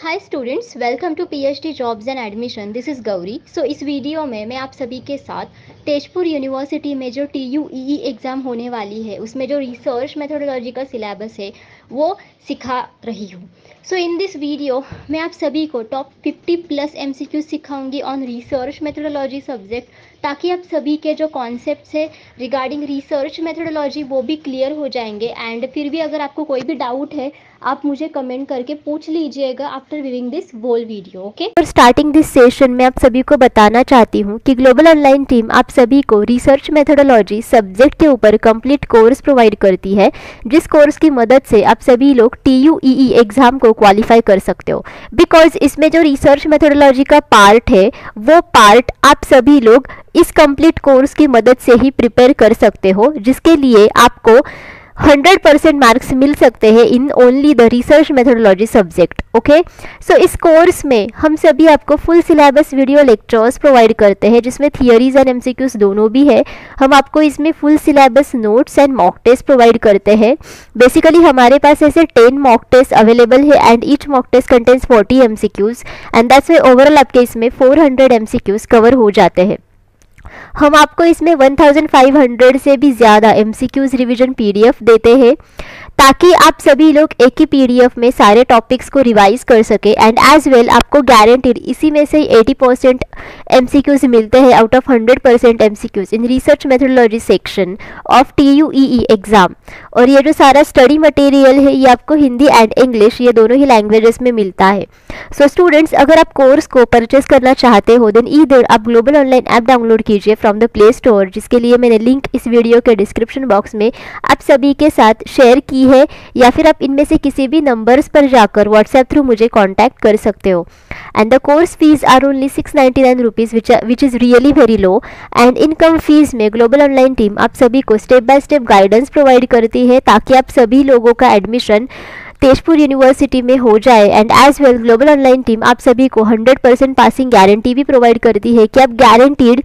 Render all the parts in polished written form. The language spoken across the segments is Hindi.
Hi students, welcome to PhD jobs and admission. This is Gauri. So इस वीडियो में मैं आप सभी के साथ तेजपुर यूनिवर्सिटी में जो TUEE एग्ज़ाम होने वाली है उसमें जो रिसर्च मेथोडोलॉजी का सिलेबस है वो सिखा रही हूँ। सो इन दिस वीडियो मैं आप सभी को टॉप 50+ MCQ सिखाऊंगी ऑन रिसर्च मेथोडोलॉजी सब्जेक्ट, ताकि आप सभी के जो कॉन्सेप्ट्स है रिगार्डिंग रिसर्च मेथोडोलॉजी वो भी क्लियर हो जाएंगे। एंड फिर भी अगर आपको कोई भी डाउट है आप मुझे कमेंट करके पूछ लीजिएगा after viewing this whole video. Okay, और स्टार्टिंग दिस सेशन में आप सभी को बताना चाहती हूँ कि ग्लोबल ऑनलाइन टीम आप सभी को रिसर्च मेथोडोलॉजी सब्जेक्ट के ऊपर कंप्लीट कोर्स प्रोवाइड करती है, जिस कोर्स की मदद से आप सभी लोग TUEE एग्जाम को क्वालिफाई कर सकते हो। बिकॉज इसमें जो रिसर्च मेथोडोलॉजी का पार्ट है वो पार्ट आप सभी लोग इस कंप्लीट कोर्स की मदद से ही प्रिपेयर कर सकते हो, जिसके लिए आपको 100% मार्क्स मिल सकते हैं in only the research methodology subject. Okay, so इस कोर्स में हम सभी आपको full syllabus video lectures provide करते हैं, जिसमें थियरीज एंड MCQs दोनों भी है। हम आपको इसमें full syllabus notes and mock test provide करते हैं। बेसिकली हमारे पास ऐसे 10 मॉक टेस्ट अवेलेबल है and each mock test contains 40 MCQs and that's why overall आपके इसमें 400 MCQs कवर हो जाते हैं। हम आपको इसमें 1500 से भी ज़्यादा MCQs रिवीजन PDF देते हैं, ताकि आप सभी लोग एक ही PDF में सारे टॉपिक्स को रिवाइज कर सके। एंड एज वेल आपको गारंटीड इसी में से 80% MCQs मिलते हैं out of 100% MCQs in research methodology section of TUEE exam. और ये जो सारा स्टडी मटेरियल है ये आपको हिंदी एंड इंग्लिश ये दोनों ही लैंग्वेजेस में मिलता है। सो स्टूडेंट्स, अगर आप कोर्स को परचेस करना चाहते हो देन ईदर आप ग्लोबल ऑनलाइन ऐप डाउनलोड कीजिए फ्रॉम द प्ले स्टोर, जिसके लिए मैंने लिंक इस वीडियो के डिस्क्रिप्शन बॉक्स में आप सभी के साथ शेयर की है, या फिर आप इनमें से किसी भी नंबर्स पर जाकर व्हाट्सएप थ्रू मुझे कांटेक्ट कर सकते हो। And the course fees are only 699 rupees which is really very low. And income fees में ग्लोबल ऑनलाइन टीम आप सभी को step by step guidance provide करती है, ताकि आप सभी लोगों का एडमिशन तेजपुर यूनिवर्सिटी में हो जाए। And as well global online team आप सभी को 100% पासिंग गारंटी भी प्रोवाइड करती है कि आप गारंटीड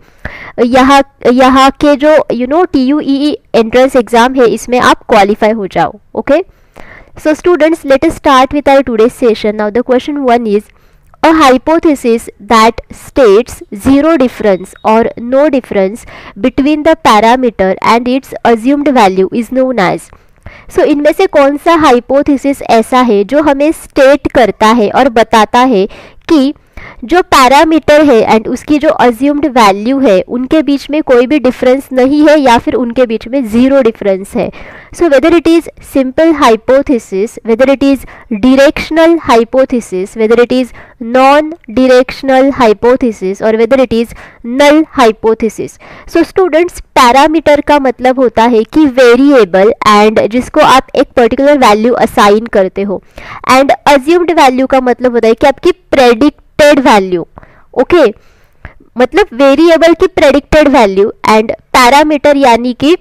यहाँ के जो TUEE एंट्रेंस एग्जाम है इसमें आप क्वालिफाई हो जाओ। Okay, so students, let us start with our today's session. Now the question 1 is a hypothesis that states zero difference or no difference between the parameter and its assumed value is known as। So इनमें से कौन सा हाइपोथेसिस ऐसा है जो हमें स्टेट करता है और बताता है कि जो पैरामीटर है एंड उसकी जो अज्यूम्ड वैल्यू है उनके बीच में कोई भी डिफरेंस नहीं है, या फिर उनके बीच में ज़ीरो डिफरेंस है। So whether it is simple hypothesis, whether it is directional hypothesis, whether it is non directional hypothesis, और whether it is null hypothesis. So students, parameter का मतलब होता है कि वेरिएबल एंड जिसको आप एक पर्टिकुलर वैल्यू असाइन करते हो, एंड अज्यूम्ड वैल्यू का मतलब होता है कि आपकी प्रेडिक्टेड वैल्यू। ओके, मतलब वेरिएबल की प्रेडिक्टेड वैल्यू एंड पैरामीटर यानी कि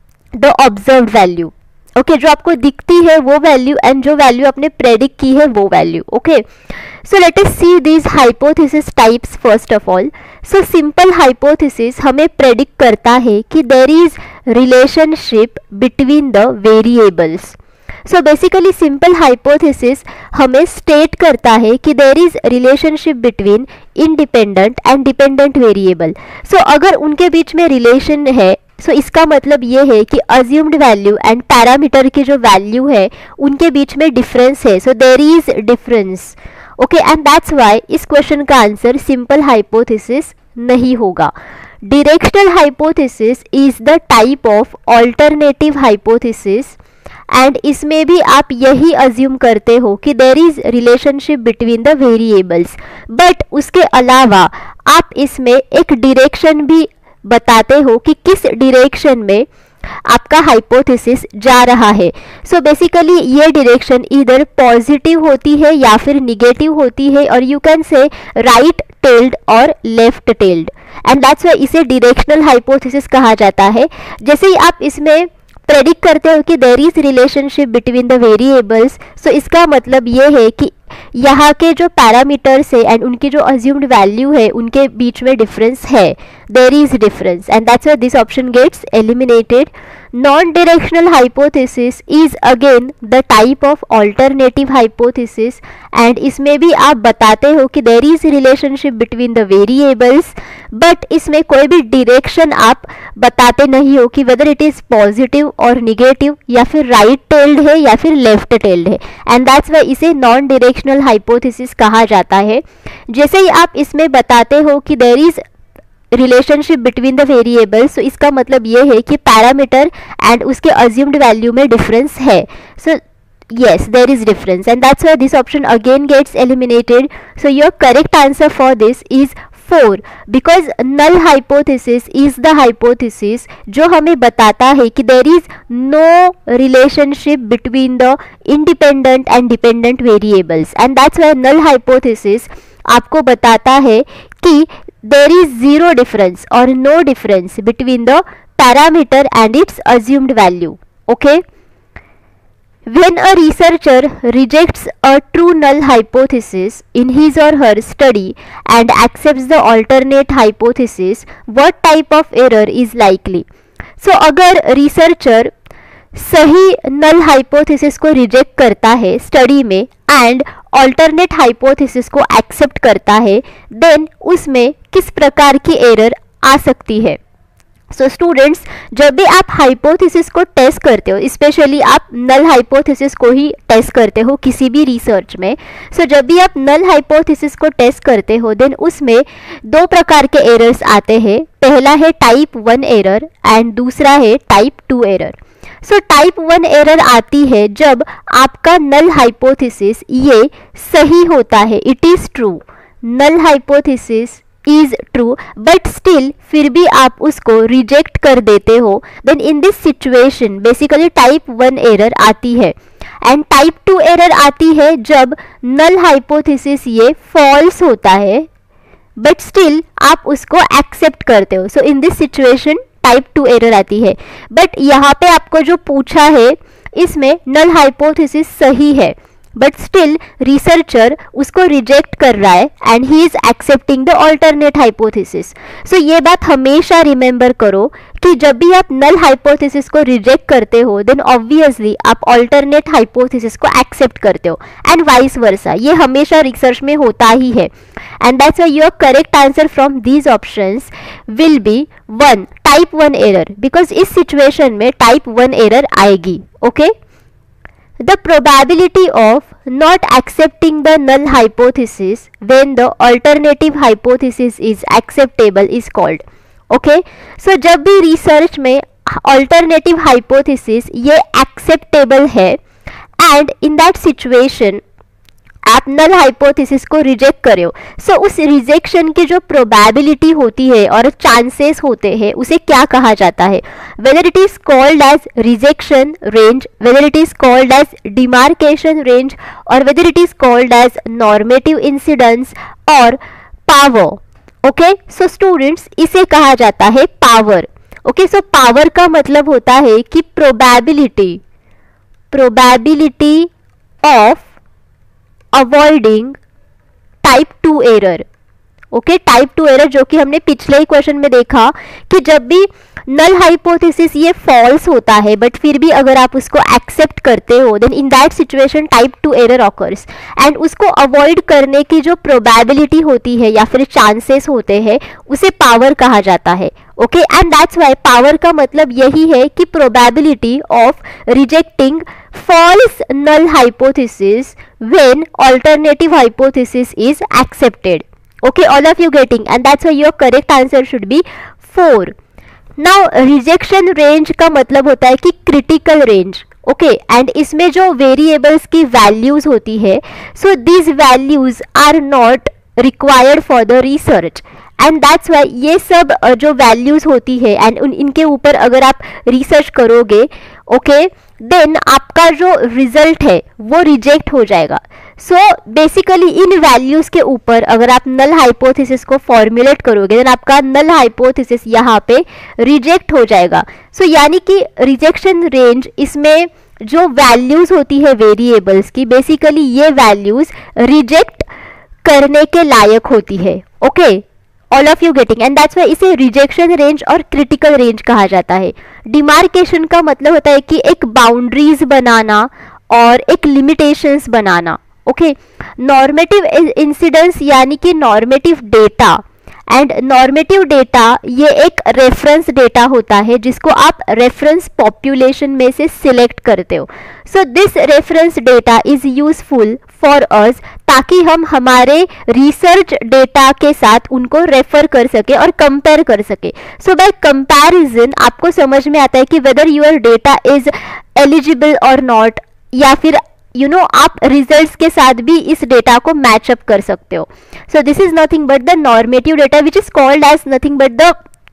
द ऑब्जर्व्ड वैल्यू। ओके, जो आपको दिखती है वो वैल्यू एंड जो वैल्यू आपने प्रेडिक्ट की है वो value. Okay, so let us see these hypothesis types first of all. So simple hypothesis हमें प्रेडिक्ट करता है कि there is relationship between the variables. So basically simple hypothesis हमें स्टेट करता है कि there is relationship between independent and dependent variable. So अगर उनके बीच में रिलेशन है, सो इसका मतलब ये है कि अज्यूम्ड वैल्यू एंड पैरामीटर की जो वैल्यू है उनके बीच में डिफरेंस है। So there is difference. Okay, and that's why इस क्वेश्चन का आंसर सिंपल हाइपोथेसिस नहीं होगा। Directional hypothesis is the type of alternative hypothesis, and इसमें भी आप यही अज्यूम करते हो कि there is relationship between the variables, but उसके अलावा आप इसमें एक डिरेक्शन भी बताते हो कि किस डिरेक्शन में आपका हाइपोथेसिस जा रहा है। सो बेसिकली ये डिरेक्शन इधर पॉजिटिव होती है या फिर निगेटिव होती है, और you can say right tailed और left tailed, and that's why इसे डिरेक्शनल हाइपोथेसिस कहा जाता है। जैसे ही आप इसमें प्रेडिक्ट करते हो कि there is relationship between the variables, so इसका मतलब ये है कि यहाँ के जो पैरामीटर्स है एंड उनकी जो अज्यूम्ड वैल्यू है उनके बीच में डिफरेंस है, there is difference, and that's why this option gets eliminated. Non-directional hypothesis is again the type of alternative hypothesis, and इसमें भी आप बताते हो कि there is relationship between the variables, but इसमें कोई भी direction आप बताते नहीं हो कि whether it is positive और negative या फिर right tailed है या फिर left tailed है, and that's why इसे non-directional hypothesis कहा जाता है. जैसे ही आप इसमें बताते हो कि there is relationship between the variables, तो इसका मतलब ये है कि पैरामीटर एंड उसके अज्यूम्ड वैल्यू में डिफरेंस है. So yes, there is difference, and that's why this option again gets eliminated. So your correct answer for this is 4, because null hypothesis is the hypothesis जो हमें बताता है कि there is no relationship between the independent and dependent variables, and that's why null hypothesis आपको बताता है कि there is zero difference or no difference between the parameter and its assumed value. Okay, when a researcher rejects a true null hypothesis in his or her study and accepts the alternate hypothesis, what type of error is likely? So अगर researcher सही नल हाइपोथेसिस को रिजेक्ट करता है स्टडी में एंड ऑल्टरनेट हाइपोथेसिस को एक्सेप्ट करता है, देन उसमें किस प्रकार की एरर आ सकती है. सो स्टूडेंट्स, जब भी आप हाइपोथेसिस को टेस्ट करते हो, स्पेशली आप नल हाइपोथेसिस को ही टेस्ट करते हो किसी भी रिसर्च में, सो जब भी आप नल हाइपोथेसिस को टेस्ट करते हो देन उसमें दो प्रकार के एरर्स आते हैं. पहला है टाइप 1 एरर एंड दूसरा है type 2 error. So type 1 error आती है जब आपका नल हाइपोथेसिस ये सही होता है, it is true, null hypothesis is true, but still फिर भी आप उसको रिजेक्ट कर देते हो. Then in this situation basically type 1 error आती है. एंड टाइप 2 एरर आती है जब नल हाइपोथेसिस ये फॉल्स होता है बट स्टिल आप उसको एक्सेप्ट करते हो. So in this situation type 2 error आती है. बट यहाँ पे आपको जो पूछा है इसमें नल हाइपोथेसिस सही है बट स्टिल रिसर्चर उसको रिजेक्ट कर रहा है and he is accepting the alternate hypothesis. So ये बात हमेशा रिमेंबर करो कि जब भी आप नल हाइपोथेसिस को रिजेक्ट करते हो देन ऑब्वियसली आप ऑल्टरनेट हाइपोथेसिस को एक्सेप्ट करते हो एंड वाइस वर्सा. ये हमेशा रिसर्च में होता ही है. And that's why your correct answer from these options will be 1 type 1 error, because इस सिचुएशन में टाइप 1 एरर आएगी. Okay, the probability of not accepting the null hypothesis when the alternative hypothesis is acceptable is called. Okay, so जब भी रिसर्च में alternative hypothesis ये acceptable है and in that situation आप नल हाइपोथेसिस को रिजेक्ट करे हो, सो उस रिजेक्शन की जो प्रोबेबिलिटी होती है और चांसेस होते हैं उसे क्या कहा जाता है? Whether it is called as rejection range, whether it is called as demarcation range, और whether it is called as normative incidence और पावर. ओके, सो स्टूडेंट्स इसे कहा जाता है पावर. ओके, सो पावर का मतलब होता है कि probability of avoiding type 2 error. Okay, type 2 error जो कि हमने पिछले ही क्वेश्चन में देखा कि जब भी नल हाइपोथेसिस ये फॉल्स होता है बट फिर भी अगर आप उसको एक्सेप्ट करते हो then in that situation type 2 error occurs and उसको अवॉइड करने की जो प्रोबेबिलिटी होती है या फिर चांसेस होते हैं उसे पावर कहा जाता है. Okay, and that's why power का मतलब यही है कि probability of rejecting false null hypothesis when alternative hypothesis is accepted. Okay, all of you getting, and that's why your correct answer should be 4. Now rejection range का मतलब होता है कि critical range. ओके, एंड इसमें जो वेरिएबल्स की वैल्यूज होती है, so these values are not required for the research and that's why ये सब जो वैल्यूज होती है एंड इनके ऊपर अगर आप रिसर्च करोगे, ओके, देन आपका जो रिजल्ट है वो रिजेक्ट हो जाएगा. सो बेसिकली इन वैल्यूज के ऊपर अगर आप नल हाइपोथेसिस को फॉर्मुलेट करोगे देन आपका नल हाइपोथेसिस यहाँ पे रिजेक्ट हो जाएगा. सो यानी कि रिजेक्शन रेंज, इसमें जो वैल्यूज होती है वेरिएबल्स की, बेसिकली ये वैल्यूज रिजेक्ट करने के लायक होती है. Okay, all of you getting? And that's why इसे रिजेक्शन रेंज और क्रिटिकल रेंज कहा जाता है. डिमार्केशन का मतलब होता है कि एक बाउंड्रीज बनाना और एक लिमिटेशंस बनाना. ओके, नॉर्मेटिव इंसिडेंस यानी कि normative data, and normative data ये एक रेफरेंस डेटा होता है जिसको आप रेफरेंस पॉपुलेशन में से सिलेक्ट करते हो. So this reference data is useful for us, ताकि हम हमारे रिसर्च डेटा के साथ उनको रेफर कर सके और कंपेयर कर सके. सो बाय कंपैरिजन आपको समझ में आता है कि whether your data is eligible और नॉट, या फिर आप रिजल्ट्स के साथ भी इस डेटा को मैच अप कर सकते हो. So this is nothing but the normative data which is called as nothing but the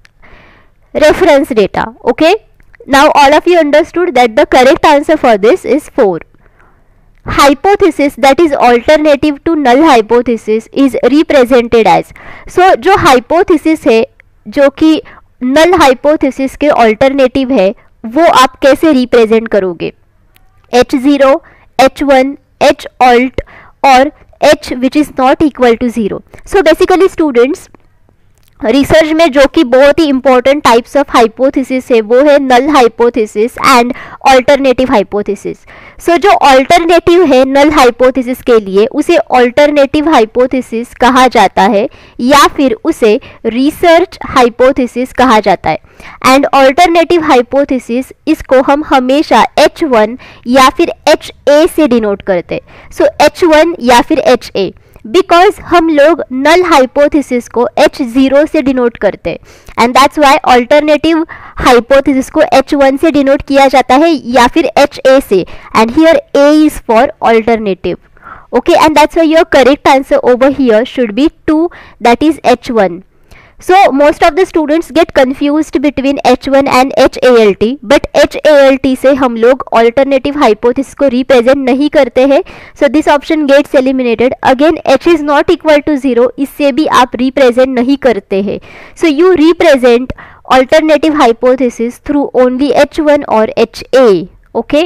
reference data. Okay, now all of you understood that the correct answer for this is 4. Hypothesis that is alternative to null hypothesis is represented as. So जो हाइपोथेसिस है जो कि नल हाइपोथेसिस के ऑल्टरनेटिव है, वो आप कैसे रिप्रेजेंट करोगे? H0, H1, H alt और H which is not equal to 0. So basically students, research में जो कि बहुत ही इंपॉर्टेंट टाइप्स ऑफ हाइपोथेसिस है वो है null hypothesis and alternative hypothesis. So जो ऑल्टरनेटिव है नल हाइपोथेसिस के लिए उसे ऑल्टरनेटिव हाइपोथेसिस कहा जाता है या फिर उसे रिसर्च हाइपोथेसिस कहा जाता है. एंड ऑल्टरनेटिव हाइपोथेसिस इसको हम हमेशा H1 या फिर HA से डिनोट करते हैं. सो H1 या फिर HA, बिकॉज हम लोग नल हाइपोथेसिस को H0 से डिनोट करते हैं, and that's why alternative hypothesis को H1 से डिनोट किया जाता है या फिर HA से, and here A is for alternative. Okay, and that's why your correct answer over here should be 2, that is H1. So most of the students get confused between H1 and HALT, but HALT से हम लोग alternative hypothesis को represent नहीं करते हैं. So this option gets eliminated. Again H is not equal to 0, इससे भी आप represent नहीं करते हैं. So you represent alternative hypothesis through only H1 or HA. Okay.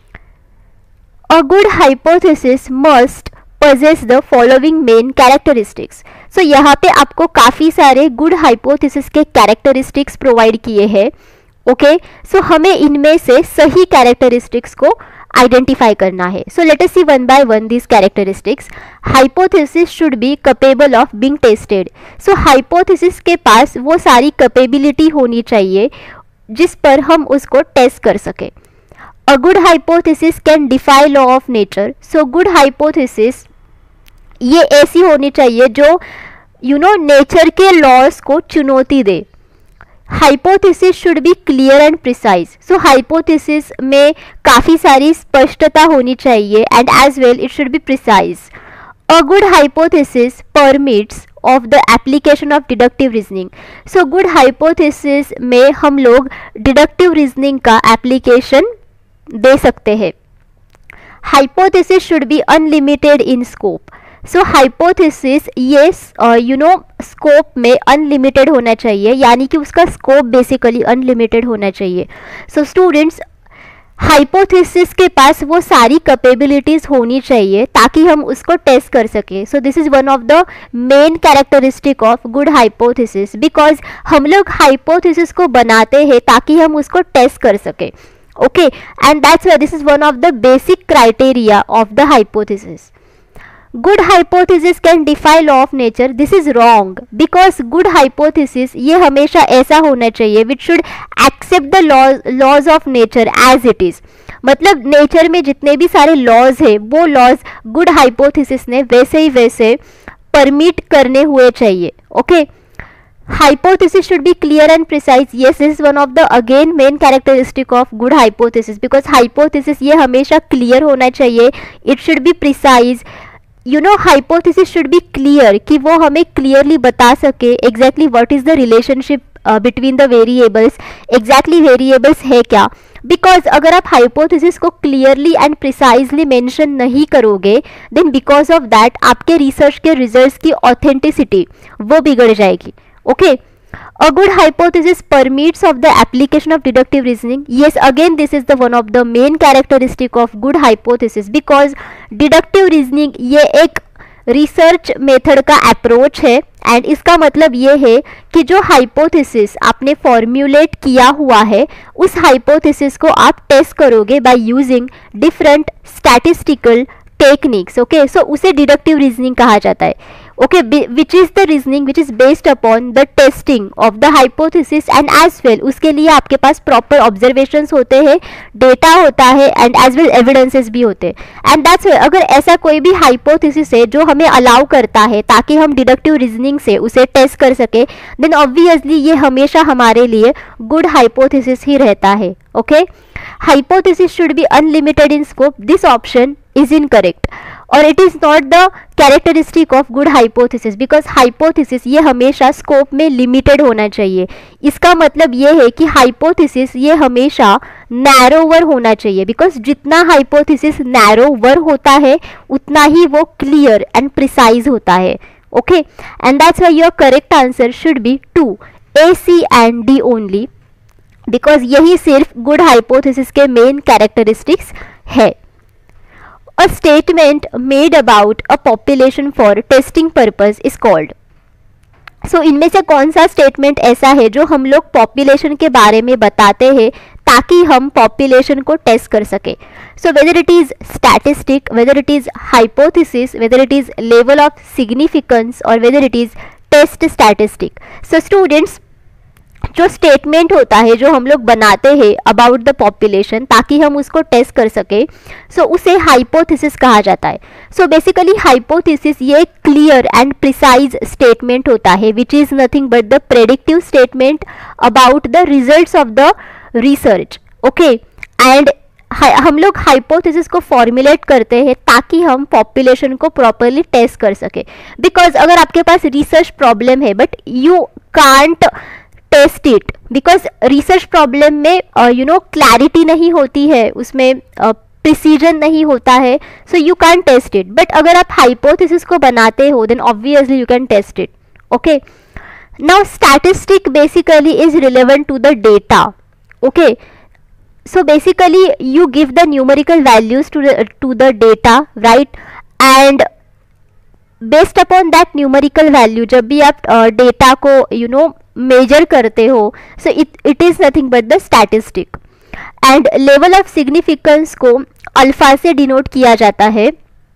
A good hypothesis must possess the following main characteristics. So यहाँ पे आपको काफ़ी सारे गुड हाइपोथेसिस के कैरेक्टरिस्टिक्स प्रोवाइड किए हैं. ओके, सो हमें इनमें से सही कैरेक्टरिस्टिक्स को आइडेंटिफाई करना है. So let us see one by one this characteristics. Hypothesis should be capable of being tested. So hypothesis के पास वो सारी कैपेबिलिटी होनी चाहिए जिस पर हम उसको टेस्ट कर सके. A good hypothesis can defy law of nature. So good hypothesis ये ऐसी होनी चाहिए जो नेचर के लॉज को चुनौती दे. Hypothesis should be clear and precise. So hypothesis में काफ़ी सारी स्पष्टता होनी चाहिए and as well it should be precise. A good hypothesis permits of the application of deductive reasoning. So good hypothesis में हम लोग डिडक्टिव रीजनिंग का एप्लीकेशन दे सकते हैं. Hypothesis should be unlimited in scope. So hypothesis ये स्कोप में अनलिमिटेड होना चाहिए, यानी कि उसका स्कोप बेसिकली अनलिमिटेड होना चाहिए. सो स्टूडेंट्स, हाइपोथेसिस के पास वो सारी कैपेबिलिटीज होनी चाहिए ताकि हम उसको टेस्ट कर सके. So this is one of the main characteristic of good hypothesis, because हम लोग हाइपोथेसिस को बनाते हैं ताकि हम उसको टेस्ट कर सके. Okay, and that's why this is one of the basic criteria of the hypothesis. Good hypothesis can defy law of nature. This is wrong, because good hypothesis ये हमेशा ऐसा होना चाहिए which should accept the laws of nature as it is. मतलब नेचर में जितने भी सारे लॉज है वो लॉज गुड हाइपोथेसिस ने वैसे ही वैसे परमिट करने हुए चाहिए. Okay, hypothesis should be clear and precise. Yes, this is one of the again main characteristic of good hypothesis, because hypothesis ये हमेशा clear होना चाहिए. It should be precise. Hypothesis should be clear कि वो हमें clearly बता सके exactly what is the relationship between the variables. exactly variables है क्या, बिकॉज अगर आप हाइपोथेसिस को क्लियरली एंड प्रिसाइजली मेंशन नहीं करोगे, देन बिकॉज ऑफ दैट आपके रिसर्च के रिजल्ट्स की ऑथेंटिसिटी वो बिगड़ जाएगी. Okay, a good hypothesis permits of the application of deductive reasoning. Yes, again this is the one of the main characteristic of good hypothesis, because deductive reasoning ये एक रिसर्च मेथड का अप्रोच है. एंड इसका मतलब ये है कि जो हाइपोथेसिस आपने फॉर्म्यूलेट किया हुआ है उस हाइपोथेसिस को आप टेस्ट करोगे by using different statistical techniques. Okay, so उसे डिडक्टिव रीजनिंग कहा जाता है. Okay, which is the reasoning which is based upon the testing of the hypothesis and as well उसके लिए आपके पास प्रॉपर ऑब्जर्वेशंस होते हैं, डेटा होता है एंड एज वेल एविडेंसेस भी होते हैं. एंड दैट्स अगर ऐसा कोई भी हाइपोथेसिस है जो हमें अलाउ करता है ताकि हम डिडक्टिव रीजनिंग से उसे टेस्ट कर सके, देन ऑब्वियसली ये हमेशा हमारे लिए गुड हाइपोथेसिस ही रहता है. Okay, hypothesis should be unlimited in scope. This option is incorrect और it is not the characteristic of good hypothesis, because hypothesis ये हमेशा scope में limited होना चाहिए. इसका मतलब ये है कि hypothesis ये हमेशा narrower होना चाहिए, because जितना hypothesis narrower होता है उतना ही वो clear and precise होता है. Okay, and that's why your correct answer should be 2, A, C and D only, because यही सिर्फ गुड हाइपोथेसिस के मेन कैरेक्टरिस्टिक्स है. A statement made about a population for testing purpose is called. So इनमें से कौन सा स्टेटमेंट ऐसा है जो हम लोग पॉपुलेशन के बारे में बताते हैं ताकि हम पॉपुलेशन को टेस्ट कर सके. So whether it is statistic, whether it is hypothesis, whether it is level of significance और whether it is test statistic. So students, जो स्टेटमेंट होता है जो हम लोग बनाते हैं अबाउट द पॉपुलेशन ताकि हम उसको टेस्ट कर सके, सो उसे हाइपोथेसिस कहा जाता है. सो बेसिकली हाइपोथेसिस ये क्लियर एंड प्रिसाइज स्टेटमेंट होता है which is nothing but the predictive statement about the results of the research. Okay, and हम लोग हाइपोथेसिस को फॉर्मुलेट करते हैं ताकि हम पॉपुलेशन को प्रॉपरली टेस्ट कर सके. बिकॉज अगर आपके पास रिसर्च प्रॉब्लम है but you can't test it, because research problem में क्लैरिटी नहीं होती है, उसमें प्रिसीजन नहीं होता है, so you can test it. But अगर आप हाइपोथेसिस को बनाते हो then obviously you can test it. Okay, now statistic basically is relevant to the data. Okay, so basically you give the numerical values to the data, right, and based upon that numerical value जब भी आप डेटा को मेजर करते हो, so it is nothing but the statistic. and level of significance को अल्फा से डिनोट किया जाता है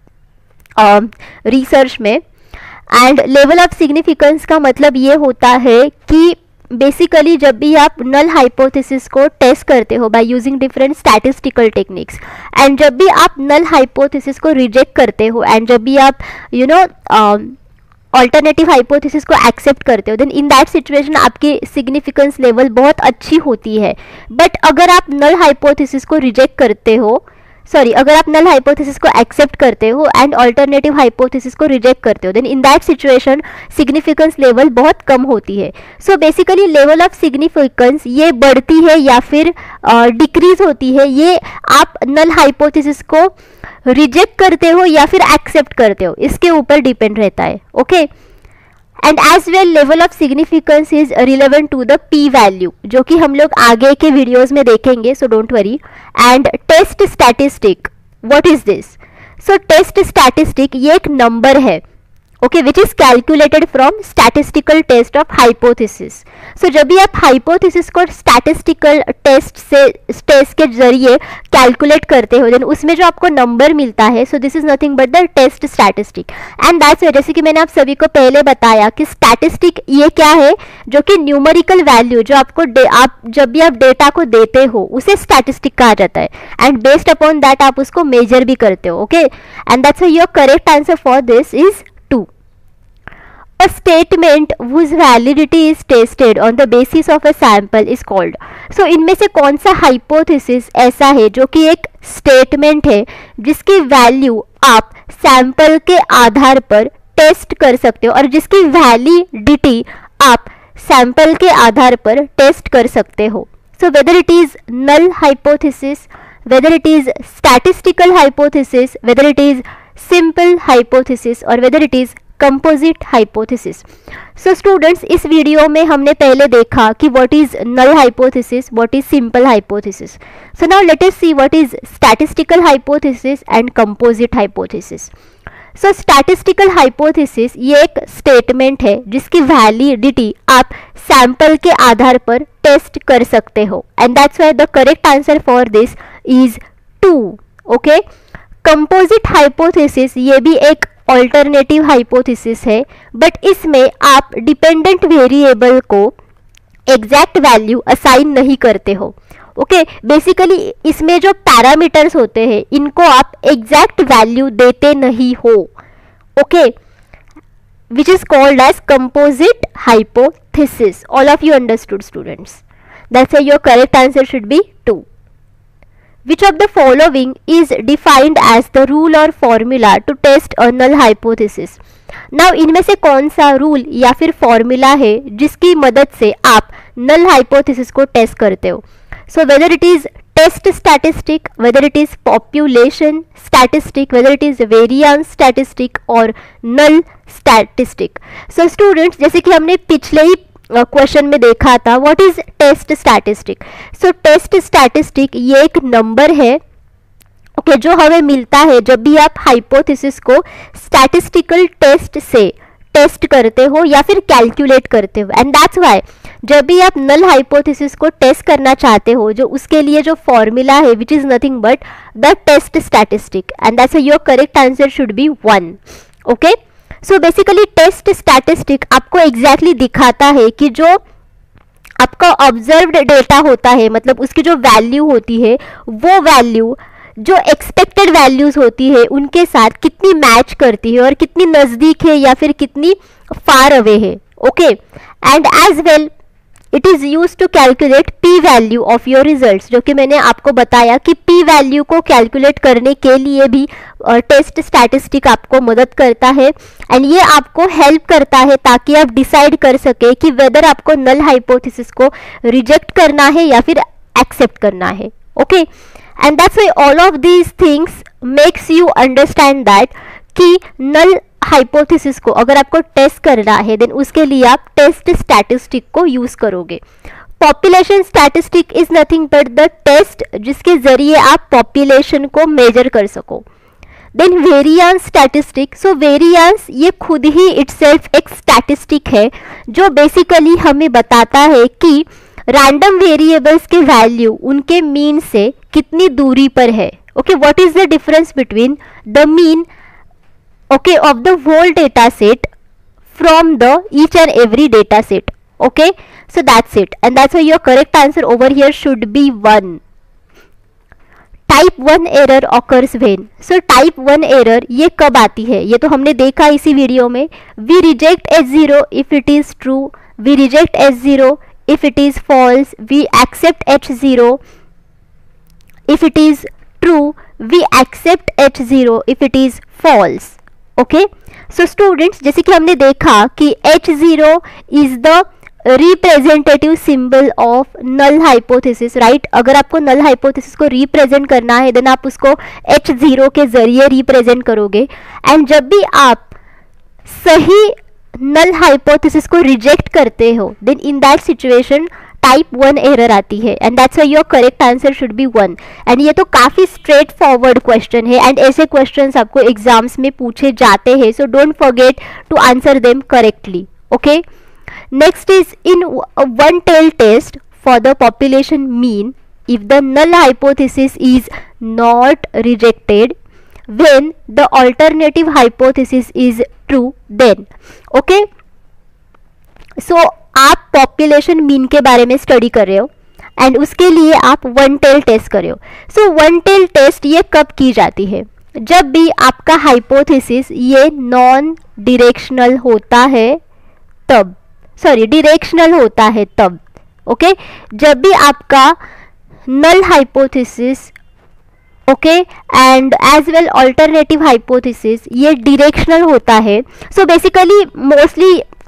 रिसर्च में. एंड लेवल ऑफ सिग्निफिकेंस का मतलब ये होता है कि बेसिकली जब भी आप नल हाइपोथेसिस को टेस्ट करते हो by using different statistical techniques, and जब भी आप नल हाइपोथेसिस को रिजेक्ट करते हो एंड जब भी आप ऑल्टरनेटिव हाइपोथेसिस को एक्सेप्ट करते हो, देन इन दैट सिचुएशन आपकी सिग्निफिकेंस लेवल बहुत अच्छी होती है. बट अगर आप नल हाइपोथेसिस को रिजेक्ट करते हो, अगर आप नल हाइपोथेसिस को एक्सेप्ट करते हो एंड ऑल्टरनेटिव हाइपोथेसिस को रिजेक्ट करते हो, then in that situation significance level बहुत कम होती है. So basically level of significance ये बढ़ती है या फिर डिक्रीज होती है, ये आप नल हाइपोथेसिस को रिजेक्ट करते हो या फिर एक्सेप्ट करते हो, इसके ऊपर डिपेंड रहता है. Okay, and as well level of significance is relevant to the P value, जो कि हम लोग आगे के वीडियोस में देखेंगे, so don't worry. And test statistic, what is this? So test statistic ये एक नंबर है, okay, which is calculated from statistical test of hypothesis. So जब भी आप हाइपोथेसिस को स्टैटिस्टिकल टेस्ट के जरिए कैलकुलेट करते हो, देन उसमें जो आपको नंबर मिलता है, so this is nothing but the test statistic. And that's जैसे कि मैंने आप सभी को पहले बताया कि स्टैटिस्टिक ये क्या है, जो कि न्यूमेरिकल वैल्यू जो आपको आप जब भी आप डेटा को देते हो उसे स्टैटिस्टिक कहा जाता है, एंड बेस्ड अपॉन दैट आप उसको मेजर भी करते हो. Okay, and that's your correct answer for this is a statement whose validity is tested on the basis of a sample is called. So इनमें से कौन सा hypothesis ऐसा है जो कि एक statement है जिसकी value आप sample के आधार पर टेस्ट कर सकते हो और जिसकी validity आप sample के आधार पर टेस्ट कर सकते हो. So whether it is null hypothesis, whether it is statistical hypothesis, whether it is simple hypothesis or whether it is composite hypothesis. So students, इस वीडियो में हमने पहले देखा कि what is null hypothesis, what is simple hypothesis. So now let us see what is statistical hypothesis and composite hypothesis. So statistical hypothesis ये एक स्टेटमेंट है जिसकी वैलिडिटी आप सैंपल के आधार पर टेस्ट कर सकते हो, and that's why the correct answer for this is 2. Okay. Composite hypothesis ये भी एक ऑल्टरनेटिव हाइपोथेसिस है, बट इसमें आप डिपेंडेंट वेरिएबल को एग्जैक्ट वैल्यू असाइन नहीं करते हो. ओके. बेसिकली इसमें जो पैरामीटर्स होते हैं इनको आप एग्जैक्ट वैल्यू देते नहीं हो. Okay. Which is called as composite hypothesis. All of you understood students. That's why your correct answer should be 2. Which of the following is defined as the rule or formula to test a null hypothesis? Now इनमें से कौन सा रूल या फिर फॉर्मूला है जिसकी मदद से आप नल हाइपोथेसिस को टेस्ट करते हो? So whether it is test statistic, whether it is population statistic, whether it is variance statistic or null statistic. So students, जैसे कि हमने पिछले ही क्वेश्चन में देखा था, what is test statistic. So test statistic ये एक नंबर है ओके जो हमें मिलता है जब भी आप हाइपोथेसिस को स्टैटिस्टिकल टेस्ट से टेस्ट करते हो या फिर कैलकुलेट करते हो. एंड दैट्स व्हाई जब भी आप नल हाइपोथेसिस को टेस्ट करना चाहते हो, जो उसके लिए जो फॉर्मूला है which is nothing but the test statistic, and that's your correct answer should be 1. Okay. So basically test statistic आपको एग्जैक्टली दिखाता है कि जो आपका ऑब्जर्व्ड डेटा होता है, मतलब उसकी जो वैल्यू होती है वो वैल्यू जो एक्सपेक्टेड वैल्यूज होती है उनके साथ कितनी मैच करती है और कितनी नज़दीक है या फिर कितनी फार अवे है. Okay. And as well it is use to calculate P value of your results, जो कि मैंने आपको बताया कि पी वैल्यू को कैलकुलेट करने के लिए भी टेस्ट स्टैटिस्टिक आपको मदद करता है. एंड ये आपको हेल्प करता है ताकि आप डिसाइड कर सके कि वेदर आपको नल हाइपोथेसिस को रिजेक्ट करना है या फिर एक्सेप्ट करना है. Okay. And that's why all of these things makes you understand that कि नल हाइपोथेसिस को अगर आपको टेस्ट करना है देन उसके लिए आप टेस्ट स्टैटिस्टिक को यूज करोगे. Population statistic is nothing but the test जिसके जरिए आप पॉपुलेशन को मेजर कर सको. Then variance statistic. So variance ये खुद ही इटसेल्फ एक स्टैटिस्टिक है जो बेसिकली हमें बताता है कि रैंडम वेरिएबल्स के वैल्यू उनके मीन से कितनी दूरी पर है. Okay. What is the difference between the mean okay of the whole data set from the each and every data set. Okay. So that's it, and that's why your correct answer over here should be 1. Type 1 error occurs when. So type 1 error ये कब आती है ये तो हमने देखा इसी वीडियो में. We reject H0 if it is true, we reject H0 if it is false, we accept H0 if it is true, we accept H0 if it is false. Okay. So students, जैसे कि हमने देखा कि H0 is the representative symbol of null hypothesis, right. अगर आपको नल हाइपोथेसिस को रिप्रेजेंट करना है देन आप उसको H0 के जरिए रिप्रेजेंट करोगे. एंड जब भी आप सही नल हाइपोथेसिस को रिजेक्ट करते हो then in that situation type 1 error आती है, and that's why your correct answer should be 1. And ये तो काफ़ी स्ट्रेट फॉरवर्ड क्वेश्चन है एंड ऐसे क्वेश्चंस आपको एग्जाम्स में पूछे जाते हैं, so don't forget to answer them correctly. Okay. Next is in one tail test for the population mean if the null hypothesis is not rejected when the alternative hypothesis is true then. Okay. So आप पॉपुलेशन मीन के बारे में स्टडी कर रहे हो एंड उसके लिए आप वन टेल टेस्ट कर रहे हो. सो वन टेल टेस्ट ये कब की जाती है? जब भी आपका हाइपोथेसिस ये नॉन डिरेक्शनल होता है तब, सॉरी डिरेक्शनल होता है तब. ओके. जब भी आपका null hypothesis okay and as well alternative hypothesis ये डिरेक्शनल होता है. सो बेसिकली मोस्टली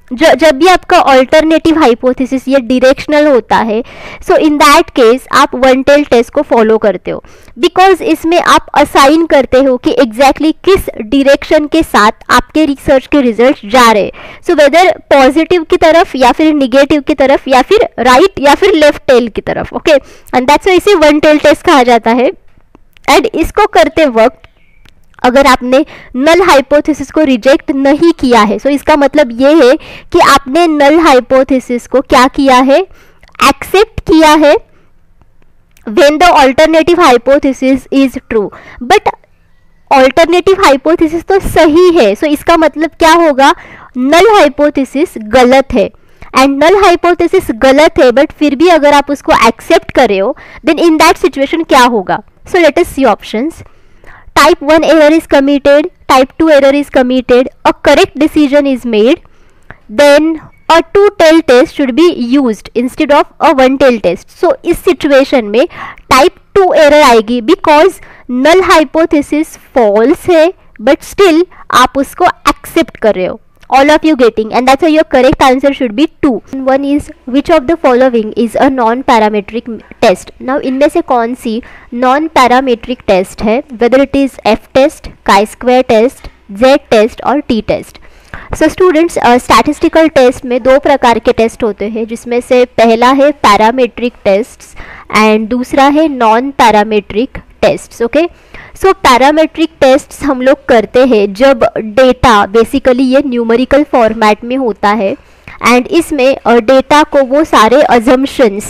जब भी आपका ऑल्टरनेटिव हाइपोथेसिस ये डायरेक्शनल होता है, सो इन दैट केस आप वन टेल टेस्ट को फॉलो करते हो, बिकॉज इसमें आप असाइन करते हो कि एग्जैक्टली किस डायरेक्शन के साथ आपके रिसर्च के रिजल्ट जा रहे हैं, सो वेदर पॉजिटिव की तरफ या फिर निगेटिव की तरफ या फिर राइट या फिर लेफ्ट टेल की तरफ, ओके, एंड दैट्स व्हाई इसे वन टेल टेस्ट कहा जाता है। एंड इसको करते वक्त अगर आपने नल हाइपोथेसिस को रिजेक्ट नहीं किया है, सो इसका मतलब ये है कि आपने नल हाइपोथेसिस को क्या किया है, एक्सेप्ट किया है when the alternative hypothesis is true. But alternative hypothesis तो सही है, सो इसका मतलब क्या होगा, नल हाइपोथेसिस गलत है। एंड नल हाइपोथेसिस गलत है बट फिर भी अगर आप उसको एक्सेप्ट कर रहे हो, देन इन दैट सिचुएशन क्या होगा। So let us see options. Type 1 error is committed, type 2 error is committed, a correct decision is made, then a two-tail test should be used instead of a one-tail test. So इस situation में type 2 error आएगी because null hypothesis false है but still आप उसको accept कर रहे हो। All of you getting, and that's why your correct answer should be 2. One is which of the following is a non-parametric test. Now इनमें से कौन सी non-parametric test है, whether it is F test, chi-square test, Z test और T test. So students, statistical test में दो प्रकार के टेस्ट होते हैं, जिसमें से पहला है parametric tests and दूसरा है non-parametric tests, okay? So parametric tests हम लोग करते हैं जब डेटा बेसिकली ये न्यूमेरिकल फॉर्मेट में होता है एंड इसमें डेटा को वो सारे अजम्पशंस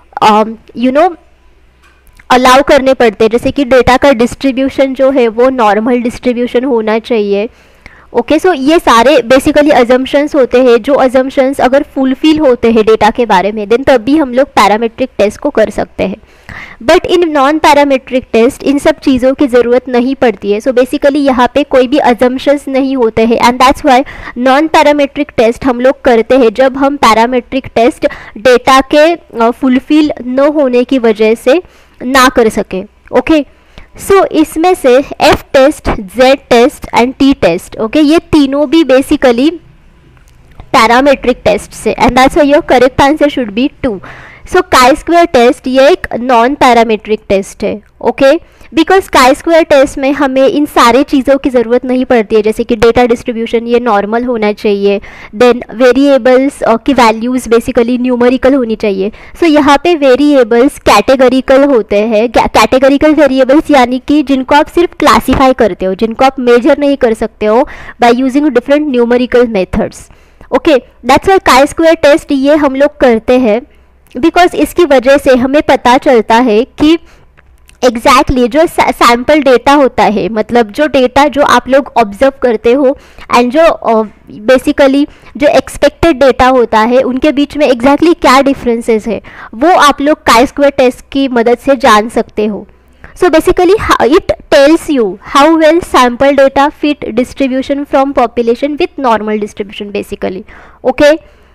अलाउ करने पड़ते हैं, जैसे कि डेटा का डिस्ट्रीब्यूशन जो है वो नॉर्मल डिस्ट्रीब्यूशन होना चाहिए। ओके, सो ये सारे बेसिकली अजम्पशंस होते हैं, जो अजम्पशंस अगर फुलफिल होते हैं डेटा के बारे में, देन तभी हम लोग पैरामेट्रिक टेस्ट को कर सकते हैं। But in non parametric test इन सब चीज़ों की ज़रूरत नहीं पड़ती है। सो बेसिकली यहाँ पे कोई भी अजम्पशंस नहीं होते हैं and that's why non parametric test हम लोग करते हैं जब हम पैरामेट्रिक टेस्ट डेटा के फुलफिल न होने की वजह से ना कर सके। ओके, सो इसमें से F test, Z test and T test, okay, ये तीनों भी बेसिकली पैरामेट्रिक टेस्ट से, and that's why your correct answer should be 2. So chi square test ये एक नॉन पैरामेट्रिक टेस्ट है, okay, because chi square test में हमें इन सारे चीज़ों की ज़रूरत नहीं पड़ती है, जैसे कि डेटा डिस्ट्रीब्यूशन ये नॉर्मल होना चाहिए, देन वेरिएबल्स की वैल्यूज़ बेसिकली न्यूमेरिकल होनी चाहिए। सो यहाँ पे वेरिएबल्स कैटेगरिकल होते हैं। कैटेगरिकल वेरिएबल्स यानी कि जिनको आप सिर्फ क्लासीफाई करते हो, जिनको आप मेजर नहीं कर सकते हो by using different numerical methods. Okay, that's why chi square test ये हम लोग करते हैं बिकॉज इसकी वजह से हमें पता चलता है कि एग्जैक्टली जो सैम्पल डेटा होता है, मतलब जो डेटा जो आप लोग ऑब्जर्व करते हो एंड जो बेसिकली जो एक्सपेक्टेड डेटा होता है, उनके बीच में एग्जैक्टली क्या डिफरेंसेस है वो आप लोग काई स्क्वायर टेस्ट की मदद से जान सकते हो। So basically it tells you how well sample data fit distribution from population with normal distribution basically. Okay,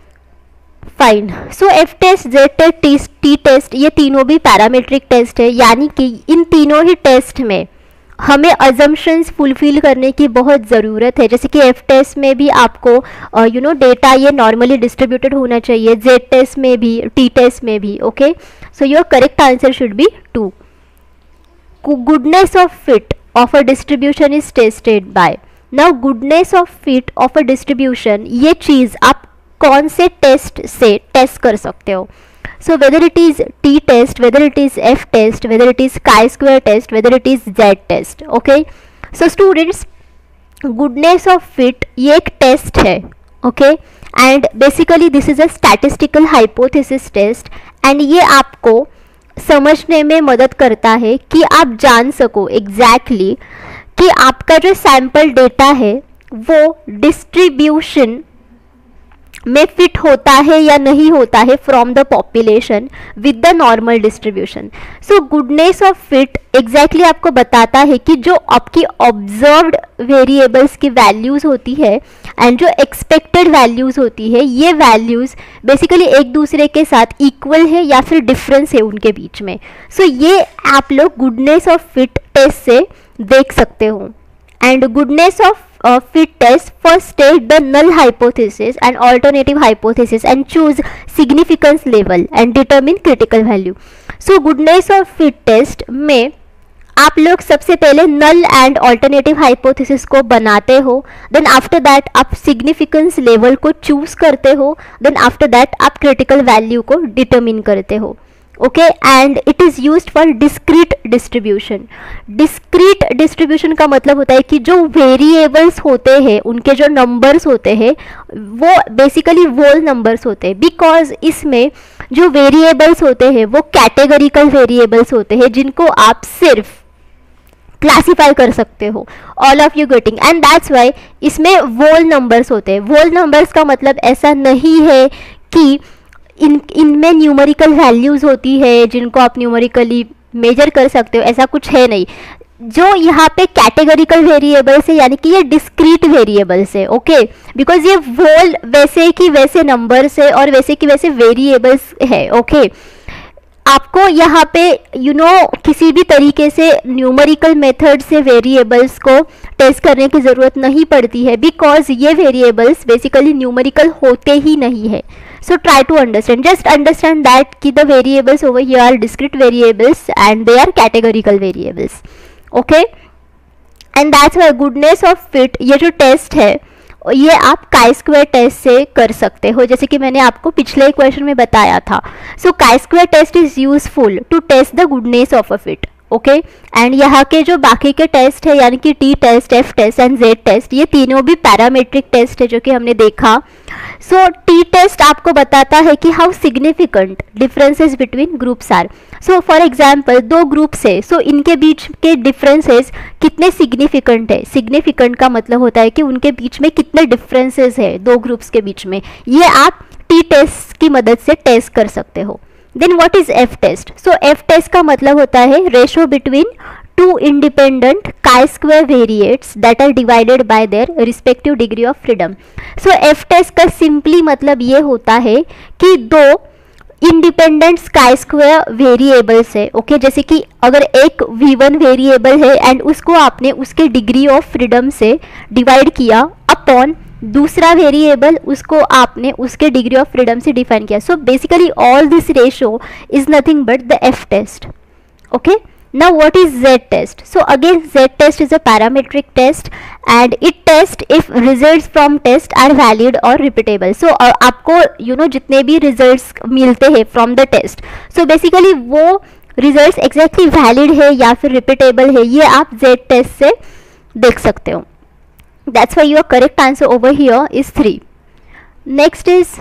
fine. So F test, Z test, T test ये तीनों भी पैरामेट्रिक टेस्ट है, यानी कि इन तीनों ही टेस्ट में हमें अजम्पशंस फुलफिल करने की बहुत ज़रूरत है। जैसे कि एफ टेस्ट में भी आपको डेटा ये नॉर्मली डिस्ट्रीब्यूटेड होना चाहिए, जेड टेस्ट में भी, टी टेस्ट में भी। Okay, so your correct answer should be 2. Goodness of fit of a distribution is tested by. Now goodness of fit of a distribution ये चीज़ आप कौन से टेस्ट से टेस्ट कर सकते हो। So whether it is T test, whether it is F test, whether it is chi square test, whether it is Z test. Okay, so students goodness of fit ये एक टेस्ट है, okay, and basically this is a statistical hypothesis test and ये आपको समझने में मदद करता है कि आप जान सको एग्जैक्टली कि आपका जो सैम्पल डेटा है वो डिस्ट्रीब्यूशन में फिट होता है या नहीं होता है from the population with the normal distribution. So goodness of fit exactly आपको बताता है कि जो आपकी ऑब्जर्व्ड वेरिएबल्स की वैल्यूज़ होती है एंड जो एक्सपेक्टेड वैल्यूज़ होती है, ये वैल्यूज़ बेसिकली एक दूसरे के साथ इक्वल है या फिर डिफरेंस है उनके बीच में। सो ये आप लोग गुडनेस ऑफ फिट टेस्ट से देख सकते हो। And goodness of fit test, first state the null hypothesis and alternative hypothesis and choose significance level and determine critical value. So goodness of fit test में आप लोग सबसे पहले नल एंड ऑल्टरनेटिव हाइपोथेसिस को बनाते हो, देन आफ्टर दैट आप सिग्निफिकेंस लेवल को चूज करते हो, देन आफ्टर दैट आप क्रिटिकल वैल्यू को डिटरमिन करते हो. Okay, and it is used for discrete distribution. Discrete distribution का मतलब होता है कि जो वेरिएबल्स होते हैं उनके जो नंबर्स होते हैं वो बेसिकली होल नंबर्स होते हैं, बिकॉज इसमें जो वेरिएबल्स होते हैं वो कैटेगरिकल वेरिएबल्स होते हैं जिनको आप सिर्फ क्लासीफाई कर सकते हो. All of you getting? And that's why इसमें वोल नंबर्स होते हैं. वोल नंबर्स का मतलब ऐसा नहीं है कि इनमें न्यूमेरिकल वैल्यूज़ होती है जिनको आप न्यूमेरिकली मेजर कर सकते हो, ऐसा कुछ है नहीं. जो यहाँ पे कैटेगरिकल वेरिएबल्स है यानी कि ये डिस्क्रीट वेरिएबल्स है. ओके, बिकॉज ये वोल वैसे की वैसे नंबर्स है और वैसे की वैसे वेरिएबल्स है. ओके, आपको यहाँ पे किसी भी तरीके से न्यूमेरिकल मेथड से वेरिएबल्स को टेस्ट करने की ज़रूरत नहीं पड़ती है, बिकॉज ये वेरिएबल्स बेसिकली न्यूमेरिकल होते ही नहीं है. So try to understand, just understand that कि the variables over here are discrete variables and they are categorical variables. Okay, and that's why goodness of fit ये जो टेस्ट है ये आप काई स्क्वायर टेस्ट से कर सकते हो, जैसे कि मैंने आपको पिछले क्वेश्चन में बताया था. So chi square test is useful to test the goodness of a fit. Okay, and यहाँ के जो बाकी के टेस्ट है यानी कि T test, F test and Z test, ये तीनों भी पैरामेट्रिक टेस्ट है जो कि हमने देखा. सो टी टेस्ट आपको बताता है कि how significant differences between groups are. So for example दो ग्रुप्स है, सो इनके बीच के डिफरेंसेस कितने सिग्निफिकेंट है. सिग्निफिकेंट का मतलब होता है कि उनके बीच में कितने डिफरेंसेस है दो ग्रुप्स के बीच में, ये आप टी टेस्ट की मदद से टेस्ट कर सकते हो. Then what is F test? So F test का मतलब होता है ratio between two independent chi square variates that are divided by their respective degree of freedom. So F test का सिंपली मतलब ये होता है कि दो इंडिपेंडेंट काई स्क्वायर वेरिएबल्स है. ओके, जैसे कि अगर एक v1 वेरिएबल है एंड उसको आपने उसके डिग्री ऑफ फ्रीडम से डिवाइड किया अपॉन दूसरा वेरिएबल, उसको आपने उसके डिग्री ऑफ फ्रीडम से डिफाइन किया. So basically all this ratio is nothing but the F test. Okay, now what is z test? So again z test is a parametric test and it test if results from test are valid or repeatable. So आपको जितने भी results मिलते हैं from the test, so basically वो results exactly valid है या फिर repeatable है, ये आप z test से देख सकते हो. That's why your correct answer over here is 3. Next is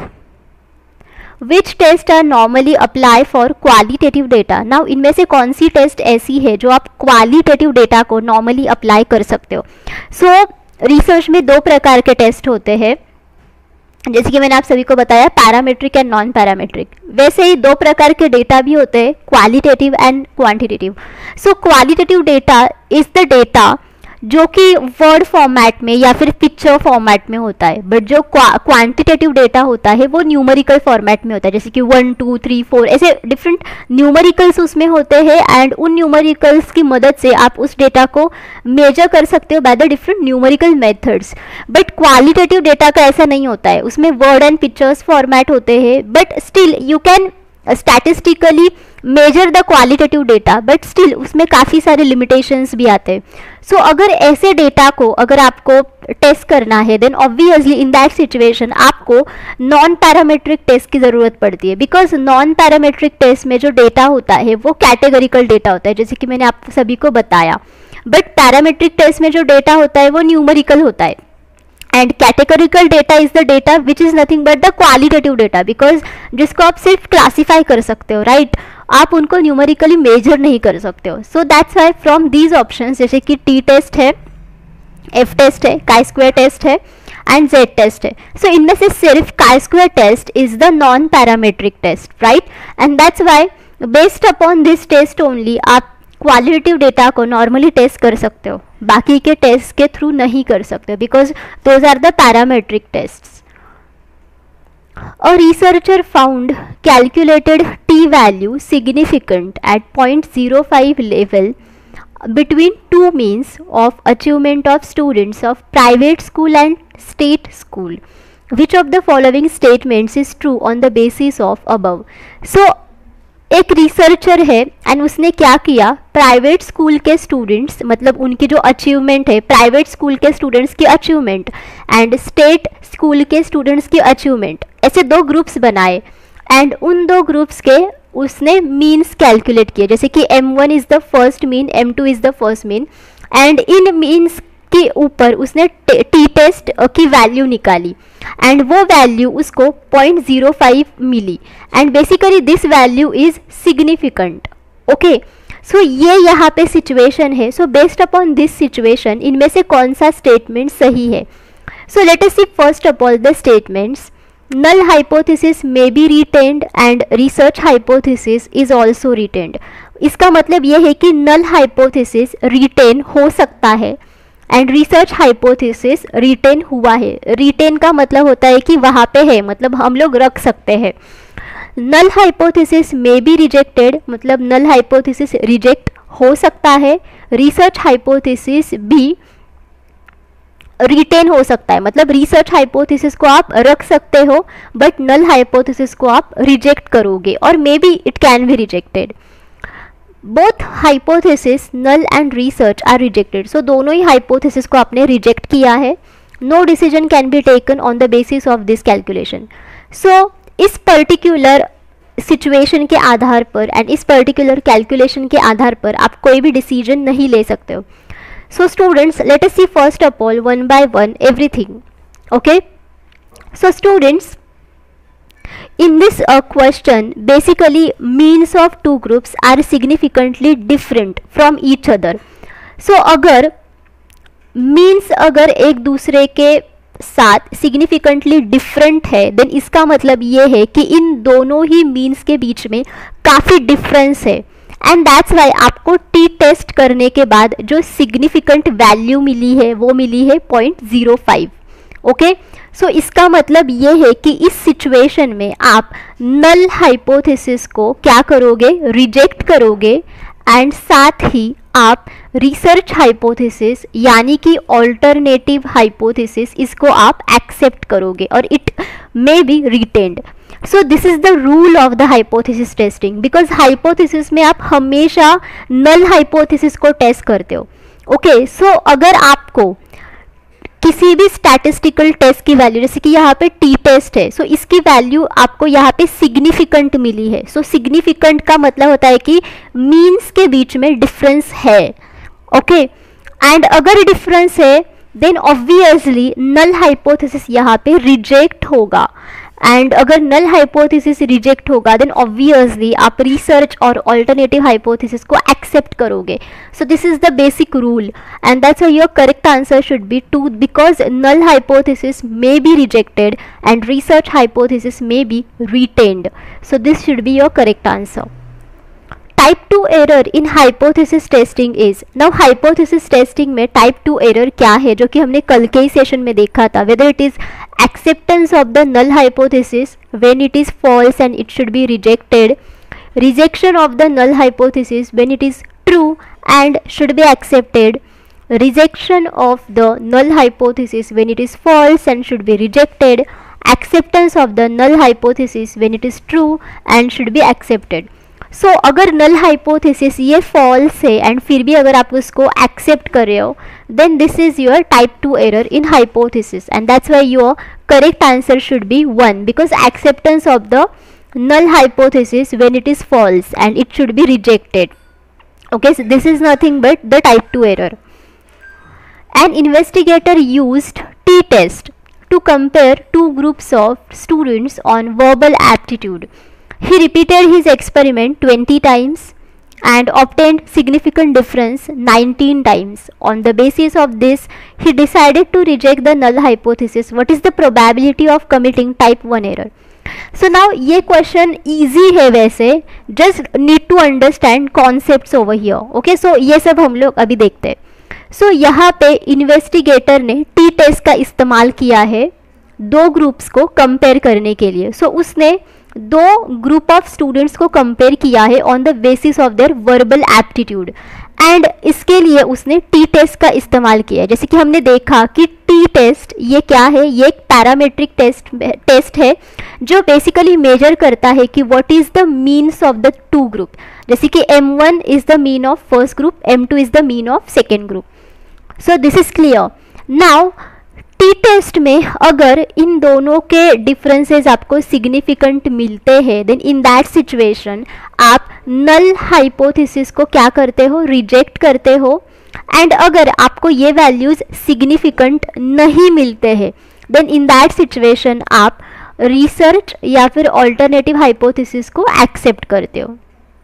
which test are normally apply for qualitative data? Now इनमें से कौन सी टेस्ट ऐसी है जो आप क्वालिटेटिव डेटा को नॉर्मली अप्लाई कर सकते हो. सो रिसर्च में दो प्रकार के टेस्ट होते हैं, जैसे कि मैंने आप सभी को बताया पैरामेट्रिक एंड नॉन पैरामेट्रिक. वैसे ही दो प्रकार के डेटा भी होते हैं, qualitative and quantitative. So qualitative data is the data जो कि वर्ड फॉर्मेट में या फिर पिक्चर फॉर्मेट में होता है, बट जो क्वांटिटेटिव डेटा होता है वो न्यूमेरिकल फॉर्मेट में होता है, जैसे कि 1 2 3 4 ऐसे डिफरेंट न्यूमेरिकल्स उसमें होते हैं एंड उन न्यूमेरिकल्स की मदद से आप उस डेटा को मेजर कर सकते हो by the different numerical methods. But qualitative data का ऐसा नहीं होता है, उसमें वर्ड एंड पिक्चर्स फॉर्मेट होते हैं, but still you can statistically measure the qualitative data, but still उसमें काफ़ी सारे लिमिटेशंस भी आते हैं. सो अगर ऐसे डेटा को अगर आपको टेस्ट करना है then obviously in that situation आपको नॉन पैरामेट्रिक टेस्ट की ज़रूरत पड़ती है, बिकॉज नॉन पैरामेट्रिक टेस्ट में जो डेटा होता है वो कैटेगरिकल डेटा होता है, जैसे कि मैंने आप सभी को बताया. बट पैरामेट्रिक टेस्ट में जो डेटा होता है वो न्यूमेरिकल होता है and categorical data is the data which is nothing but the qualitative data, because जिसको आप सिर्फ क्लासीफाई कर सकते हो, राइट आप उनको न्यूमेरिकली मेजर नहीं कर सकते हो. So that's why from these options, जैसे कि टी टेस्ट है, एफ टेस्ट है, काई स्क्वायर टेस्ट है एंड जेड टेस्ट है. सो इनमें से सिर्फ chi square test is the non parametric test, right, and that's why based upon this test only आप क्वालिटेटिव डेटा को नॉर्मली टेस्ट कर सकते हो, बाकी के टेस्ट के थ्रू नहीं कर सकते, because those are the parametric tests. A researcher found calculated t value significant at 0.05 level between two means of achievement of students of private school and state school. Which of the following statements is true on the basis of above? So एक रिसर्चर है एंड उसने क्या किया, प्राइवेट स्कूल के स्टूडेंट्स मतलब उनकी जो अचीवमेंट है, प्राइवेट स्कूल के स्टूडेंट्स की अचीवमेंट एंड स्टेट स्कूल के स्टूडेंट्स की अचीवमेंट, ऐसे दो ग्रुप्स बनाए एंड उन दो ग्रुप्स के उसने मीन्स कैलकुलेट किए, जैसे कि M1 is the first mean, M2 is the first mean and इन मीन्स के ऊपर उसने टी टेस्ट की वैल्यू निकाली एंड वो वैल्यू उसको 0.05 मिली and basically this value is significant. Okay, so ये यहाँ पे सिचुएशन है. So based upon this situation इनमें से कौन सा स्टेटमेंट सही है? So let us see first of all the statements. Null hypothesis may be retained and research hypothesis is also retained. इसका मतलब ये है कि नल हाइपोथेसिस रिटेन हो सकता है एंड रिसर्च हाइपोथेसिस रिटेन हुआ है. रिटेन का मतलब होता है कि वहाँ पे है, मतलब हम लोग रख सकते हैं. Null hypothesis may be rejected मतलब नल हाइपोथेसिस रिजेक्ट हो सकता है. रिसर्च हाइपोथेसिस भी रिटेन हो सकता है, मतलब रिसर्च हाइपोथेसिस को आप रख सकते हो बट नल हाइपोथेसिस को आप रिजेक्ट करोगे और may be it can be rejected. Both hypothesis null and research are rejected. So दोनों ही हाइपोथेसिस को आपने रिजेक्ट किया है. No decision can be taken on the basis of this calculation. So इस पर्टिकुलर सिचुएशन के आधार पर एंड इस पर्टिकुलर कैलकुलेशन के आधार पर आप कोई भी डिसीजन नहीं ले सकते हो. So students, let us see first of all one by one everything. Okay, so students, in this question basically means of two groups are significantly different from each other. so अगर means अगर एक दूसरे के साथ significantly different है then इसका मतलब ये है कि इन दोनों ही means के बीच में काफ़ी difference है and that's why आपको t टेस्ट करने के बाद जो significant value मिली है वो मिली है 0.05. ओके, सो इसका मतलब ये है कि इस सिचुएशन में आप नल हाइपोथेसिस को क्या करोगे, रिजेक्ट करोगे एंड साथ ही आप रिसर्च हाइपोथेसिस यानी कि ऑल्टरनेटिव हाइपोथेसिस इसको आप एक्सेप्ट करोगे और it may be retained. So this is the rule of the hypothesis testing because hypothesis में आप हमेशा नल हाइपोथेसिस को टेस्ट करते हो. ओके, सो अगर आपको किसी भी स्टैटिस्टिकल टेस्ट की वैल्यू, जैसे कि यहाँ पे टी टेस्ट है, सो इसकी वैल्यू आपको यहाँ पे सिग्निफिकेंट मिली है. सो सिग्निफिकेंट का मतलब होता है कि मीन्स के बीच में डिफरेंस है. ओके, एंड अगर डिफरेंस है देन ऑब्वियसली नल हाइपोथेसिस यहाँ पे रिजेक्ट होगा एंड अगर नल हाइपोथेसिस रिजेक्ट होगा देन ऑब्वियसली आप रिसर्च और ऑल्टरनेटिव हाइपोथेसिस को एक्सेप्ट करोगे. So this is the basic rule and that's why your correct answer should be 2 because null hypothesis may be rejected and research hypothesis may be retained. So this should be your correct answer. Type 2 error in hypothesis testing is. Now hypothesis testing में टाइप 2 एरर क्या है जो कि हमने कल के ही सेशन में देखा था. Whether it is acceptance of the null hypothesis when it is false and it should be rejected, rejection of the null hypothesis when it is true and should be accepted, rejection of the null hypothesis when it is false and should be rejected, acceptance of the null hypothesis when it is true and should be accepted. So अगर नल हाइपोथेसिस ये फॉल्स है एंड फिर भी अगर आप उसको एक्सेप्ट कर रहे हो then this is your type 2 error in hypothesis and that's why your correct answer should be 1 because acceptance of the null hypothesis when it is false and it should be rejected. Okay, so this is nothing but the type 2 error. An investigator used t-test to compare two groups of students on verbal aptitude. He repeated his experiment 20 times and obtained significant difference 19 times. On the basis of this, he decided to reject the null hypothesis. What is the probability of committing type 1 error? So now ये question easy है वैसे, just need to understand concepts over here. Okay, so ये सब हम लोग अभी देखते हैं. So यहाँ पे investigator ने टी टेस्ट का इस्तेमाल किया है दो ग्रुप्स को कंपेयर करने के लिए. So उसने दो ग्रुप ऑफ स्टूडेंट्स को कंपेयर किया है on the basis of their verbal aptitude and इसके लिए उसने टी टेस्ट का इस्तेमाल किया है। जैसे कि हमने देखा कि टी टेस्ट ये क्या है, ये एक पैरामेट्रिक टेस्ट है जो बेसिकली मेजर करता है कि what is the means of the two group. जैसे कि M1 is the mean of first group, M2 is the mean of second group. So this is clear. Now T test में अगर इन दोनों के डिफरेंसेस आपको सिग्निफिकेंट मिलते हैं, देन इन दैट सिचुएशन आप नल हाइपोथेसिस को क्या करते हो, रिजेक्ट करते हो। एंड अगर आपको ये वैल्यूज सिग्निफिकेंट नहीं मिलते हैं, देन इन दैट सिचुएशन आप रिसर्च या फिर ऑल्टरनेटिव हाइपोथेसिस को एक्सेप्ट करते हो।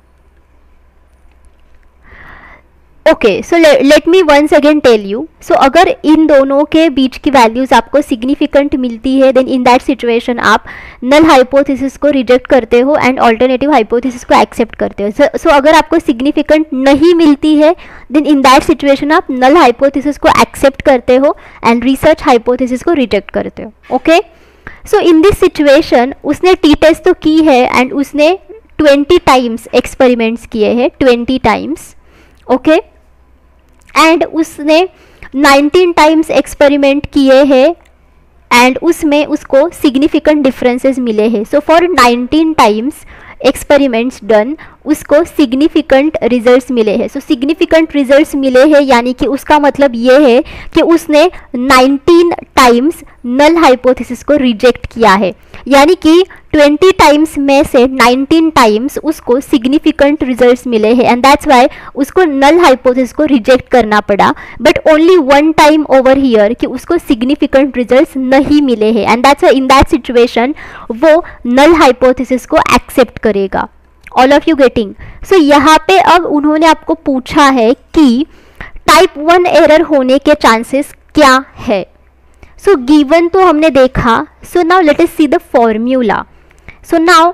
Okay, so let me once again tell you. So अगर इन दोनों के बीच की वैल्यूज आपको सिग्निफिकेंट मिलती है, देन इन दैट सिचुएशन आप नल हाइपोथेसिस को रिजेक्ट करते हो एंड ऑल्टरनेटिव हाइपोथेसिस को एक्सेप्ट करते हो। सो अगर आपको सिग्निफिकेंट नहीं मिलती है, देन इन दैट सिचुएशन आप नल हाइपोथेसिस को एक्सेप्ट करते हो एंड रिसर्च हाइपोथेसिस को रिजेक्ट करते हो। Okay, so in this situation उसने टी टेस्ट तो की है एंड उसने 20 टाइम्स एक्सपेरिमेंट्स किए हैं, 20 टाइम्स। ओके, एंड उसने 19 टाइम्स एक्सपेरिमेंट किए हैं एंड उसमें उसको सिग्निफिकेंट डिफरेंसेस मिले हैं। So for 19 times experiments done उसको सिग्निफिकेंट रिजल्ट्स मिले हैं। सो सिग्निफिकेंट रिजल्ट्स मिले हैं यानी कि उसका मतलब ये है कि उसने 19 टाइम्स नल हाइपोथेसिस को रिजेक्ट किया है, यानी कि 20 टाइम्स में से 19 टाइम्स उसको सिग्निफिकेंट रिजल्ट्स मिले हैं एंड दैट्स वाई उसको नल हाइपोथेसिस को रिजेक्ट करना पड़ा। But only 1 time over here कि उसको सिग्निफिकेंट रिजल्ट्स नहीं मिले हैं and that's why in that situation वो नल हाइपोथेसिस को एक्सेप्ट करेगा। All of you getting? So यहाँ पे अब उन्होंने आपको पूछा है कि टाइप 1 एरर होने के चांसेस क्या है। सो गिवन तो हमने देखा। So now let us see the formula. So now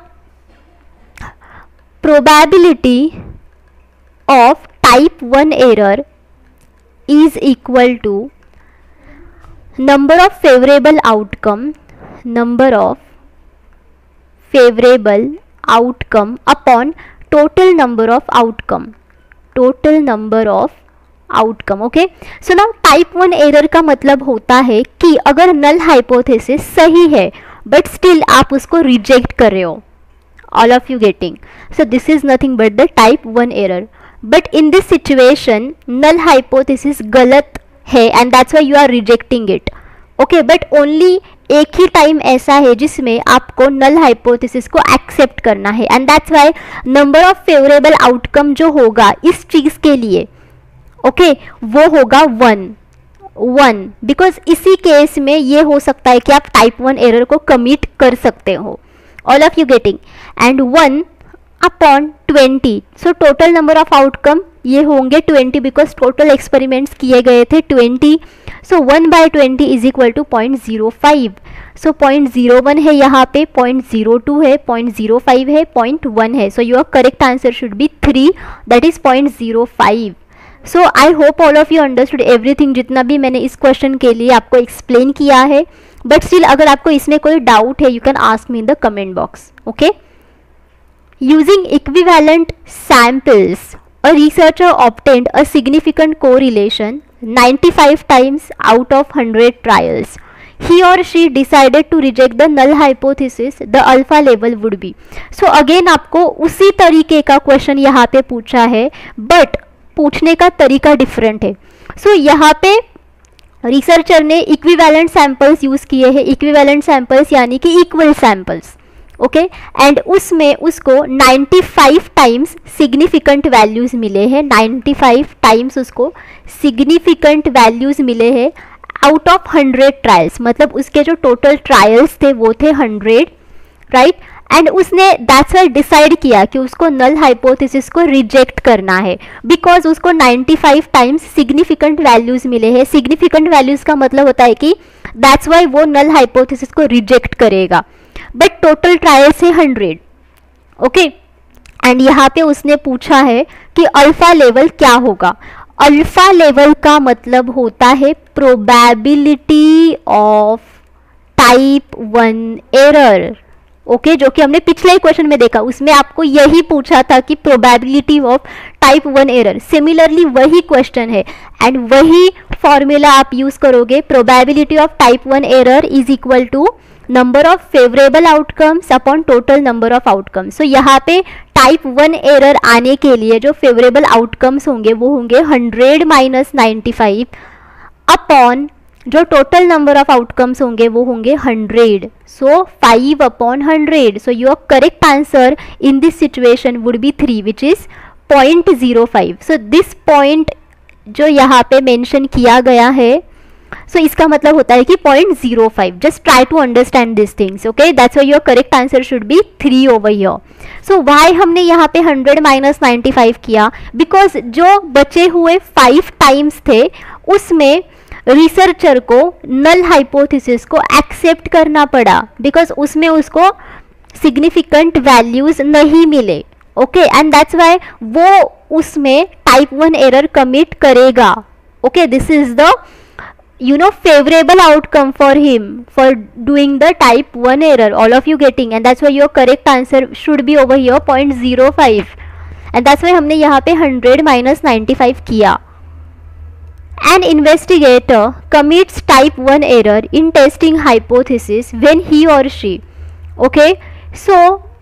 probability of type 1 error is equal to number of favourable outcome, number of favourable outcome upon total number of outcome, total number of outcome. Okay, so now type 1 error का मतलब होता है कि अगर नल हाइपोथेसिस सही है बट स्टिल आप उसको रिजेक्ट कर रहे हो। All of you getting? So this is nothing but the type 1 error. But in this situation null hypothesis गलत है and that's why you are rejecting it. Okay, but only एक ही टाइम ऐसा है जिसमें आपको नल हाइपोथेसिस को एक्सेप्ट करना है and that's why number of favourable outcome जो होगा इस चीज के लिए, ओके, वो होगा 1 बिकॉज इसी केस में ये हो सकता है कि आप टाइप 1 एरर को कमिट कर सकते हो। All of you getting? And 1 upon 20, so total number of outcome ये होंगे 20 बिकॉज टोटल एक्सपेरिमेंट्स किए गए थे 20। So 1/20 is equal to 0.05। So 0.01 है यहाँ पे, 0.02 है, 0.05 है, 0.1 है। So your correct answer should be 3, that is 0.05। So I hope all of you understood everything जितना भी मैंने इस क्वेश्चन के लिए आपको एक्सप्लेन किया है। बट स्टिल अगर आपको इसमें कोई डाउट है you can ask me in the comment box. Okay, using equivalent samples a researcher obtained a significant correlation 95 times out of 100 trials. He or she decided to reject the null hypothesis, the alpha level would be. So again आपको उसी तरीके का क्वेश्चन यहाँ पे पूछा है बट पूछने का तरीका डिफरेंट है। सो यहाँ पे रिसर्चर ने इक्विवेलेंट सैंपल्स यूज किए हैं। इक्विवेलेंट सैंपल्स यानी कि इक्वल सैंपल्स, ओके, एंड उसमें उसको 95 टाइम्स सिग्निफिकेंट वैल्यूज मिले हैं। 95 टाइम्स उसको सिग्निफिकेंट वैल्यूज मिले हैं आउट ऑफ 100 ट्रायल्स, मतलब उसके जो टोटल ट्रायल्स थे वो थे 100, राइट। एंड उसने दैट्स वाई डिसाइड किया कि उसको नल हाइपोथेसिस को रिजेक्ट करना है बिकॉज उसको 95 टाइम्स सिग्निफिकेंट वैल्यूज मिले हैं। सिग्निफिकेंट वैल्यूज का मतलब होता है कि दैट्स वाई वो नल हाइपोथेसिस को रिजेक्ट करेगा, बट टोटल ट्रायल्स है 100, ओके। एंड यहाँ पे उसने पूछा है कि अल्फा लेवल क्या होगा। अल्फा लेवल का मतलब होता है probability of type 1 error, okay, जो कि हमने पिछले ही क्वेश्चन में देखा, उसमें आपको यही पूछा था कि probability of type 1 error. Similarly वही क्वेश्चन है एंड वही फॉर्मूला आप यूज करोगे। Probability of type 1 error is equal to number of favourable outcomes upon total number of outcomes. So यहाँ पे टाइप 1 एरर आने के लिए जो फेवरेबल आउटकम्स होंगे वो होंगे 100 माइनस 95 अपॉन जो टोटल नंबर ऑफ आउटकम्स होंगे वो होंगे 100। So 5 upon 100। So your correct answer in this situation would be 3 which is 0.05। So this point जो यहाँ पे मेंशन किया गया है, सो इसका मतलब होता है कि 0.05। Just try to understand this things, okay, that's why your correct answer should be 3 over here. So why हमने यहाँ पे 100 माइनस 95 किया, बिकॉज जो बचे हुए 5 टाइम्स थे उसमें रिसर्चर को नल हाइपोथेसिस को एक्सेप्ट करना पड़ा, बिकॉज उसमें उसको सिग्निफिकेंट वैल्यूज नहीं मिले, ओके, एंड दैट्स व्हाई वो उसमें टाइप 1 एरर कमिट करेगा, okay. This is the favorable outcome for him for doing the type 1 error, all of you getting, and that's why your correct answer should be over here 0.05, and that's why हमने यहाँ पे 100 minus 95 किया। An investigator commits type 1 error in testing hypothesis when he or she, okay, so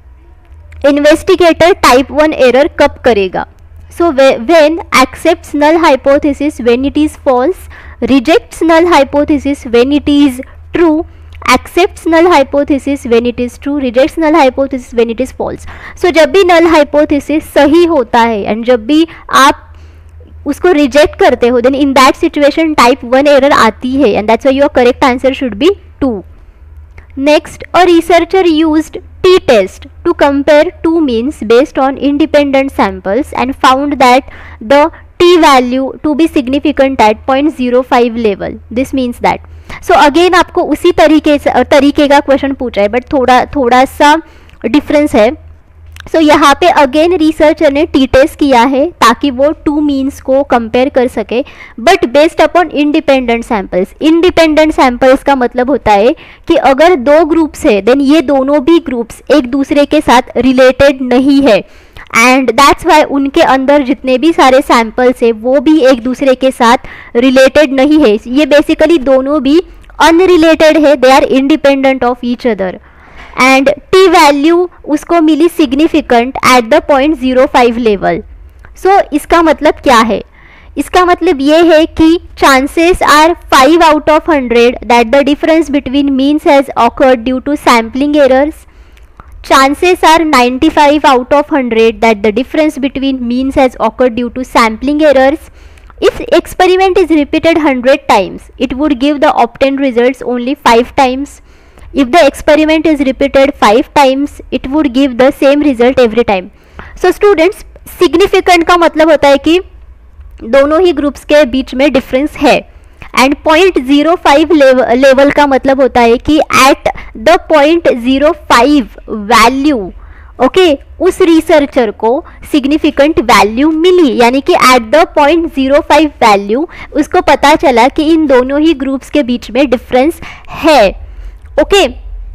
investigator type 1 error कब करेगा? So when accepts null hypothesis when it is false, rejects null hypothesis when it is true, accepts null hypothesis when it is true, rejects null hypothesis when it is false. So जब भी null hypothesis सही होता है एंड जब भी आप उसको रिजेक्ट करते हो, then in that situation type 1 error आती है, and that's why your correct answer should be 2। Next, a researcher used t-test to compare two means based on independent samples and found that the t-value to be significant at 0.05 level. This means that. So again आपको उसी तरीके का क्वेश्चन पूछा है, बट थोड़ा सा डिफरेंस है। सो यहाँ पे अगेन रिसर्चर ने टी टेस्ट किया है ताकि वो टू मीन्स को कंपेयर कर सके, but based upon independent samples. Independent samples का मतलब होता है कि अगर दो ग्रुप्स है देन ये दोनों भी ग्रुप्स एक दूसरे के साथ रिलेटेड नहीं है, एंड दैट्स वाई उनके अंदर जितने भी सारे सैंपल्स है वो भी एक दूसरे के साथ रिलेटेड नहीं है। ये बेसिकली दोनों भी अनरिलेटेड है, they are independent of each other, and T value उसको मिली significant at the 0.05 level. So इसका मतलब क्या है? इसका मतलब ये है कि chances are 5 out of 100 that the difference between means has occurred due to sampling errors. Chances are 95 out of 100 that the difference between means has occurred due to sampling errors. If experiment is repeated 100 times, it would give the obtained results only 5 times. If the experiment is repeated 5 times, it would give the same result every time. So students, significant का मतलब होता है कि दोनों ही ग्रुप्स के बीच में डिफरेंस है, एंड 0.05 लेवल का मतलब होता है कि एट द 0.05 वैल्यू, ओके, उस रिसर्चर को सिग्निफिकेंट वैल्यू मिली, यानी कि एट द 0.05 वैल्यू उसको पता चला कि इन दोनों ही ग्रुप्स के बीच में डिफरेंस है, ओके।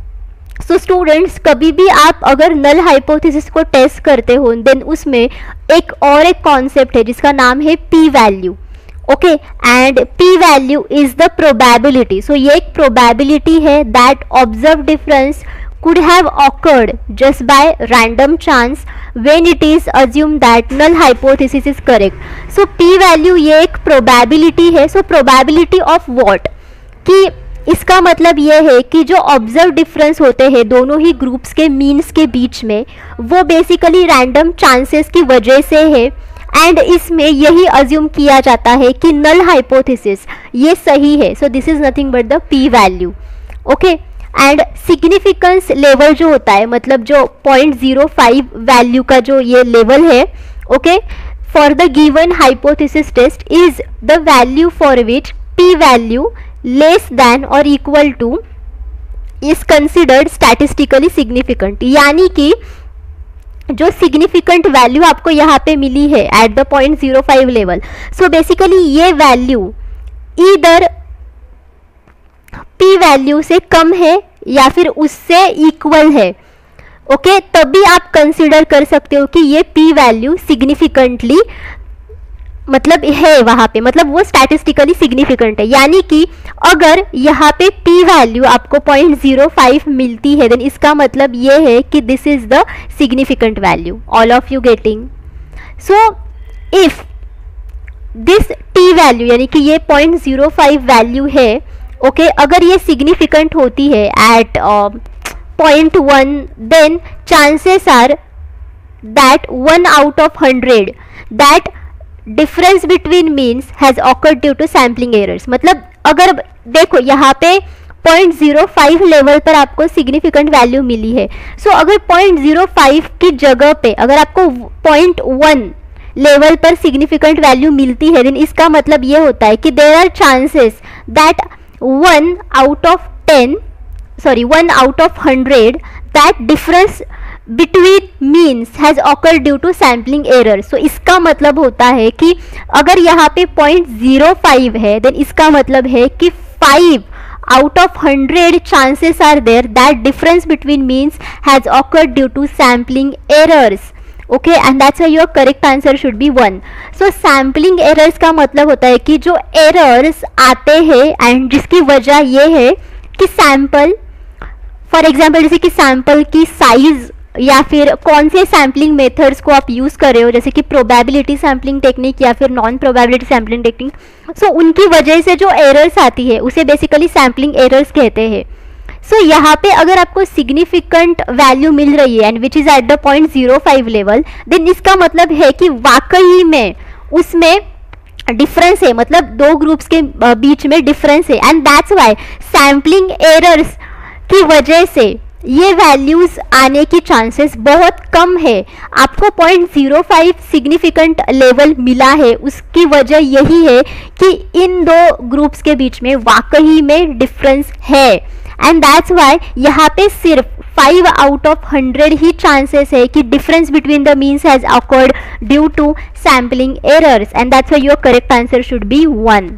सो स्टूडेंट्स, कभी भी आप अगर नल हाइपोथेसिस को टेस्ट करते हो देन उसमें एक कॉन्सेप्ट है जिसका नाम है P value, okay, and P value is the probability. So ये एक प्रोबेबिलिटी है that observe difference could have occurred just by random chance when it is assumed that null hypothesis is correct. So p value ये एक probability है। So probability of what? कि इसका मतलब ये है कि जो ऑब्जर्व डिफरेंस होते हैं दोनों ही ग्रुप्स के मीन्स के बीच में, वो बेसिकली रैंडम चांसेस की वजह से है, एंड इसमें यही अज्यूम किया जाता है कि नल हाइपोथेसिस ये सही है। So this is nothing but the P value, okay. And significance level जो होता है, मतलब जो 0.05 वैल्यू का जो ये लेवल है, okay, for the given hypothesis test is the value for which P value less than और equal to is considered statistically significant. यानी कि जो सिग्निफिकेंट वैल्यू आपको यहाँ पे मिली है at the 0.05 level, so basically ये वैल्यू ईदर पी वैल्यू से कम है या फिर उससे इक्वल है, ओके, तभी आप कंसिडर कर सकते हो कि ये पी वैल्यू सिग्निफिकेंटली मतलब है वहां पे, मतलब वो स्टैटिस्टिकली सिग्निफिकेंट है। यानी कि अगर यहाँ पे पी वैल्यू आपको 0.05 मिलती है, देन इसका मतलब ये है कि this is the significant value. All of you getting? So if this T value यानी कि ये 0.05 वैल्यू है, ओके, अगर ये सिग्निफिकेंट होती है at 0.1, then chances are that 1 out of 100 that difference between means has occurred due to sampling errors। मतलब अगर देखो यहाँ पे 0.05 लेवल पर आपको सिग्निफिकेंट वैल्यू मिली है, सो अगर 0.05 की जगह पे अगर आपको 0.1 लेवल पर सिग्निफिकेंट वैल्यू मिलती है, देन इसका मतलब ये होता है कि there are chances that 1 out of 100 that difference between means has occurred due to sampling error। so इसका मतलब होता है कि अगर यहाँ पे 0.05 है, देन इसका मतलब है कि 5 out of 100 chances are there that difference between means has occurred due to sampling errors। Okay, and that's why your correct answer should be 1। So sampling errors का मतलब होता है कि जो एरर्स आते हैं एंड जिसकी वजह ये है कि सैम्पल, फॉर एग्जाम्पल जैसे कि सैम्पल की साइज या फिर कौन से सैम्पलिंग मेथड्स को आप यूज़ कर रहे हो, जैसे कि प्रोबेबिलिटी सैम्पलिंग टेक्निक या फिर non probability sampling technique, so उनकी वजह से जो एरर्स आती है उसे बेसिकली सैम्पलिंग एरर्स कहते हैं। सो यहाँ पे अगर आपको सिग्निफिकेंट वैल्यू मिल रही है and which is at the 0.05 level, then इसका मतलब है कि वाकई में उसमें डिफरेंस है, मतलब दो ग्रुप्स के बीच में डिफरेंस है, and that's why sampling errors की वजह से ये वैल्यूज आने की चांसेस बहुत कम है। आपको 0.05 सिग्निफिकेंट लेवल मिला है, उसकी वजह यही है कि इन दो ग्रुप्स के बीच में वाकई में डिफरेंस है, एंड दैट्स व्हाई यहाँ पे सिर्फ 5 out of 100 ही चांसेस है कि difference between the means has occurred due to sampling errors, and that's why your correct answer should be 1।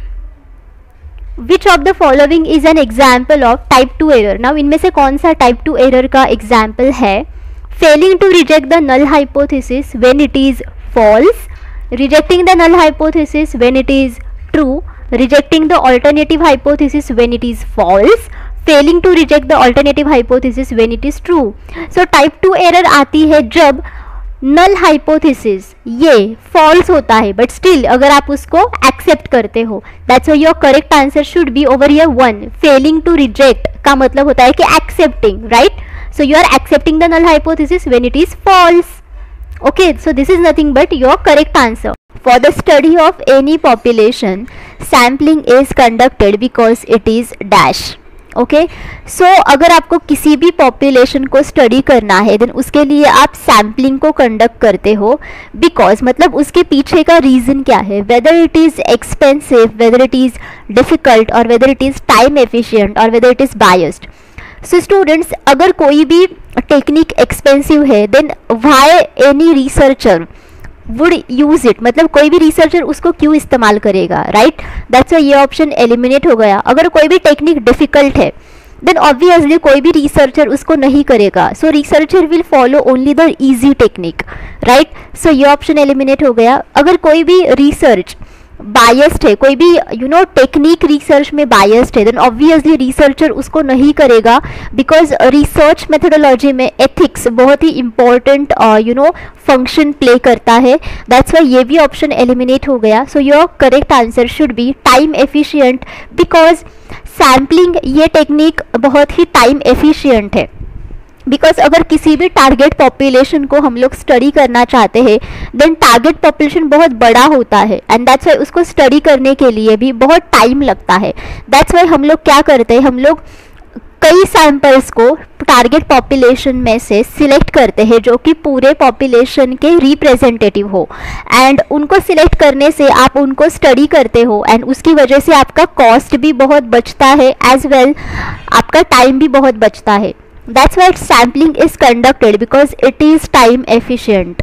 Which of the following is an example of type 2 error? Now इनमें से कौन सा टाइप 2 एरर का एग्जाम्पल है? Failing to reject the null hypothesis when it is false, rejecting the null hypothesis when it is true, rejecting the alternative hypothesis when it is false, failing to reject the alternative hypothesis when it is true। so type 2 error आती है जब null hypothesis ये false होता है, but still अगर आप उसको accept करते हो, that's why your correct answer should be over here 1। failing to reject का मतलब होता है कि accepting, right? so you are accepting the null hypothesis when it is false। okay, so this is nothing but your correct answer। For the study of any population, sampling is conducted because it is dash। Okay, so अगर आपको किसी भी पॉपुलेशन को स्टडी करना है, देन उसके लिए आप सैम्पलिंग को कंडक्ट करते हो बिकॉज मतलब उसके पीछे का रीज़न क्या है, whether it is expensive, whether it is difficult, और whether it is time efficient, और whether it is biased. So students, अगर कोई भी टेक्निक एक्सपेंसिव है, then why any researcher would use it, मतलब कोई भी रिसर्चर उसको क्यों इस्तेमाल करेगा, राइट? दैट्स ये ऑप्शन एलिमिनेट हो गया। अगर कोई भी टेक्निक डिफिकल्ट है, देन ऑब्वियसली कोई भी रिसर्चर उसको नहीं करेगा, so researcher will follow only the easy technique, right? So ये ऑप्शन एलिमिनेट हो गया। अगर कोई भी रिसर्च बायस्ड है, कोई भी टेक्निक रिसर्च में बायस्ड है, देन ऑब्वियसली रिसर्चर उसको नहीं करेगा बिकॉज रिसर्च मेथोडोलॉजी में एथिक्स बहुत ही इंपॉर्टेंट फंक्शन प्ले करता है। दैट्स वाई ये भी ऑप्शन एलिमिनेट हो गया। So your correct answer should be time efficient, because sampling ये टेक्निक बहुत ही टाइम एफिशिएंट है। बिकॉज अगर किसी भी टारगेट पॉपुलेशन को हम लोग स्टडी करना चाहते हैं, देन टारगेट पॉपुलेशन बहुत बड़ा होता है, एंड दैट्स वाई उसको स्टडी करने के लिए भी बहुत टाइम लगता है। दैट्स वाई हम लोग क्या करते हैं, हम लोग कई सैंपल्स को टारगेट पॉपुलेशन में से सिलेक्ट करते हैं जो कि पूरे पॉपुलेशन के रिप्रेजेंटेटिव हो, एंड उनको सिलेक्ट करने से आप उनको स्टडी करते हो, एंड उसकी वजह से आपका कॉस्ट भी बहुत बचता है, एज वेल आपका टाइम भी बहुत बचता है। That's why sampling is conducted because it is time efficient.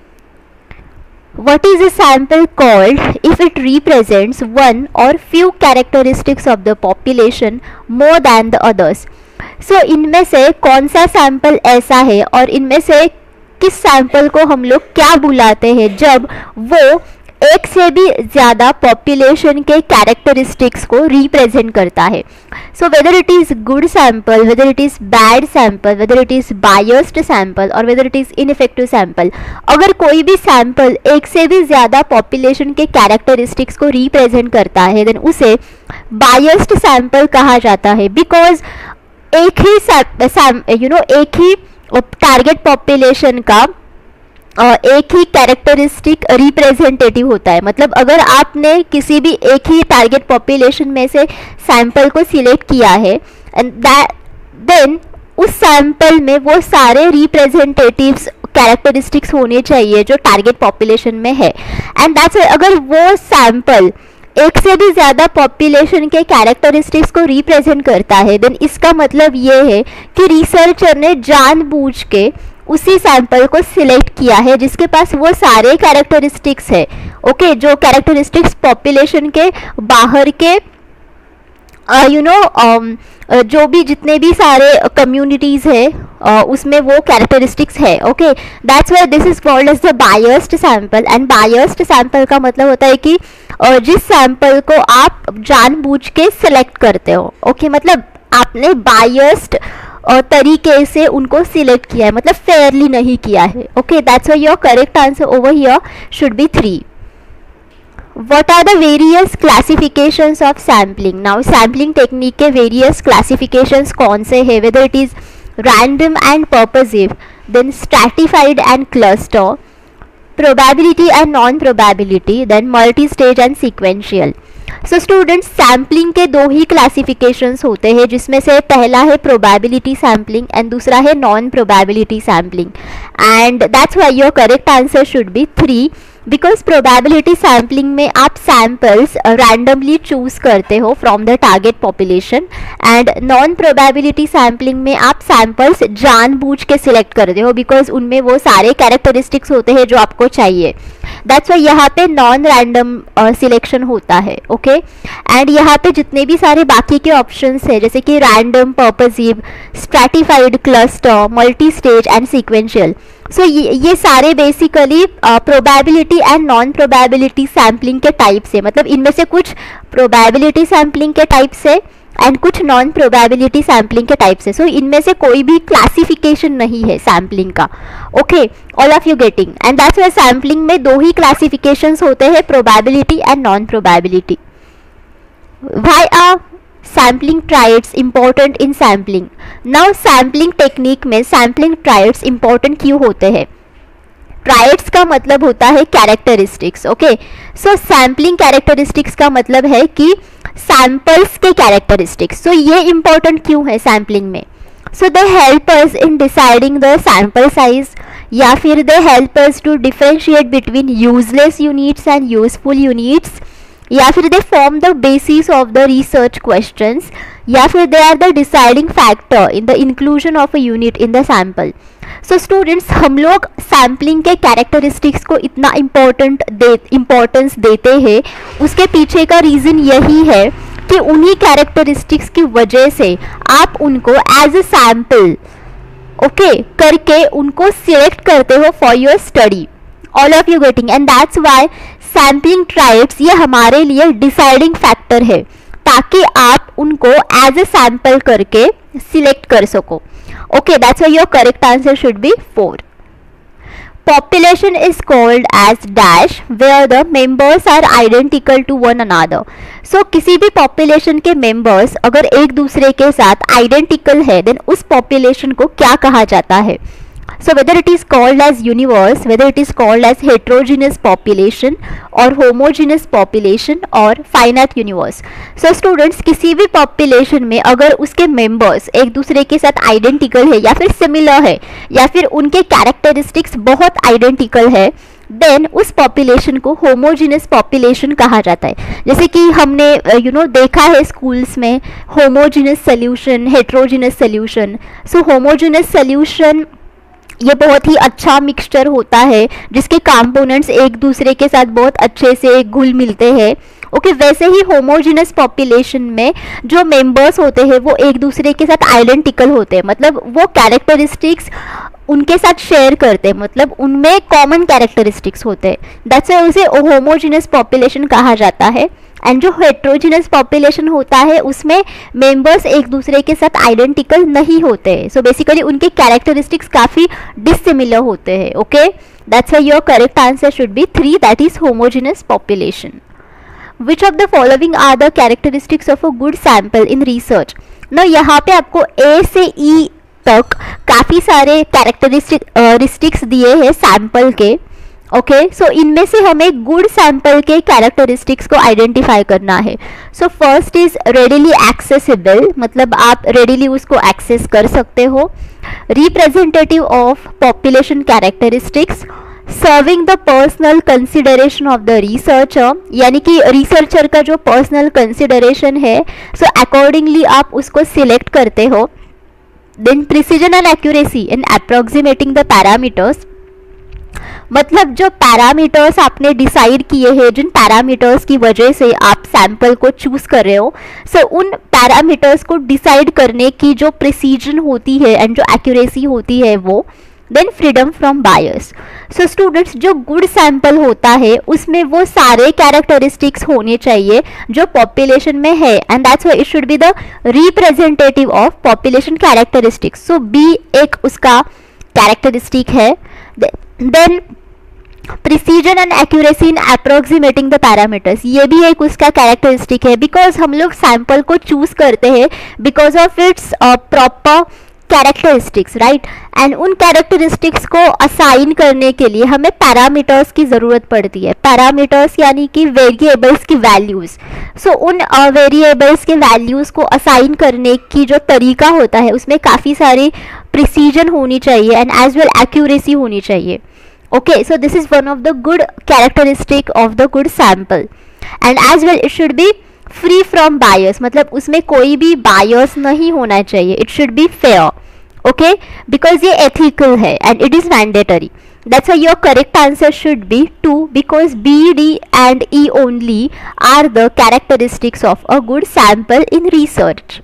What is a sample called if it represents one or few characteristics of the population more than the others? सो इनमें से कौन सा सैंपल ऐसा है और इनमें से किस सैंपल को हम लोग क्या बुलाते हैं जब वो एक से भी ज़्यादा पॉपुलेशन के कैरेक्टरिस्टिक्स को रिप्रेजेंट करता है. So whether it is good sample, whether it is bad sample, whether it is biased sample और whether it is ineffective sample, अगर कोई भी सैंपल एक से भी ज़्यादा पॉपुलेशन के कैरेक्टरिस्टिक्स को रिप्रेजेंट करता है देन उसे बायस्ड सैंपल कहा जाता है. बिकॉज एक ही टारगेट पॉपुलेशन का एक ही कैरेक्टरिस्टिक रिप्रेजेंटेटिव होता है. मतलब अगर आपने किसी भी एक ही टारगेट पॉपुलेशन में से सैंपल को सिलेक्ट किया है एंड देन उस सैंपल में वो सारे रिप्रेजेंटेटिव्स कैरेक्टरिस्टिक्स होने चाहिए जो टारगेट पॉपुलेशन में है. एंड दैट्स अगर वो सैंपल एक से भी ज़्यादा पॉपुलेशन के कैरेक्टरिस्टिक्स को रिप्रेजेंट करता है देन इसका मतलब ये है कि रिसर्चर ने जानबूझ के उसी सैंपल को सिलेक्ट किया है जिसके पास वो सारे कैरेक्टरिस्टिक्स है. ओके, जो कैरेक्टरिस्टिक्स पॉपुलेशन के बाहर के जो भी जितने भी सारे कम्युनिटीज़ है उसमें वो कैरेक्टरिस्टिक्स है. Okay, that's why this is called as the biased sample. And biased sample का मतलब होता है कि जिस सैंपल को आप जानबूझ के सिलेक्ट करते हो. ओके, मतलब आपने बायस्ड तरीके से उनको सिलेक्ट किया है, मतलब फेयरली नहीं किया है. Okay, that's why your correct answer over here should be 3. What are the various classifications of sampling? Now sampling technique के various classifications कौन से है? Whether it is random and purposive, then stratified and cluster, probability and non-probability, then multi-stage and sequential. So students, sampling के दो ही classifications होते हैं जिसमें से पहला है probability sampling and दूसरा है non-probability sampling. And that's why your correct answer should be 3. Because probability sampling में आप सैम्पल्स रैंडमली चूज करते हो from the target population and non probability sampling में आप सैम्पल्स जानबूझ के सिलेक्ट करते हो बिकॉज उनमें वो सारे कैरेक्टरिस्टिक्स होते हैं जो आपको चाहिए. दैट्स वाई यहाँ पे नॉन रैंडम सिलेक्शन होता है. ओके, एंड यहाँ पे जितने भी सारे बाकी के ऑप्शंस है जैसे कि random, purposive, stratified, cluster, multi stage and sequential, so ये सारे basically probability and non probability sampling के टाइप्स है. मतलब इनमें से कुछ प्रोबेबिलिटी सैम्पलिंग के टाइप्स है एंड कुछ नॉन प्रोबेबिलिटी सैम्पलिंग के टाइप्स है. सो इनमें से कोई भी क्लासिफिकेशन नहीं है सैम्पलिंग का. Okay, all of you getting. And that's why sampling में दो ही क्लासिफिकेशंस होते हैं, probability and non probability. Why are sampling triads important in sampling? Now sampling technique में सैम्पलिंग ट्रायड्स इंपॉर्टेंट क्यों होते हैं? ट्रायड्स का मतलब होता है characteristics. Okay, so sampling characteristics का मतलब है कि सैम्पल्स के कैरेक्टरिस्टिक्स. सो ये इंपॉर्टेंट क्यों है सैम्पलिंग में? So they help us in deciding the sample size या फिर they help us to differentiate between useless units and useful units या फिर they form the basis of the research questions या फिर they are the deciding factor in the inclusion of a unit in the sample. So students, हम लोग सैम्पलिंग के कैरेक्टरिस्टिक्स को इतना इम्पोर्टेंस देते हैं, उसके पीछे का रीज़न यही है कि उन्हीं कैरेक्टरिस्टिक्स की वजह से आप उनको एज अ सैम्पल करके उनको सिलेक्ट करते हो for your study. All of you getting? And that's why sampling triads ये हमारे लिए डिसाइडिंग फैक्टर है ताकि आप उनको एज अ सैम्पल करके सिलेक्ट कर सको. Okay, that's why your correct answer should be 4. Population is called as dash where the members are identical to one another. So किसी भी population के members अगर एक दूसरे के साथ identical है then उस population को क्या कहा जाता है? So whether it is called as universe, whether it is called as heterogeneous population or homogeneous population or finite universe. So students, किसी भी population में अगर उसके members एक दूसरे के साथ identical है या फिर similar है या फिर उनके characteristics बहुत identical है देन उस पॉपुलेशन को होमोजीनियस पॉपुलेशन कहा जाता है. जैसे कि हमने देखा है स्कूल्स में homogeneous solution, heterogeneous solution. So homogeneous solution ये बहुत ही अच्छा मिक्सचर होता है जिसके कंपोनेंट्स एक दूसरे के साथ बहुत अच्छे से घुल मिलते हैं. ओके वैसे ही होमोजेनस पॉपुलेशन में जो मेंबर्स होते हैं वो एक दूसरे के साथ आइडेंटिकल होते हैं, मतलब वो कैरेक्टरिस्टिक्स उनके साथ शेयर करते हैं, मतलब उनमें कॉमन कैरेक्टरिस्टिक्स होते हैं, दैट्स व्हाई उसे होमोजेनस पॉपुलेशन कहा जाता है। एंड जो हेट्रोजेनस पॉपुलेशन होता है उसमें मेंबर्स एक दूसरे के साथ आइडेंटिकल नहीं होते हैं, सो बेसिकली उनके कैरेक्टरिस्टिक्स काफ़ी डिसिमिलर होते हैं। Okay that's why your correct answer should be 3, that is homogenous population. Which of the following are the characteristics of a good sample in research. ना यहाँ पे आपको ए से ई तक काफ़ी सारे कैरेक्टरिस्टिक्स दिए हैं सैंपल के। ओके सो इनमें से हमें गुड सैंपल के कैरेक्टरिस्टिक्स को आइडेंटिफाई करना है। So first is readily accessible, मतलब आप रेडिली उसको एक्सेस कर सकते हो। Representative of population characteristics, serving the personal consideration of the researcher, यानी कि रिसर्चर का जो पर्सनल कंसिडरेशन है सो अकॉर्डिंगली आप उसको सिलेक्ट करते हो। Then precision and accuracy in approximating the parameters, मतलब जो पैरामीटर्स आपने डिसाइड किए हैं, जिन पैरामीटर्स की वजह से आप सैंपल को चूज कर रहे हो, सो उन पैरामीटर्स को डिसाइड करने की जो प्रिसीजन होती है एंड जो एक्यूरेसी होती है वो। Then freedom from bias. So students जो गुड सैंपल होता है उसमें वो सारे कैरेक्टरिस्टिक्स होने चाहिए जो पॉपुलेशन में है, and that's why it should be the representative of population characteristics. So B एक उसका कैरेक्टरिस्टिक है। Then precision and accuracy in approximating the parameters, ये भी एक उसका कैरेक्टरिस्टिक है, बिकॉज हम लोग सैंपल को चूज करते हैं because of its proper characteristics, right. And उन कैरेक्टरिस्टिक्स को असाइन करने के लिए हमें पैरामीटर्स की ज़रूरत पड़ती है। पैरामीटर्स यानी कि वेरिएबल्स की वैल्यूज़। सो उन वेरिएबल्स के वैल्यूज़ को असाइन करने की जो तरीका होता है उसमें काफ़ी सारी प्रिसीजन होनी चाहिए एंड एज वेल एक्यूरेसी होनी चाहिए। Okay so this is one of the good characteristic of the good sample. And as well it should be free from bias, मतलब उसमें कोई भी बायस नहीं होना चाहिए। It should be fair, okay, because ये एथिकल है and it is mandatory. That's why your correct answer should be 2, because B, D and E only are the characteristics of a good sample in research.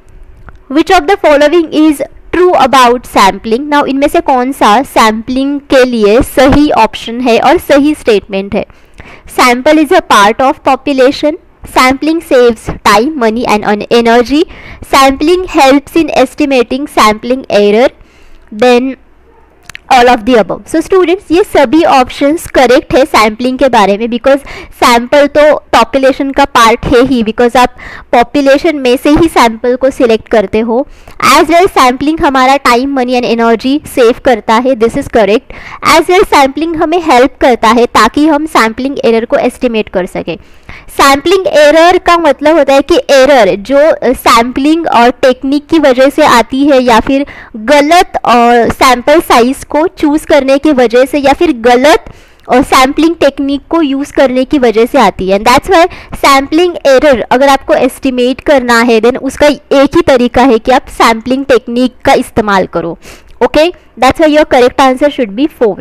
Which of the following is true about sampling? Now इनमें से कौन सा sampling के लिए सही option है और सही statement है? Sample is a part of population. Sampling saves time, money and energy. Sampling helps in estimating sampling error. Then all of the above. So students ये सभी ऑप्शंस करेक्ट है सैम्पलिंग के बारे में, बिकॉज सैम्पल तो पॉपुलेशन का पार्ट है ही, बिकॉज आप पॉपुलेशन में से ही सैम्पल को सिलेक्ट करते हो। एज वेल सैम्पलिंग हमारा time, money and energy save करता है, this is correct. As well sampling हमें हेल्प करता है ताकि हम सैम्पलिंग एरर को एस्टिमेट कर सकें। सैम्पलिंग एरर का मतलब होता है कि एरर जो सैम्पलिंग और टेक्निक की वजह से आती है, या फिर गलत सैम्पल साइज को चूज करने की वजह से, या फिर गलत और सैम्पलिंग टेक्निक को यूज करने की वजह से आती है। दैट्स व्हाई सैम्पलिंग एरर अगर आपको एस्टिमेट करना है देन उसका एक ही तरीका है कि आप सैम्पलिंग टेक्निक का इस्तेमाल करो। Okay that's why your correct answer should be 4.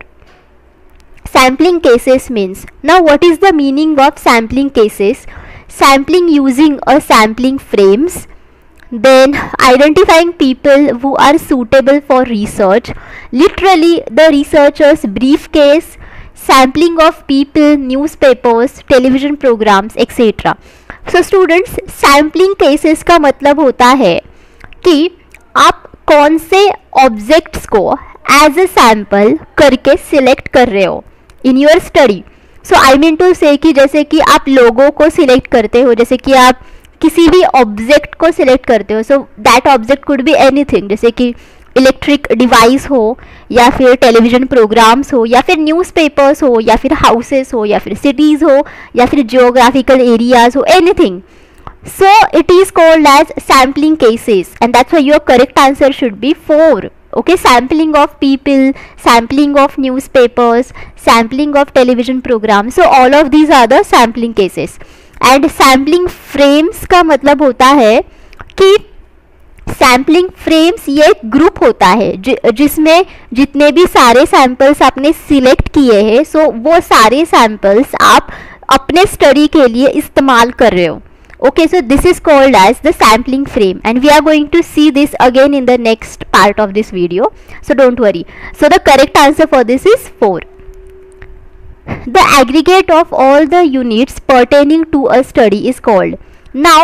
Sampling cases means, now what is the meaning of sampling cases? Sampling using a sampling frames, then identifying people who are suitable for research, literally the researcher's briefcase, sampling of people, newspapers, television programs, etc. So students, sampling cases का मतलब होता है कि आप कौन से ऑब्जेक्ट्स को एज ए सैम्पल करके सिलेक्ट कर रहे हो in your study. So I mean to say कि जैसे कि आप लोगों को सिलेक्ट करते हो, जैसे कि आप किसी भी ऑब्जेक्ट को सिलेक्ट करते हो, so that object could be anything, जैसे कि इलेक्ट्रिक डिवाइस हो, या फिर टेलीविजन प्रोग्राम्स हो, या फिर न्यूज़पेपर्स हो, या फिर हाउसेस हो, या फिर सिटीज़ हो, या फिर जियोग्राफिकल एरियाज हो, anything. So it is called as sampling cases, and that's why your correct answer should be 4. Okay, sampling of people, sampling of newspapers, sampling of television programs, so all of these are the sampling cases. And sampling frames का मतलब होता है कि सैम्पलिंग फ्रेम्स ये एक ग्रुप होता है जिसमें जितने भी सारे सैंपल्स आपने सिलेक्ट किए हैं, सो वो सारे सैंपल्स आप अपने स्टडी के लिए इस्तेमाल कर रहे हो. Okay, so this is called as the sampling frame, and we are going to see this again in the next part of this video, so don't worry. So the correct answer for this is 4. The aggregate of all the units pertaining to a study is called. Now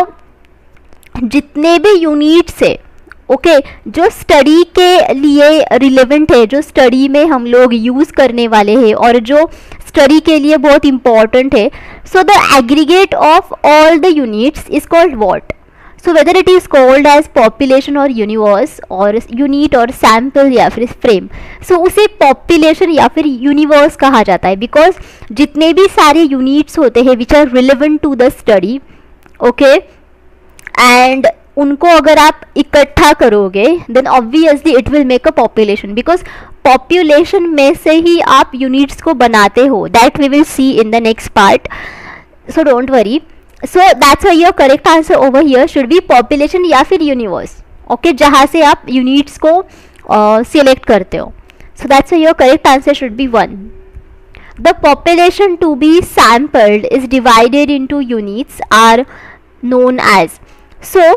जितने भी यूनिट्स है, ओके, जो स्टडी के लिए रिलेवेंट है, जो स्टडी में हम लोग यूज़ करने वाले हैं और जो स्टडी के लिए बहुत इंपॉर्टेंट है, so the aggregate of all the units is called what. So whether it is called as population और यूनिवर्स और यूनिट और सैम्पल या फिर फ्रेम, सो उसे पॉपुलेशन या फिर यूनिवर्स कहा जाता है, बिकॉज जितने भी सारे यूनिट्स होते हैं which are relevant to the study, okay, and उनको अगर आप इकट्ठा करोगे then obviously it will make a population, because population में से ही आप यूनिट्स को बनाते हो. That we will see in the next part, so don't worry. So that's why your correct answer over here should be population या फिर यूनिवर्स, ओके, जहाँ से आप यूनिट्स को सिलेक्ट करते हो. So that's why your correct answer should be 1. The population to be sampled is divided into units are known as. So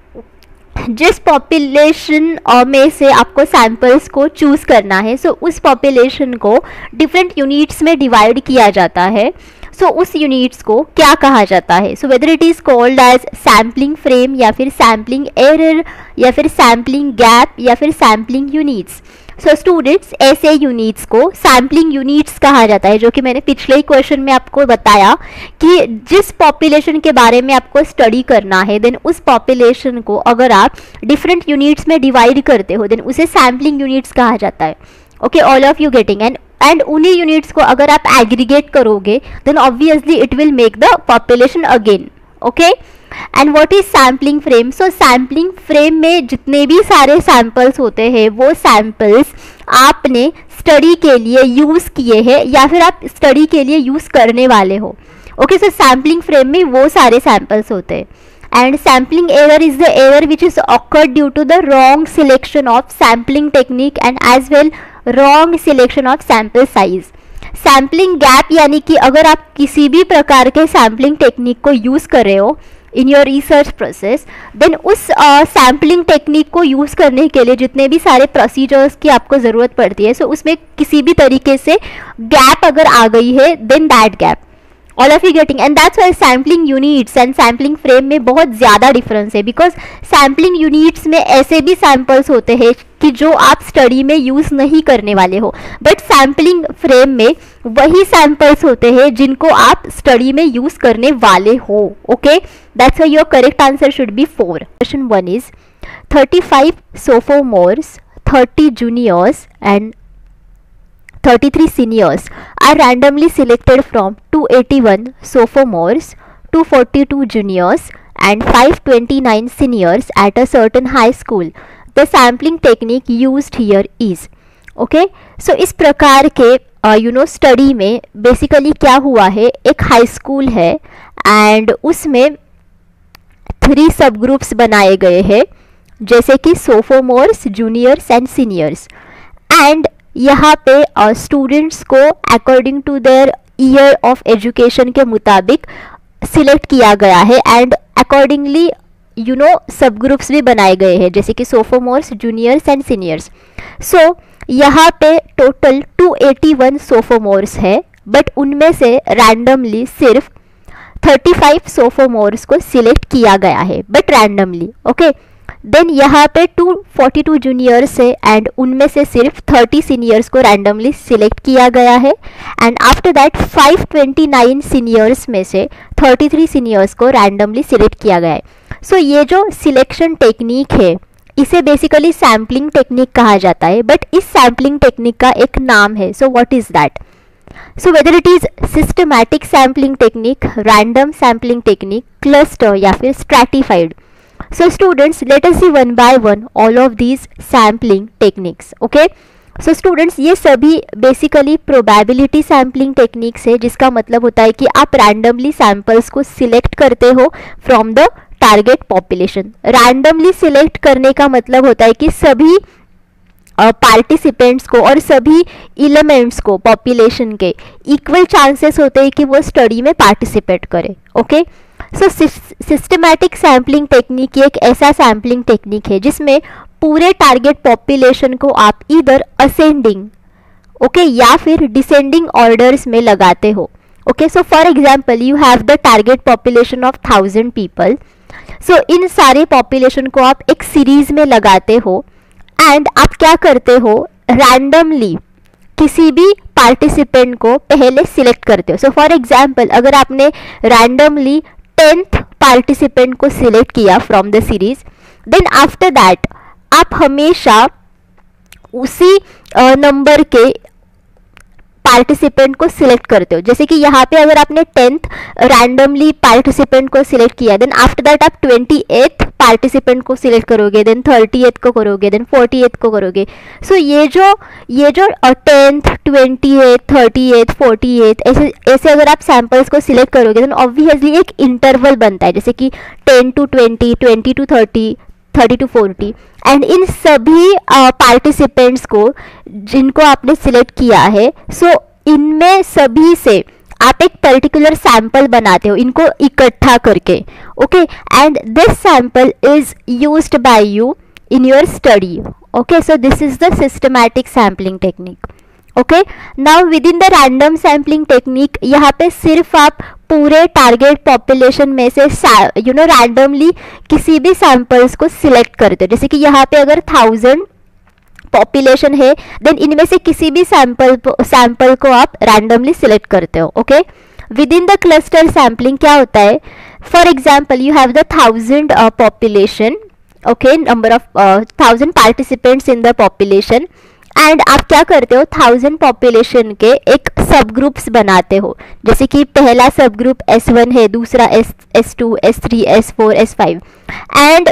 जिस पॉपुलेशन में से आपको सैम्पल्स को चूज़ करना है, सो उस पॉपुलेशन को डिफरेंट यूनिट्स में डिवाइड किया जाता है. सो उस यूनिट्स को क्या कहा जाता है? So whether it is called as sampling frame या फिर सैम्पलिंग एरर या फिर सैम्पलिंग गैप या फिर सैम्पलिंग यूनिट्स. सो स्टूडेंट्स, ऐसे यूनिट्स को सैम्पलिंग यूनिट्स कहा जाता है, जो कि मैंने पिछले ही क्वेश्चन में आपको बताया कि जिस पॉपुलेशन के बारे में आपको स्टडी करना है देन उस पॉपुलेशन को अगर आप डिफरेंट यूनिट्स में डिवाइड करते हो देन उसे सैम्पलिंग यूनिट्स कहा जाता है. Okay, all of you getting? And उन्हीं यूनिट्स को अगर आप एग्रीगेट करोगे then obviously it will make the population again. Okay, and what is sampling frame? So sampling frame में जितने भी सारे सैम्पल्स होते हैं वो सैम्पल्स आपने स्टडी के लिए यूज़ किए हैं या फिर आप स्टडी के लिए यूज़ करने वाले हो. ओके, सो सैम्पलिंग फ्रेम में वो सारे सैम्पल्स होते हैं. And sampling error is the error which is occurred due to the wrong selection of sampling technique and as well wrong selection of sample size. Sampling gap यानी कि अगर आप किसी भी प्रकार के सैम्पलिंग टेक्निक को यूज़ कर रहे हो in your research process, then उस सैम्पलिंग टेक्निक को यूज़ करने के लिए जितने भी सारे प्रोसीजर्स की आपको ज़रूरत पड़ती है, सो उसमें किसी भी तरीके से गैप अगर आ गई है then that gap, all of you getting? And that's why sampling units and sampling frame में बहुत ज़्यादा डिफरेंस है, बिकॉज सैम्पलिंग यूनिट्स में ऐसे भी सैम्पल्स होते हैं कि जो आप स्टडी में यूज़ नहीं करने वाले हो, बट सैम्पलिंग फ्रेम में वही सैम्पल्स होते हैं जिनको आप स्टडी में यूज़ करने वाले हो. Okay, that's why your correct answer should be 4. Question 1 is 35 sophomores, 30 juniors and 33 seniors are randomly selected from 281 sophomores, 242 juniors and 529 seniors at a certain high school. The sampling technique used here is. Okay, so इस प्रकार के स्टडी में बेसिकली क्या हुआ है, एक हाई स्कूल है एंड उसमें 3 सब ग्रुप्स बनाए गए हैं जैसे कि sophomores, juniors and seniors. And यहाँ पे स्टूडेंट्स को according to their year of education के मुताबिक सिलेक्ट किया गया है एंड अकॉर्डिंगली सब ग्रुप्स भी बनाए गए हैं जैसे कि sophomores, juniors and seniors. So यहाँ पे टोटल 281 सोफोमोर्स है, बट उनमें से रैंडमली सिर्फ 35 सोफोमोर्स को सिलेक्ट किया गया है, बट रैंडमली. ओके, देन यहाँ पे 242 जूनियर्स है एंड उनमें से सिर्फ 30 सीनियर्स को रैंडमली सिलेक्ट किया गया है. एंड आफ्टर दैट 529 सीनियर्स में से 33 सीनियर्स को रैंडमली सिलेक्ट किया गया है. सो ये जो सिलेक्शन टेक्निक है इसे बेसिकली सैम्पलिंग टेक्निक कहा जाता है, बट इस सैम्पलिंग टेक्निक का एक नाम है. So what is that? So whether it is systematic sampling technique, random sampling technique, cluster या फिर stratified. So students, let us see one by one all of these sampling techniques. Okay, so students, ये सभी basically probability sampling techniques है, जिसका मतलब होता है कि आप randomly samples को select करते हो from the target population. randomly select करने का मतलब होता है कि सभी पार्टिसिपेंट्स को और सभी एलिमेंट्स को पॉपुलेशन के इक्वल चांसेस होते हैं कि वो स्टडी में पार्टिसिपेट करें। Okay, so systematic sampling technique एक ऐसा सैम्पलिंग टेक्निक है जिसमें पूरे टारगेट पॉपुलेशन को आप इधर असेंडिंग या फिर डिसेंडिंग ऑर्डर्स में लगाते हो। Okay, so for example you have the target population of 1000 people. So इन सारे पॉपुलेशन को आप एक सीरीज में लगाते हो एंड आप क्या करते हो, रैंडमली किसी भी पार्टिसिपेंट को पहले सिलेक्ट करते हो। सो फॉर एग्जाम्पल अगर आपने रैंडमली 10th पार्टिसिपेंट को सिलेक्ट किया from the series, then after that आप हमेशा उसी नंबर के पार्टिसिपेंट को सिलेक्ट करते हो। जैसे कि यहाँ पे अगर आपने 10th रैंडमली पार्टिसिपेंट को सिलेक्ट किया, देन आफ्टर दैट आप 28th पार्टिसिपेंट को सिलेक्ट करोगे, देन 30th को करोगे, देन 40th को करोगे। सो ये जो 10th 28th 30th 48th ऐसे अगर आप सैम्पल्स को सिलेक्ट करोगे, देन ऑब्वियसली एक इंटरवल बनता है, जैसे कि 10 to 20, 20 to 30, 30 to 40। एंड इन सभी पार्टिसिपेंट्स को जिनको आपने सिलेक्ट किया है, सो इनमें सभी से आप एक पर्टिकुलर सैंपल बनाते हो इनको इकट्ठा करके। Okay, and this sample is used by you in your study. Okay, so this is the systematic sampling technique. Okay, now within the random sampling technique यहाँ पे सिर्फ आप पूरे टारगेट पॉपुलेशन में से रैंडमली किसी भी सैंपल्स को सिलेक्ट करते हो। जैसे कि यहाँ पे अगर 1000 पॉपुलेशन है, देन इनमें से किसी भी सैंपल को आप रैंडमली सिलेक्ट करते हो। Okay, within the cluster sampling क्या होता है, for example you have the 1000 population, okay, number of 1000 participants in the population, and आप क्या करते हो, 1000 पॉपुलेशन के एक सब ग्रुप्स बनाते हो। जैसे कि पहला सब ग्रुप S1 है, दूसरा S2, S3, S4, S5, and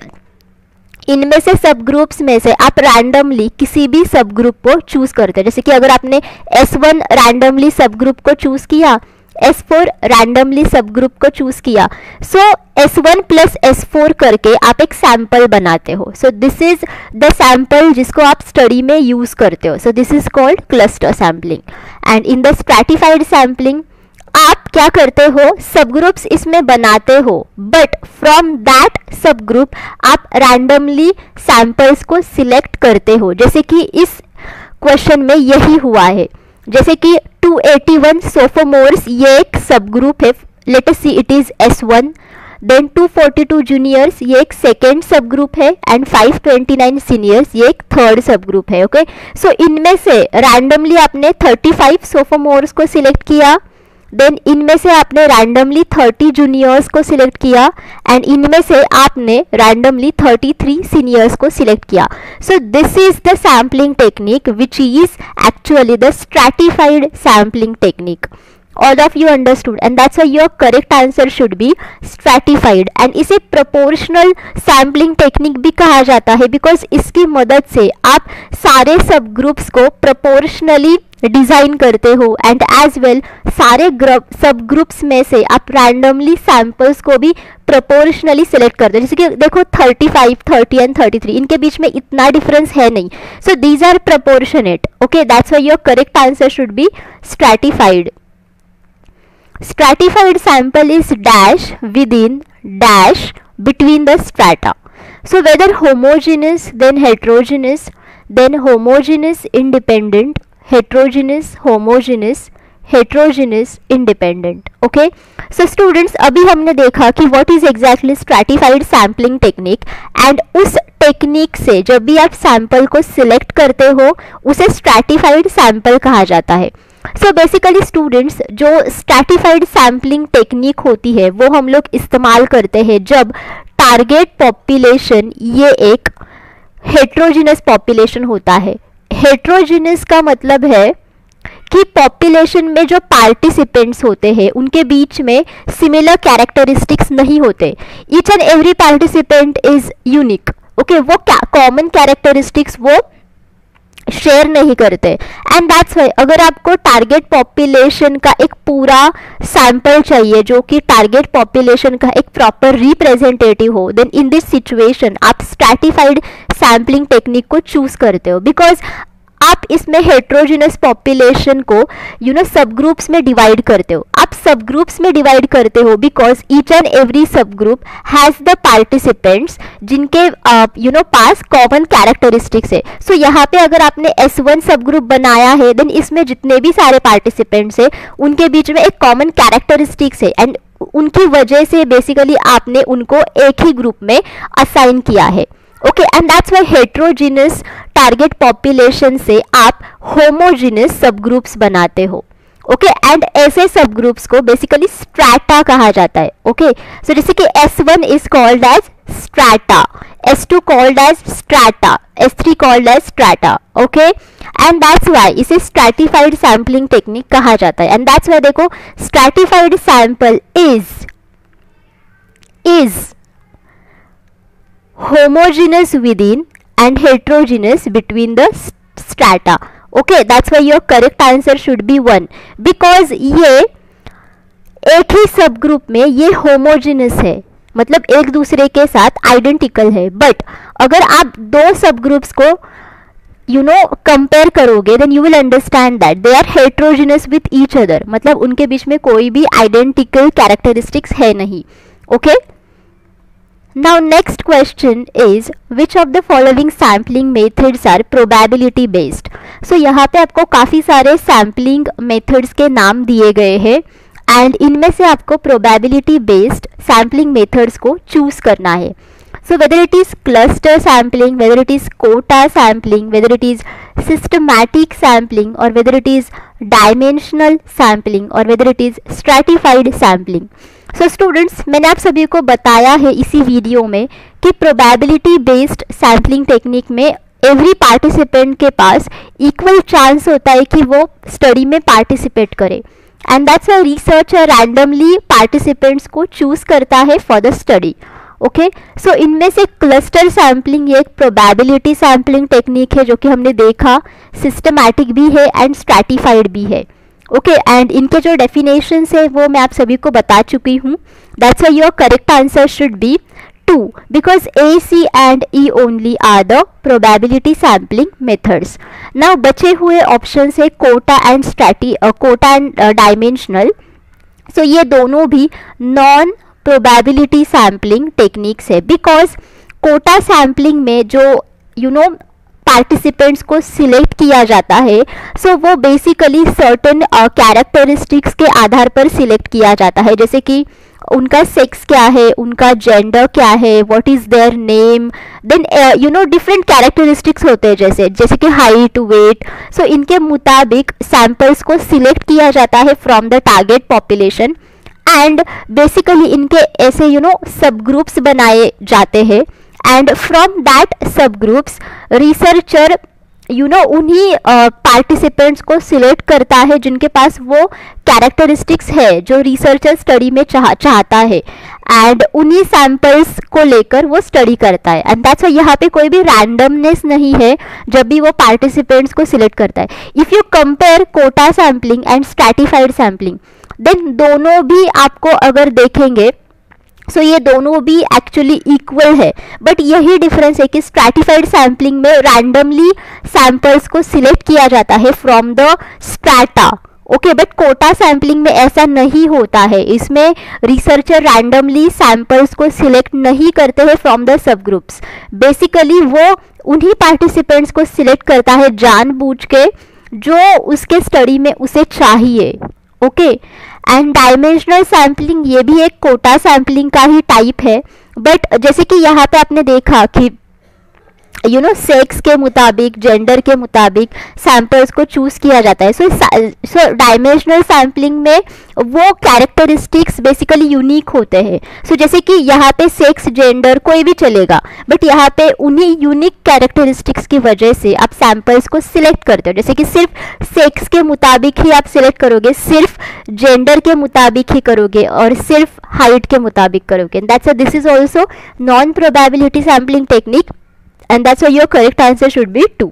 इनमें से सब ग्रुप्स में से आप रैंडमली किसी भी सब ग्रुप को चूज करते हो। जैसे कि अगर आपने S1 रैंडमली सब ग्रुप को चूज किया, S4 रैंडमली सब ग्रुप को चूज किया, सो S1 प्लस S4 करके आप एक सैंपल बनाते हो। So this is the sample जिसको आप स्टडी में यूज करते हो। So this is called cluster sampling. And in the stratified sampling आप क्या करते हो, सब ग्रुप्स इसमें बनाते हो, but from that subgroup आप रैंडमली सैंपल्स को सिलेक्ट करते हो। जैसे कि इस क्वेश्चन में यही हुआ है। जैसे कि 281 सोफोमोर्स ये एक सब ग्रुप है, let us see it is S1, then 242 juniors ये एक सेकेंड सब ग्रुप है, एंड 529 सीनियर्स ये एक थर्ड सब ग्रुप है। ओके, सो इनमें से रैंडमली आपने 35 सोफोमोर्स को सिलेक्ट किया, देन इनमें से आपने रैंडमली 30 जूनियर्स को सिलेक्ट किया, एंड इनमें से आपने रैंडमली 33 सीनियर्स को सिलेक्ट किया। So this is the sampling technique which is actually the stratified sampling technique. All of you understood, and that's why your correct answer should be stratified, and इसे proportional sampling technique भी कहा जाता है, because इसकी मदद से आप सारे सब ग्रुप्स को proportionally डिजाइन करते हो, एंड एज वेल सारे सब ग्रुप्स में से आप रैंडमली सैंपल्स को भी प्रोपोर्शनली सिलेक्ट करते हो। जैसे कि देखो 35, 30 एंड 33 इनके बीच में इतना डिफरेंस है नहीं, so these are proportionate. Okay, that's why your correct answer should be stratified. Stratified sample is dash within dash between the strata. So whether homogeneous, then heterogeneous, then homogeneous independent, heterogeneous homogeneous, heterogeneous independent. Okay, so students अभी हमने देखा कि what is exactly stratified sampling technique, and उस टेक्निक से जब भी आप सैंपल को सिलेक्ट करते हो उसे स्ट्रैटिफाइड सैंपल कहा जाता है। सो बेसिकली स्टूडेंट्स, जो स्ट्रैटिफाइड सैम्पलिंग टेक्निक होती है वो हम लोग इस्तेमाल करते हैं जब टारगेट पॉपुलेशन ये एक हेट्रोजिनस पॉपुलेशन होता है। हेट्रोजिनस का मतलब है कि पॉपुलेशन में जो पार्टिसिपेंट्स होते हैं उनके बीच में सिमिलर कैरेक्टरिस्टिक्स नहीं होते। Each and every participant is unique. Okay, वो कॉमन कैरेक्टरिस्टिक्स वो शेयर नहीं करते, एंड दैट्स वाई अगर आपको टारगेट पॉपुलेशन का एक पूरा सैंपल चाहिए जो कि टारगेट पॉपुलेशन का एक प्रॉपर रिप्रेजेंटेटिव हो, देन इन दिस सिचुएशन आप स्ट्रैटिफाइड सैम्पलिंग टेक्निक को चूज करते हो, बिकॉज आप इसमें हेट्रोजिनस पॉपुलेशन को सब ग्रुप्स में डिवाइड करते हो। आप सब ग्रुप्स में डिवाइड करते हो because each and every subgroup has the participants जिनके पास कॉमन कैरेक्टरिस्टिक्स है। सो यहाँ पे अगर आपने S1 सब ग्रुप बनाया है, देन इसमें जितने भी सारे पार्टिसिपेंट्स है उनके बीच में एक कॉमन कैरेक्टरिस्टिक्स है, एंड उनकी वजह से बेसिकली आपने उनको एक ही ग्रुप में असाइन किया है। Okay, and that's why heterogenous target population से आप होमोजीनस सब ग्रुप्स बनाते हो। ओके, एंड ऐसे सब ग्रुप्स को बेसिकली स्ट्रैटा कहा जाता है। ओके, सो जैसे कि S1 is called as strata, S2 called as strata, S3 called as strata. Okay, and that's why इसे स्ट्रैटिफाइड सैम्पलिंग टेक्निक कहा जाता है। एंड दैट्स व्हाई देखो, stratified sample is homogeneous within and heterogeneous between the strata. Okay, that's why your correct answer should be 1, because ये एक ही सब ग्रुप में ये homogeneous है, मतलब एक दूसरे के साथ आइडेंटिकल है। बट अगर आप दो सब ग्रुप्स को कंपेयर करोगे, then you will understand that they are heterogeneous with each other, मतलब उनके बीच में कोई भी आइडेंटिकल कैरेक्टरिस्टिक्स है नहीं। Okay, Now next question is which of the following sampling methods are probability based? So यहाँ पे आपको काफ़ी सारे sampling methods के नाम दिए गए हैं, and इनमें से आपको probability based sampling methods को choose करना है। So whether it is cluster sampling, whether it is quota sampling, whether it is systematic sampling, or whether it is dimensional sampling, or whether it is stratified sampling. So students, मैंने आप सभी को बताया है इसी वीडियो में कि प्रोबेबिलिटी बेस्ड सैम्पलिंग टेक्निक में एवरी पार्टिसिपेंट के पास इक्वल चांस होता है कि वो स्टडी में पार्टिसिपेट करे, and that's why researcher randomly participants को चूज करता है for the study. Okay, so इनमें से क्लस्टर सैम्पलिंग ये एक प्रोबेबिलिटी सैम्पलिंग टेक्निक है जो कि हमने देखा, सिस्टमैटिक भी है एंड स्ट्रैटिफाइड भी है। ओके, एंड इनके जो डेफिनेशंस है वो मैं आप सभी को बता चुकी हूँ। That's why your correct answer should be 2, because A, C and E only are the probability sampling methods. Now बचे हुए ऑप्शंस है कोटा एंड डायमेंशनल। सो ये दोनों भी नॉन प्रोबेबिलिटी सैम्पलिंग टेक्निक्स है, बिकॉज कोटा सैम्पलिंग में जो पार्टिसिपेंट्स को सिलेक्ट किया जाता है, सो वो बेसिकली सर्टेन कैरेक्टरिस्टिक्स के आधार पर सिलेक्ट किया जाता है, जैसे कि उनका सेक्स क्या है, उनका जेंडर क्या है, what is their name, then different characteristics होते हैं जैसे कि हाइट, वेट। सो इनके मुताबिक सैंपल्स को सिलेक्ट किया जाता है from the target population, and basically इनके ऐसे सब ग्रुप्स बनाए जाते हैं, एंड फ्रॉम दैट सब ग्रुप्स रिसर्चर उन्हीं पार्टिसिपेंट्स को सिलेक्ट करता है जिनके पास वो कैरेक्टरिस्टिक्स है जो रिसर्चर स्टडी में चाहता है, एंड उन्हीं सैंपल्स को लेकर वो स्टडी करता है। एंड दैट्स व्हाई यहाँ पे कोई भी रैंडमनेस नहीं है जब भी वो पार्टिसिपेंट्स को सिलेक्ट करता है। If you compare quota sampling and stratified sampling, then दोनों भी आपको अगर देखेंगे सो ये दोनों भी एक्चुअली इक्वल है, बट यही डिफरेंस है कि स्ट्रैटिफाइड सैम्पलिंग में रैंडमली सैंपल्स को सिलेक्ट किया जाता है from the strata. Okay, but quota sampling में ऐसा नहीं होता है, इसमें रिसर्चर रैंडमली सैंपल्स को सिलेक्ट नहीं करते हैं from the sub groups, basically वो उन्हीं पार्टिसिपेंट्स को सिलेक्ट करता है जानबूझ के जो उसके स्टडी में उसे चाहिए। ओके, एंड डायमेंशनल सैम्पलिंग ये भी एक कोटा सैम्पलिंग का ही टाइप है, बट जैसे कि यहाँ पे आपने देखा कि सेक्स के मुताबिक, जेंडर के मुताबिक सैंपल्स को चूज किया जाता है। सो डायमेंशनल सैम्पलिंग में वो कैरेक्टरिस्टिक्स बेसिकली यूनिक होते हैं। सो जैसे कि यहाँ पे सेक्स, जेंडर कोई भी चलेगा, बट यहाँ पे उन्हीं यूनिक कैरेक्टरिस्टिक्स की वजह से आप सैंपल्स को सिलेक्ट करते हो। जैसे कि सिर्फ सेक्स के मुताबिक ही आप सिलेक्ट करोगे, सिर्फ जेंडर के मुताबिक ही करोगे, और सिर्फ हाइट के मुताबिक करोगे। This is also non probability sampling technique, and that's why your correct answer should be 2.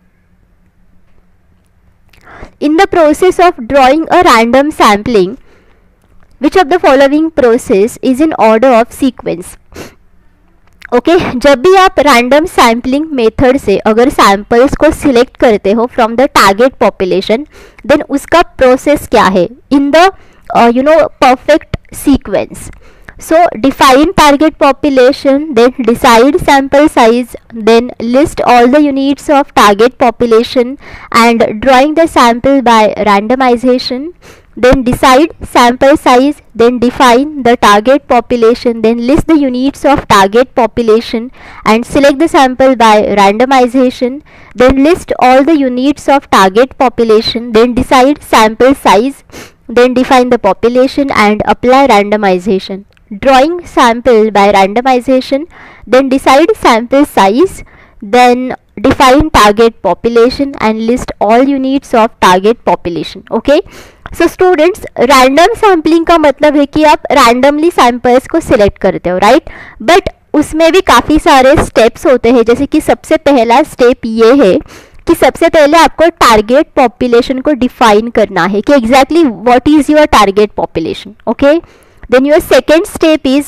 In the process of drawing a random sampling, which of the following process is in order of sequence? Okay जब भी आप रैंडम सैम्पलिंग मेथड से अगर सैंपल्स को सिलेक्ट करते हो from the target population, then उसका प्रोसेस क्या है in the perfect sequence. So define target population, then decide sample size, then list all the units of target population and drawing the sample by randomization, then decide sample size, then define the target population, then list the units of target population and select the sample by randomization, then list all the units of target population, then decide sample size, then define the population and apply randomization. Drawing sample by randomization, then decide sample size, then define target population and list all units of target population. Okay, so students, random sampling का मतलब है कि आप randomly samples को select करते हो, right? But उसमें भी काफ़ी सारे steps होते हैं, जैसे कि सबसे पहला step ये है कि सबसे पहले आपको टारगेट पॉपुलेशन को डिफाइन करना है कि exactly what is your target population. Okay, then your second step is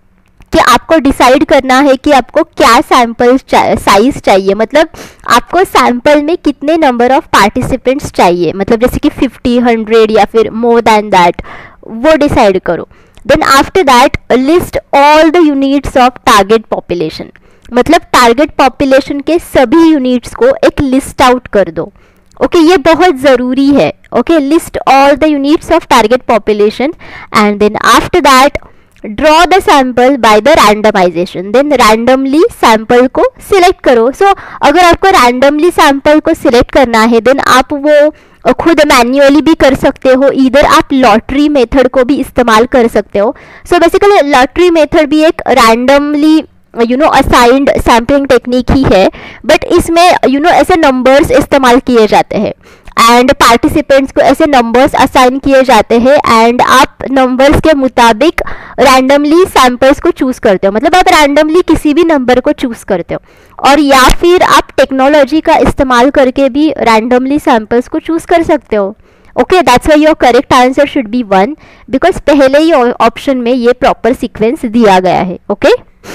कि आपको डिसाइड करना है कि आपको क्या सैंपल साइज चाहिए, मतलब आपको सैंपल में कितने नंबर ऑफ पार्टिसिपेंट्स चाहिए, मतलब जैसे कि 50, 100 या फिर मोर देन दैट, वो डिसाइड करो. Then after that list all the units of target population, मतलब टारगेट पॉपुलेशन के सभी यूनिट्स को एक लिस्ट आउट कर दो. ओके, ये बहुत ज़रूरी है. Okay, list all the units of target population and then after that draw the sample by the randomization, then randomly sample को सिलेक्ट करो. सो अगर आपको रैंडमली सैंपल को सिलेक्ट करना है देन आप वो खुद मैन्युअली भी कर सकते हो, इधर आप लॉटरी मेथड को भी इस्तेमाल कर सकते हो. सो बेसिकली लॉटरी मेथड भी एक रैंडमली असाइंड सैम्पलिंग टेक्निक ही है, बट इसमें ऐसे नंबर्स इस्तेमाल किए जाते हैं एंड पार्टिसिपेंट्स को ऐसे नंबर्स असाइन किए जाते हैं एंड आप नंबर्स के मुताबिक रैंडमली सैंपल्स को चूज करते हो, मतलब आप रैंडमली किसी भी नंबर को चूज करते हो, और या फिर आप टेक्नोलॉजी का इस्तेमाल करके भी रैंडमली सैंपल्स को चूज कर सकते हो. Okay, that's why your correct answer should be 1, because पहले ही ऑप्शन में ये प्रॉपर सीक्वेंस दिया गया है. Okay,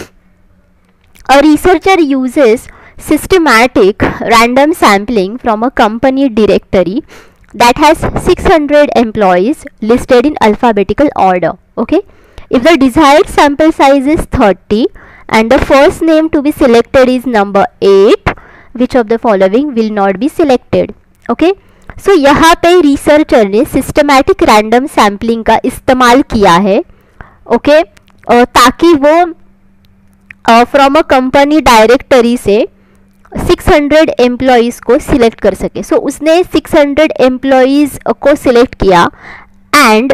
A researcher uses systematic random sampling from a company directory that has 600 employees listed in alphabetical order. Okay, if the desired sample size is 30 and the first name to be selected is number 8, which of the following will not be selected? Okay, so यहाँ पे researcher ने systematic random sampling का इस्तेमाल किया है. Okay, ताकि वो फ्रॉम अ कंपनी डायरेक्टरी से 600 एम्प्लॉयज़ को सिलेक्ट कर सके. सो उसने 600 एम्प्लॉयज़ को सिलेक्ट किया एंड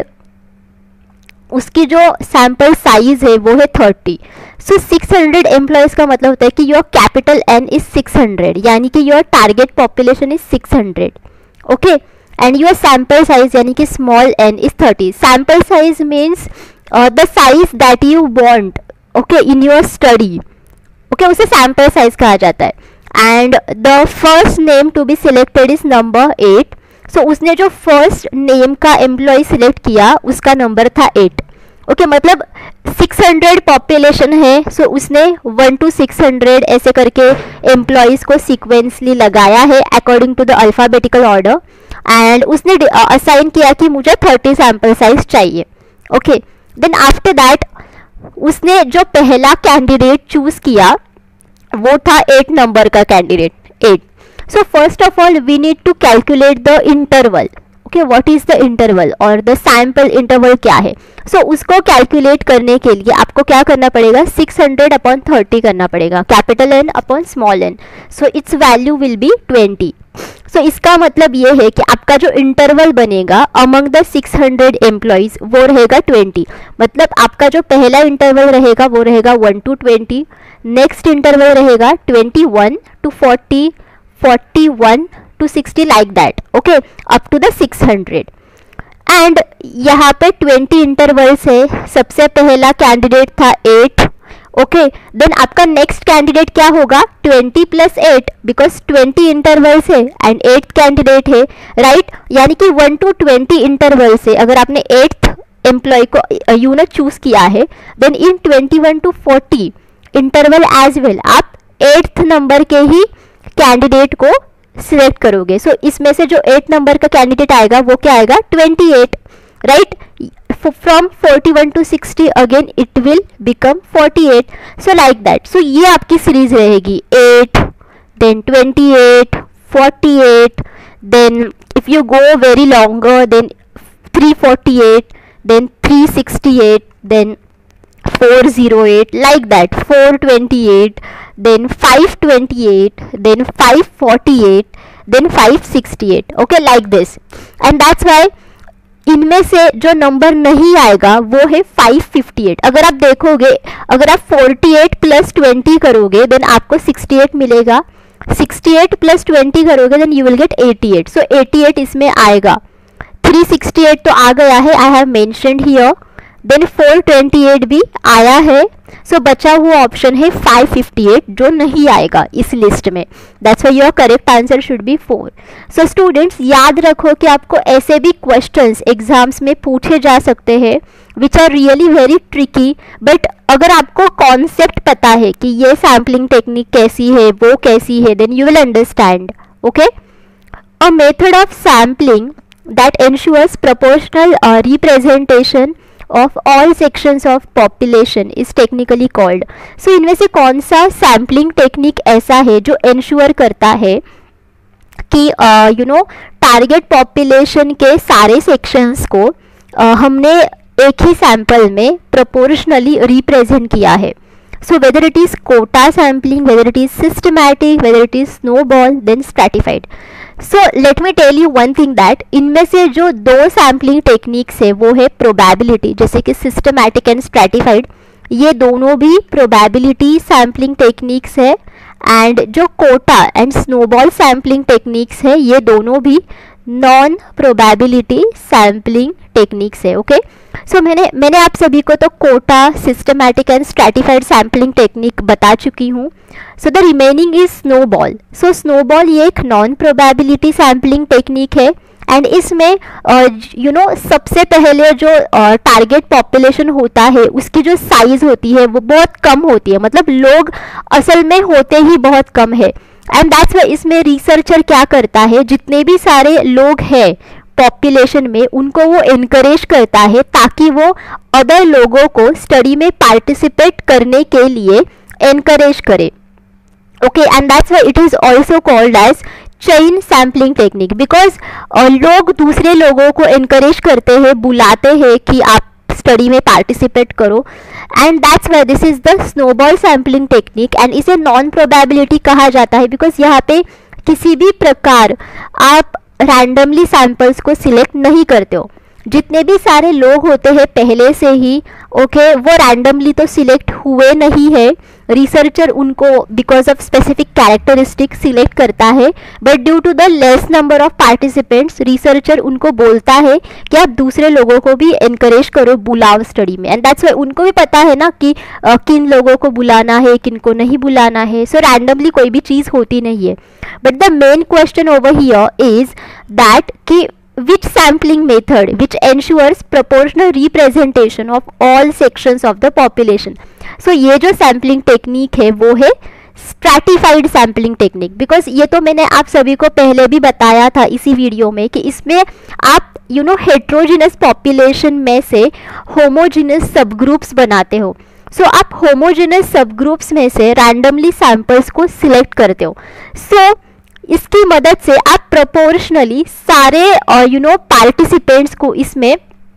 उसकी जो सैम्पल साइज है वो है 30. सो 600 एम्प्लॉयज़ का मतलब होता है कि योर कैपिटल N इज 600, यानी कि your target population is 600. Okay, and your sample size यानी कि small n is 30. Sample size means the size that you want, okay, in your study. Okay, उसे सैम्पल साइज कहा जाता है. And the first name to be selected is number 8. So उसने जो फर्स्ट नेम का एम्प्लॉय सिलेक्ट किया उसका नंबर था 8. ओके, मतलब 600 पॉपुलेशन है, सो उसने 1 to 600 ऐसे करके एम्प्लॉयज़ को सीक्वेंसली लगाया है according to the alphabetical order and उसने असाइन किया कि मुझे 30 सैम्पल साइज चाहिए. ओके, देन आफ्टर दैट उसने जो पहला कैंडिडेट चूज किया वो था 8 नंबर का candidate, 8. So first of all we need to calculate the interval. Okay, what is the interval और द सैंपल इंटरवल क्या है. सो उसको कैलकुलेट करने के लिए आपको क्या करना पड़ेगा, 600/30 करना पड़ेगा, capital N upon small n. So its value will be 20. So इसका मतलब ये है कि आपका जो इंटरवल बनेगा अमंग द 600 एम्प्लॉयज़ वो रहेगा 20. मतलब आपका जो पहला इंटरवल रहेगा वो रहेगा 1 to 20, नेक्स्ट इंटरवल रहेगा 21 to 40, 41 to 60 like that. Okay, up to the 600. And यहाँ पे 20 इंटरवल्स है. सबसे पहला कैंडिडेट था 8. ओके, देन आपका नेक्स्ट कैंडिडेट क्या होगा, 20 + 8, बिकॉज 20 इंटरवल्स है एंड 8 कैंडिडेट है, राइट. यानी कि 1 to 20 इंटरवल से अगर आपने 8th एम्प्लॉय को यूनिट चूज किया है, then in 21 to 40 interval as well आप 8th नंबर के ही कैंडिडेट को सिलेक्ट करोगे. सो इसमें से जो 8 नंबर का कैंडिडेट आएगा वो क्या आएगा 28, right. From 41 to 60 again it will become 48. So like that. So ये आपकी सीरीज रहेगी 8, then 28, 48, then if you go very longer then 348, then 368, then 408, like that. 428, then 528, then 548, then 568. Okay, like this. And that's why इनमें से जो नंबर नहीं आएगा वो है 558. अगर आप देखोगे, अगर आप 48 + 20 करोगे देन आपको 68 मिलेगा. 68 + 20 करोगे then you will get 88. So 88 इसमें आएगा. 368 तो आ गया है, I have mentioned here. Then 428 भी आया है. सो बचा हुआ ऑप्शन है 558 जो नहीं आएगा इस लिस्ट में. That's why your correct answer should be 4. So students याद रखो कि आपको ऐसे भी क्वेश्चंस एग्जाम्स में पूछे जा सकते हैं which are really very tricky. But अगर आपको कॉन्सेप्ट पता है कि ये सैम्पलिंग टेक्निक कैसी है वो कैसी है then you will understand. Okay, a method of sampling that ensures proportional representation of all sections of population is technically called. So इनमें से कौन सा सैम्पलिंग टेक्निक ऐसा है जो इंश्योर करता है कि टारगेट पॉपुलेशन के सारे सेक्शंस को हमने एक ही सैंपल में प्रोपोर्शनली रिप्रेजेंट किया है. So whether it is quota sampling, whether it is systematic, whether it is snowball, then stratified. So let me tell you one thing that इनमें से जो दो सैम्पलिंग टेक्निक्स है वो है प्रोबेबिलिटी, जैसे कि सिस्टमैटिक एंड स्ट्रैटिफाइड. ये दोनों भी प्रोबेबिलिटी सैम्पलिंग टेक्निक्स है. एंड जो quota and snowball sampling techniques है ये दोनों भी नॉन प्रोबेबिलिटी सैम्पलिंग टेक्निक्स है. ओके, सो मैंने आप सभी को तो quota, systematic and stratified sampling technique बता चुकी हूँ. So the remaining is snowball. So snowball ये एक नॉन प्रोबेबिलिटी सैम्पलिंग टेक्निक है. एंड इसमें सबसे पहले जो टारगेट पॉपुलेशन होता है उसकी जो साइज होती है वो बहुत कम होती है, मतलब लोग असल में होते ही बहुत कम है. एंड दैट्स वाई इसमें रिसर्चर क्या करता है, जितने भी सारे लोग हैं पॉपुलेशन में उनको वो इनकरेज करता है ताकि वो अदर लोगों को स्टडी में पार्टिसिपेट करने के लिए इनकरेज करे. Okay, and that's why it is also called as chain sampling technique, because लोग दूसरे लोगों को इनकरेज करते हैं, बुलाते हैं कि आप स्टडी में पार्टिसिपेट करो. And that's why this is the snowball sampling technique. And इसे नॉन प्रोबेबिलिटी कहा जाता है बिकॉज यहाँ पे किसी भी प्रकार आप रैंडमली सैंपल्स को सिलेक्ट नहीं करते हो. जितने भी सारे लोग होते हैं पहले से ही ओके वो रैंडमली तो सिलेक्ट हुए नहीं है. रिसर्चर उनको because of specific characteristic select करता है, but due to the less number of participants researcher उनको बोलता है कि आप दूसरे लोगों को भी इनकरेज करो, बुलाओ स्टडी में. एंड दैट्स व्हाई उनको भी पता है ना कि किन लोगों को बुलाना है, किन को नहीं बुलाना है. सो रैंडमली कोई भी चीज़ होती नहीं है. But the main question over here is that कि which sampling method which ensures proportional representation of all sections of the population. So ये जो sampling technique है वो है stratified sampling technique, because ये तो मैंने आप सभी को पहले भी बताया था इसी वीडियो में कि इसमें आप heterogeneous population में से homogeneous subgroups बनाते हो. So आप homogeneous subgroups में से randomly samples को select करते हो. So इसकी मदद से आप प्रोपोर्शनली सारे पार्टिसिपेंट्स को इसमें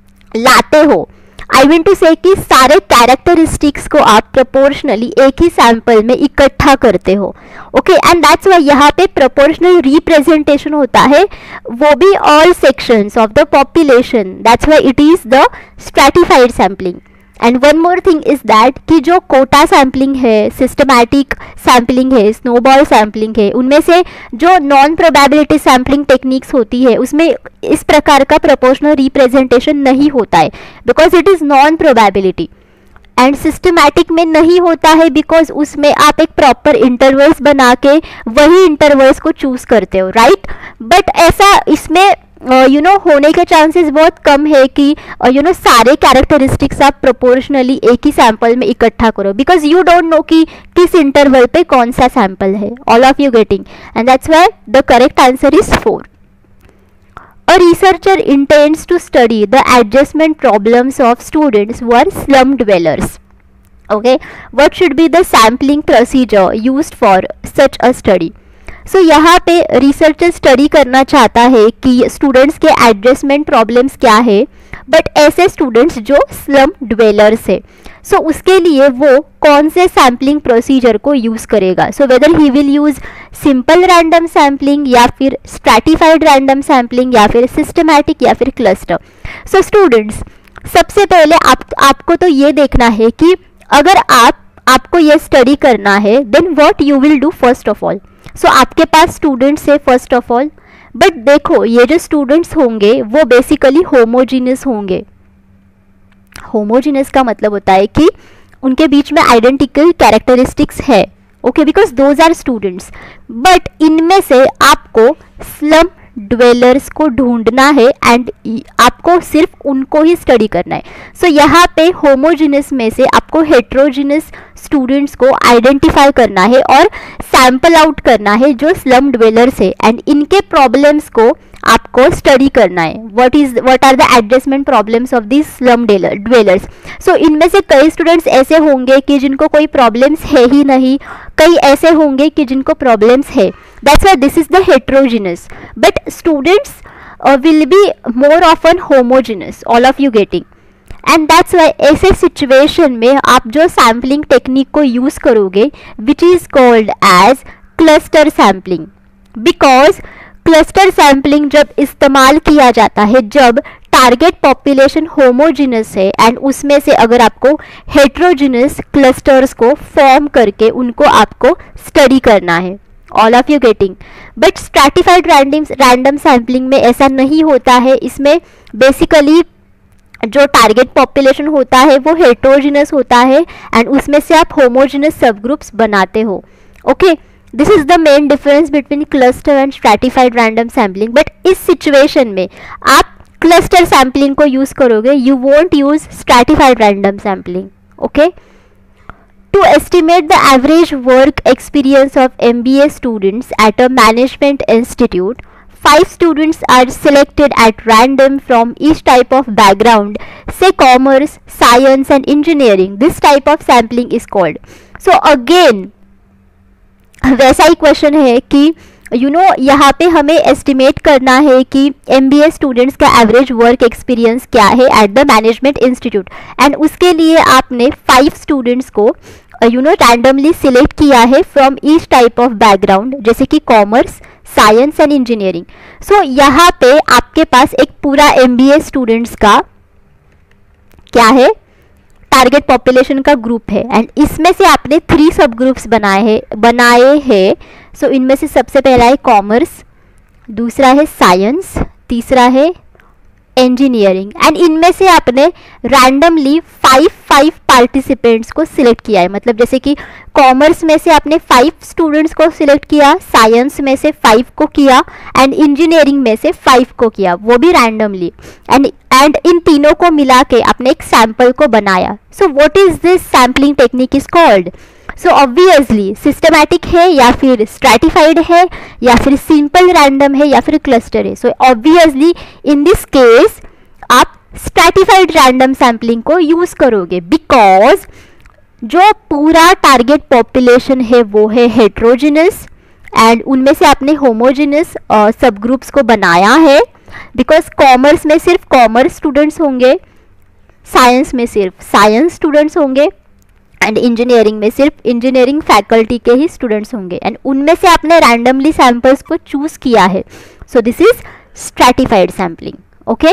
लाते हो. आई मीन टू से कि सारे कैरेक्टरिस्टिक्स को आप प्रोपोर्शनली एक ही सैंपल में इकट्ठा करते हो. ओके, एंड दैट्स व्हाई यहाँ पे प्रोपोर्शनल रिप्रेजेंटेशन होता है, वो भी all sections of the population. That's why it is the stratified sampling. And one more thing is that कि जो कोटा सैम्पलिंग है, सिस्टमैटिक सैम्पलिंग है, स्नोबॉल सैम्पलिंग है, उनमें से जो नॉन प्रोबेबिलिटी सैम्पलिंग टेक्निक्स होती है उसमें इस प्रकार का प्रोपोर्शनल रिप्रेजेंटेशन नहीं होता है because it is non probability. And systematic में नहीं होता है बिकॉज उसमें आप एक प्रॉपर इंटरवल्स बना के वही इंटरवल्स को चूज करते हो, राइट. बट ऐसा इसमें होने के चांसेस बहुत कम है कि सारे कैरेक्टरिस्टिक्स आप प्रोपोर्शनली एक ही सैंपल में इकट्ठा करो, बिकॉज यू डोंट नो कि किस इंटरवल पे कौन सा सैंपल है. All of you getting? And that's why the correct answer is 4. A researcher intends to study the adjustment problems of students who are slum dwellers. Okay, what should be the sampling procedure used for such a study? So यहाँ पे रिसर्चर स्टडी करना चाहता है कि स्टूडेंट्स के एडजस्टमेंट प्रॉब्लम्स क्या है, बट ऐसे स्टूडेंट्स जो स्लम ड्वेलर्स है. सो उसके लिए वो कौन से सैम्पलिंग प्रोसीजर को यूज़ करेगा. So whether he will use simple random sampling या फिर स्ट्रैटिफाइड रैंडम सैम्पलिंग या फिर सिस्टमैटिक या फिर क्लस्टर. सो स्टूडेंट्स, सबसे पहले आपको तो ये देखना है कि अगर आपको ये स्टडी करना है, then what you will do first of all. So आपके पास स्टूडेंट्स है फर्स्ट ऑफ ऑल, बट देखो ये जो स्टूडेंट्स होंगे वो बेसिकली होमोजीनियस होंगे. होमोजीनियस का मतलब होता है कि उनके बीच में आइडेंटिकल कैरेक्टरिस्टिक्स है. Okay, because those are students. But इनमें से आपको स्लम ड्वेलर्स को ढूंढना है एंड आपको सिर्फ उनको ही स्टडी करना है. सो यहाँ पे होमोजीनियस में से आपको हेट्रोजीनियस स्टूडेंट्स को आइडेंटिफाई करना है और सैंपल आउट करना है जो स्लम ड्वेलर्स है, एंड इनके प्रॉब्लम्स को आपको स्टडी करना है. What are the adjustment problems of this slum dwellers. So इनमें से कई स्टूडेंट्स ऐसे होंगे कि जिनको कोई प्रॉब्लम्स है ही नहीं, कई ऐसे होंगे कि जिनको प्रॉब्लम्स है. That's why this is the heterogeneous. But students will be more often homogeneous. All of you getting? And that's why ऐसे सिचुएशन में आप जो सैम्पलिंग टेक्निक को यूज़ करोगे which is called as cluster sampling. Because cluster sampling जब इस्तेमाल किया जाता है जब टारगेट पॉपुलेशन होमोजीनस है एंड उसमें से अगर आपको हेट्रोजीनस क्लस्टर्स को फॉर्म करके उनको आपको स्टडी करना है. All of you getting? But stratified random sampling में ऐसा नहीं होता है. इसमें बेसिकली जो टारगेट पॉपुलेशन होता है वो हेट्रोजीनस होता है एंड उसमें से आप होमोजीनस सब ग्रुप्स बनाते हो. Okay, this is the main difference between cluster and stratified random sampling. But इस सिचुएशन में आप क्लस्टर सैम्पलिंग को यूज करोगे, you won't use stratified random sampling. Okay, to estimate the average work experience of MBA students at a management institute, 5 students are selected at random from each type of background, say commerce, science and engineering. This type of sampling is called. So again वैसा ही क्वेश्चन है कि यहाँ पे हमें एस्टिमेट करना है कि MBA स्टूडेंट्स का एवरेज वर्क एक्सपीरियंस क्या है at the management institute, and उसके लिए आपने 5 स्टूडेंट्स को रैंडमली सिलेक्ट किया है from each type of background, जैसे कि commerce, science and engineering. So यहाँ पे आपके पास एक पूरा MBA स्टूडेंट्स का क्या है, टारगेट पॉपुलेशन का ग्रुप है, एंड इसमें से आपने 3 सब ग्रुप्स बनाए हैं. सो इनमें से सबसे पहला है कॉमर्स, दूसरा है साइंस, तीसरा है इंजीनियरिंग, एंड इनमें से आपने रैंडमली 5 पार्टिसिपेंट्स को सिलेक्ट किया है. मतलब जैसे कि कॉमर्स में से आपने 5 स्टूडेंट्स को सिलेक्ट किया, साइंस में से 5 को किया एंड इंजीनियरिंग में से 5 को किया, वो भी रैंडमली, एंड इन तीनों को मिला के आपने एक सैंपल को बनाया. So what is this sampling technique is called? So obviously systematic है या फिर स्ट्रैटिफाइड है या फिर सिंपल रैंडम है या फिर क्लस्टर है. So obviously in this case आप स्ट्रैटिफाइड रैंडम सैम्पलिंग को यूज करोगे, बिकॉज जो पूरा टारगेट पॉपुलेशन है वो है हेट्रोजीनस एंड उनमें से आपने होमोजीनस सब ग्रुप्स को बनाया है. बिकॉज कॉमर्स में सिर्फ कॉमर्स स्टूडेंट्स होंगे, साइंस में सिर्फ साइंस स्टूडेंट्स होंगे एंड इंजीनियरिंग में सिर्फ इंजीनियरिंग फैकल्टी के ही स्टूडेंट्स होंगे, एंड उनमें से आपने रैंडमली सैंपल्स को चूज किया है. So this is stratified sampling. Okay,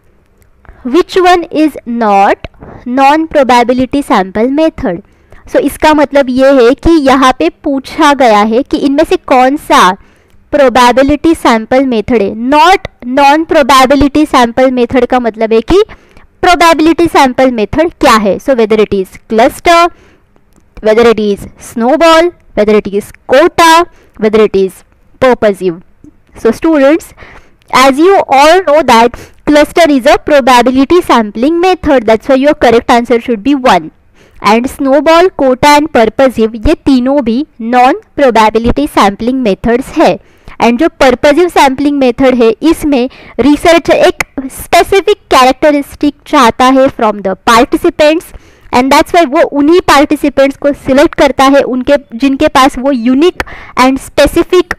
which one is not non probability sample method. So इसका मतलब ये है कि यहाँ पे पूछा गया है कि इनमें से कौन सा प्रोबेबिलिटी सैंपल मेथड है. Not non probability sample method का मतलब है कि प्रोबेबिलिटी सैंपल मेथड क्या है. So whether it is cluster, whether it is snowball, whether it is quota, whether it is purposive. So students, as you all know that cluster is a probability sampling method, that's why your correct answer should be 1. And snowball, quota and purposive ये तीनों भी नॉन प्रोबेबिलिटी सैम्पलिंग मेथड्स है. एंड जो पर्पजिव सैम्पलिंग मेथड है इसमें रिसर्चर एक स्पेसिफिक कैरेक्टरिस्टिक चाहता है from the participants, and that's why वो उन्हीं पार्टिसिपेंट्स को सिलेक्ट करता है उनके जिनके पास वो यूनिक एंड स्पेसिफिक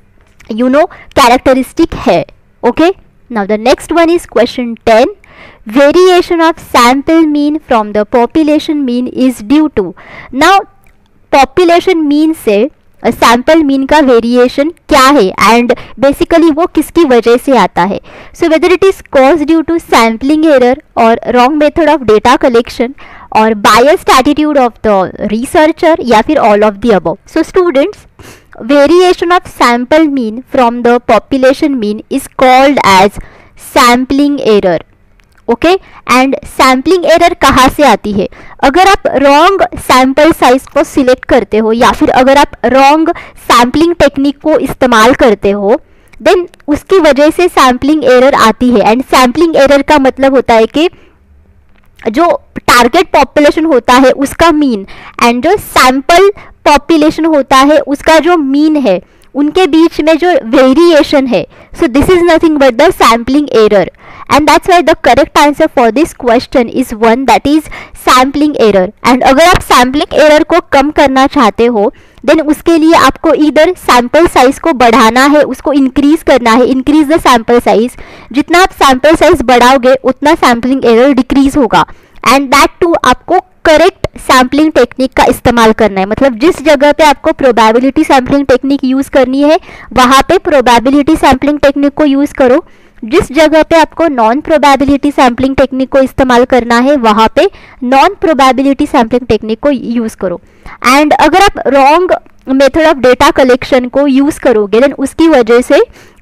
कैरेक्टरिस्टिक है. Okay, now the next one is question 10. Variation of sample mean from the population mean is due to. Now population mean से सैम्पल मीन का वेरिएशन क्या है एंड बेसिकली वो किसकी वजह से आता है. So whether it is cause due to sampling error और wrong method of data collection और biased attitude of the researcher या फिर all of the above. So students, variation of sample mean from the population mean is called as sampling error. Okay, and sampling error कहाँ से आती है? अगर आप रॉन्ग सैम्पल साइज को सिलेक्ट करते हो या फिर अगर आप रॉन्ग सैम्पलिंग टेक्निक को इस्तेमाल करते हो देन उसकी वजह से सैम्पलिंग एरर आती है. एंड सैम्पलिंग एरर का मतलब होता है कि जो टारगेट पॉपुलेशन होता है उसका मीन एंड जो सैम्पल पॉपुलेशन होता है उसका जो मीन है उनके बीच में जो वेरिएशन है. So this is nothing but the sampling error, and that's why the correct answer for this question is 1, that is sampling error. and अगर आप sampling error को कम करना चाहते हो then उसके लिए आपको इधर sample size को बढ़ाना है, उसको increase करना है, increase the sample size. जितना आप sample size बढ़ाओगे उतना sampling error decrease होगा. and that too आपको करेक्ट सैम्पलिंग टेक्निक का इस्तेमाल करना है. मतलब जिस जगह पे आपको प्रोबेबिलिटी सैम्पलिंग टेक्निक यूज करनी है वहाँ पे प्रोबेबिलिटी सैम्पलिंग टेक्निक को यूज करो. जिस जगह पे आपको नॉन प्रोबेबिलिटी सैम्पलिंग टेक्निक को इस्तेमाल करना है वहाँ पे नॉन प्रोबेबिलिटी सैम्पलिंग टेक्निक को यूज करो. एंड अगर आप wrong method of data collection को यूज करोगे देन उसकी वजह से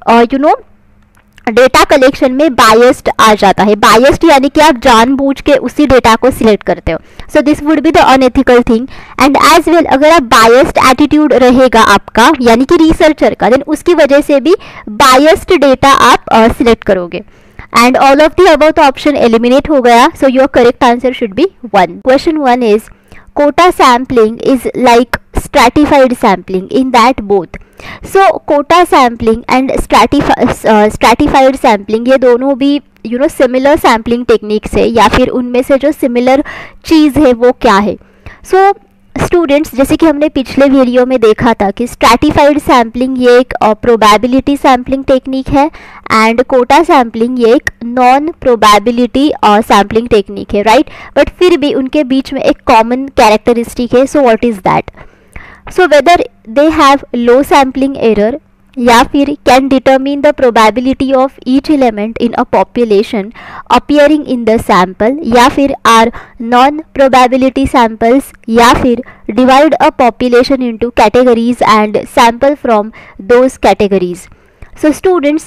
डेटा कलेक्शन में बायस्ड आ जाता है. बायस्ड यानी कि आप जानबूझ के उसी डेटा को सिलेक्ट करते हो. So this would be the unethical thing. And as well अगर आप बायस्ड एटीट्यूड रहेगा आपका यानी कि रिसर्चर का देन उसकी वजह से भी बायस्ड डेटा आप सिलेक्ट करोगे. And all of the above option eliminate हो गया. So your correct answer should be 1. Question 1 is quota sampling is like stratified sampling in that both. So quota sampling and stratified sampling ये दोनों भी सिमिलर सैम्पलिंग टेक्निक्स है या फिर उनमें से जो सिमिलर चीज़ है वो क्या है. सो स्टूडेंट्स, जैसे कि हमने पिछले वीडियो में देखा था कि स्ट्रैटिफाइड सैम्पलिंग ये एक प्रोबेबिलिटी सैम्पलिंग टेक्निक है एंड कोटा सैम्पलिंग ये एक नॉन प्रोबेबिलिटी सैम्पलिंग टेक्निक है, राइट. बट फिर भी उनके बीच में एक कॉमन कैरेक्टरिस्टिक है. So what is that? So whether they have low sampling error या फिर can determine the probability of each element in a population appearing in the sample या फिर आर नॉन प्रोबेबिलिटी सैम्पल्स या फिर divide a population into categories and sample from those categories. So students,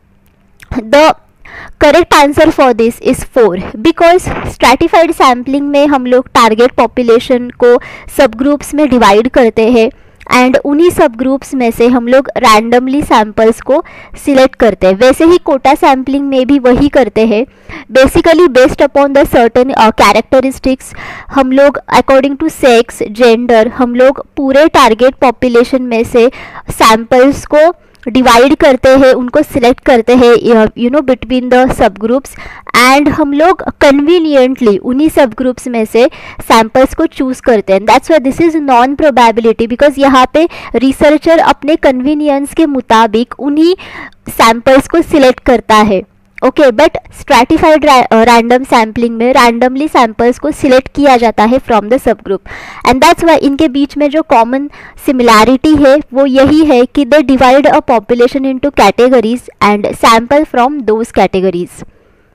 the correct answer for this is 4 because stratified sampling में हम लोग टारगेट पॉपुलेशन को सब ग्रुप्स में डिवाइड करते हैं एंड उन्हीं सब ग्रुप्स में से हम लोग रैंडमली सैम्पल्स को सिलेक्ट करते हैं. वैसे ही कोटा सैम्पलिंग में भी वही करते हैं. Basically based upon the certain characteristics हम लोग अकॉर्डिंग टू सेक्स, जेंडर हम लोग पूरे टारगेट पॉपुलेशन में से सैम्पल्स को डिवाइड करते हैं, उनको सिलेक्ट करते हैं between the sub groups and हम लोग कन्वीनियंटली उन्हीं सब ग्रुप्स में से सैम्पल्स को चूज करते हैं. That's why this is non probability because यहाँ पे रिसर्चर अपने कन्वीनियंस के मुताबिक उन्हीं सैम्पल्स को सिलेक्ट करता है. Okay, but stratified random sampling में रैंडमली सैम्पल्स को सिलेक्ट किया जाता है from the sub group and that's why इनके बीच में जो कॉमन सिमिलैरिटी है वो यही है कि they divide a population into categories and sample from those categories.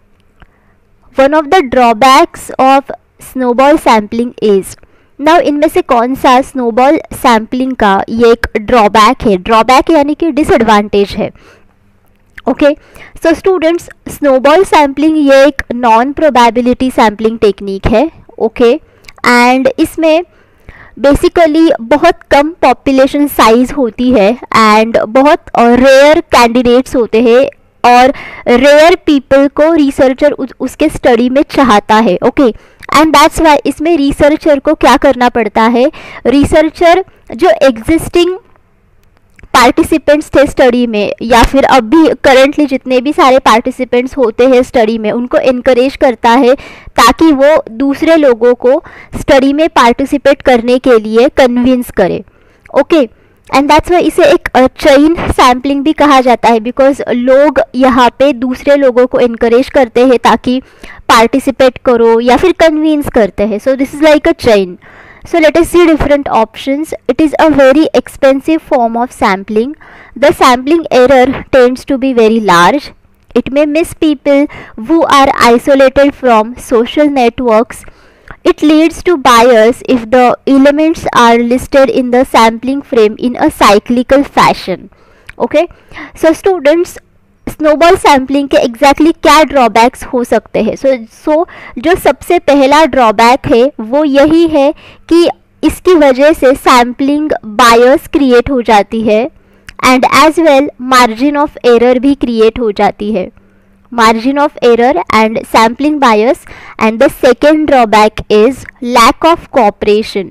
One of the drawbacks of snowball sampling is, now इनमें से कौन सा स्नोबॉल सैम्पलिंग का ये एक ड्रॉबैक है? ड्रॉबैक यानी कि डिसएडवांटेज है. Okay, so students, snowball sampling ये एक नॉन प्रोबेबिलिटी सैम्पलिंग टेक्निक है. ओके, एंड इसमें बेसिकली बहुत कम पॉपुलेशन साइज होती है एंड बहुत रेयर कैंडिडेट्स होते हैं और रेयर पीपल को रिसर्चर उसके स्टडी में चाहता है। ओके, एंड दैट्स वाई इसमें रिसर्चर को क्या करना पड़ता है, रिसर्चर जो एग्जिस्टिंग पार्टिसिपेंट्स थे स्टडी में, या फिर अभी करंटली जितने भी सारे पार्टिसिपेंट्स होते हैं स्टडी में, उनको इनकरेज करता है ताकि वो दूसरे लोगों को स्टडी में पार्टिसिपेट करने के लिए कन्विंस करे। ओके, एंड दैट्स वाई इसे एक चेन सैम्पलिंग भी कहा जाता है, बिकॉज लोग यहाँ पे दूसरे लोगों को इनकरेज करते हैं ताकि पार्टिसिपेट करो या फिर कन्विंस करते हैं। So this is like a chain. So let us see different options. It is a very expensive form of sampling. The sampling error tends to be very large. It may miss people who are isolated from social networks. It leads to bias if the elements are listed in the sampling frame in a cyclical fashion. Okay, so students, snowball sampling के एग्जैक्टली क्या ड्रॉबैक्स हो सकते हैं। सो जो सबसे पहला ड्रॉबैक है वो यही है कि इसकी वजह से सैम्पलिंग बायस क्रिएट हो जाती है and as well margin of error भी क्रिएट हो जाती है, margin of error and sampling bias. And the second drawback is lack of cooperation,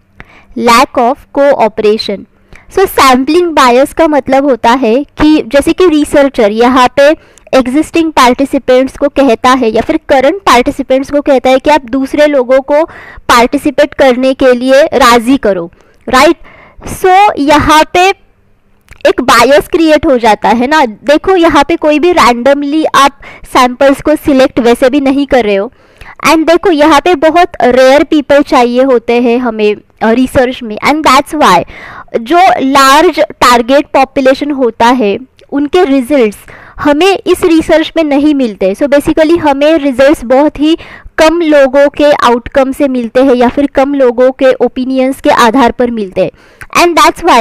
lack of cooperation. So sampling bias का मतलब होता है कि जैसे कि रिसर्चर यहाँ पे एग्जिस्टिंग पार्टिसिपेंट्स को कहता है या फिर करंट पार्टिसिपेंट्स को कहता है कि आप दूसरे लोगों को पार्टिसिपेट करने के लिए राजी करो, राइट। सो यहाँ पे एक बायस क्रिएट हो जाता है ना। देखो यहाँ पे कोई भी रैंडमली आप सैंपल्स को सिलेक्ट वैसे भी नहीं कर रहे हो, एंड देखो यहाँ पे बहुत रेयर पीपल चाहिए होते हैं हमें रिसर्च में, एंड दैट्स वाई जो लार्ज टारगेट पॉपुलेशन होता है उनके रिजल्ट्स हमें इस रिसर्च में नहीं मिलते। सो बेसिकली हमें रिजल्ट्स बहुत ही कम लोगों के आउटकम से मिलते हैं या फिर कम लोगों के ओपिनियंस के आधार पर मिलते हैं, एंड दैट्स वाई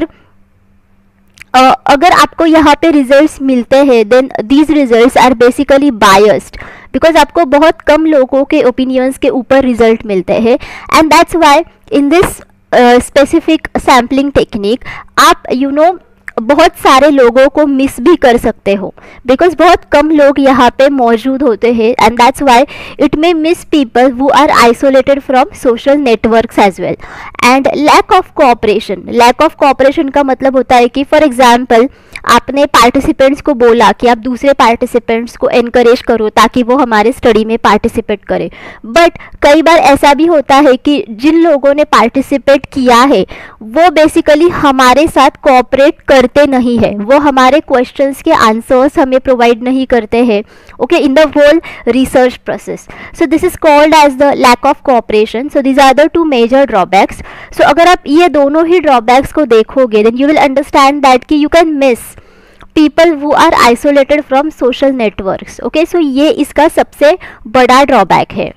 अगर आपको यहाँ पे रिजल्ट्स मिलते हैं then these results are basically biased, because आपको बहुत कम लोगों के ओपिनियंस के ऊपर रिजल्ट मिलते हैं। And that's why in this specific sampling technique आप बहुत सारे लोगों को मिस भी कर सकते हो, बिकॉज बहुत कम लोग यहाँ पे मौजूद होते हैं, and that's why it may miss people who are isolated from social networks as well. And lack of cooperation, lack of cooperation का मतलब होता है कि फॉर एग्जांपल आपने पार्टिसिपेंट्स को बोला कि आप दूसरे पार्टिसिपेंट्स को एनकरेज करो ताकि वो हमारे स्टडी में पार्टिसिपेट करें, बट कई बार ऐसा भी होता है कि जिन लोगों ने पार्टिसिपेट किया है वो बेसिकली हमारे साथ कोऑपरेट करते नहीं है, वो हमारे क्वेश्चंस के आंसर्स हमें प्रोवाइड नहीं करते हैं, okay, in the whole research process. So this is called as the lack of cooperation. So these are the two major drawbacks. So अगर आप ये दोनों ही ड्रॉबैक्स को देखोगे then you will understand that कि you can miss people who are isolated from social networks. Okay, so ये इसका सबसे बड़ा ड्रॉबैक है।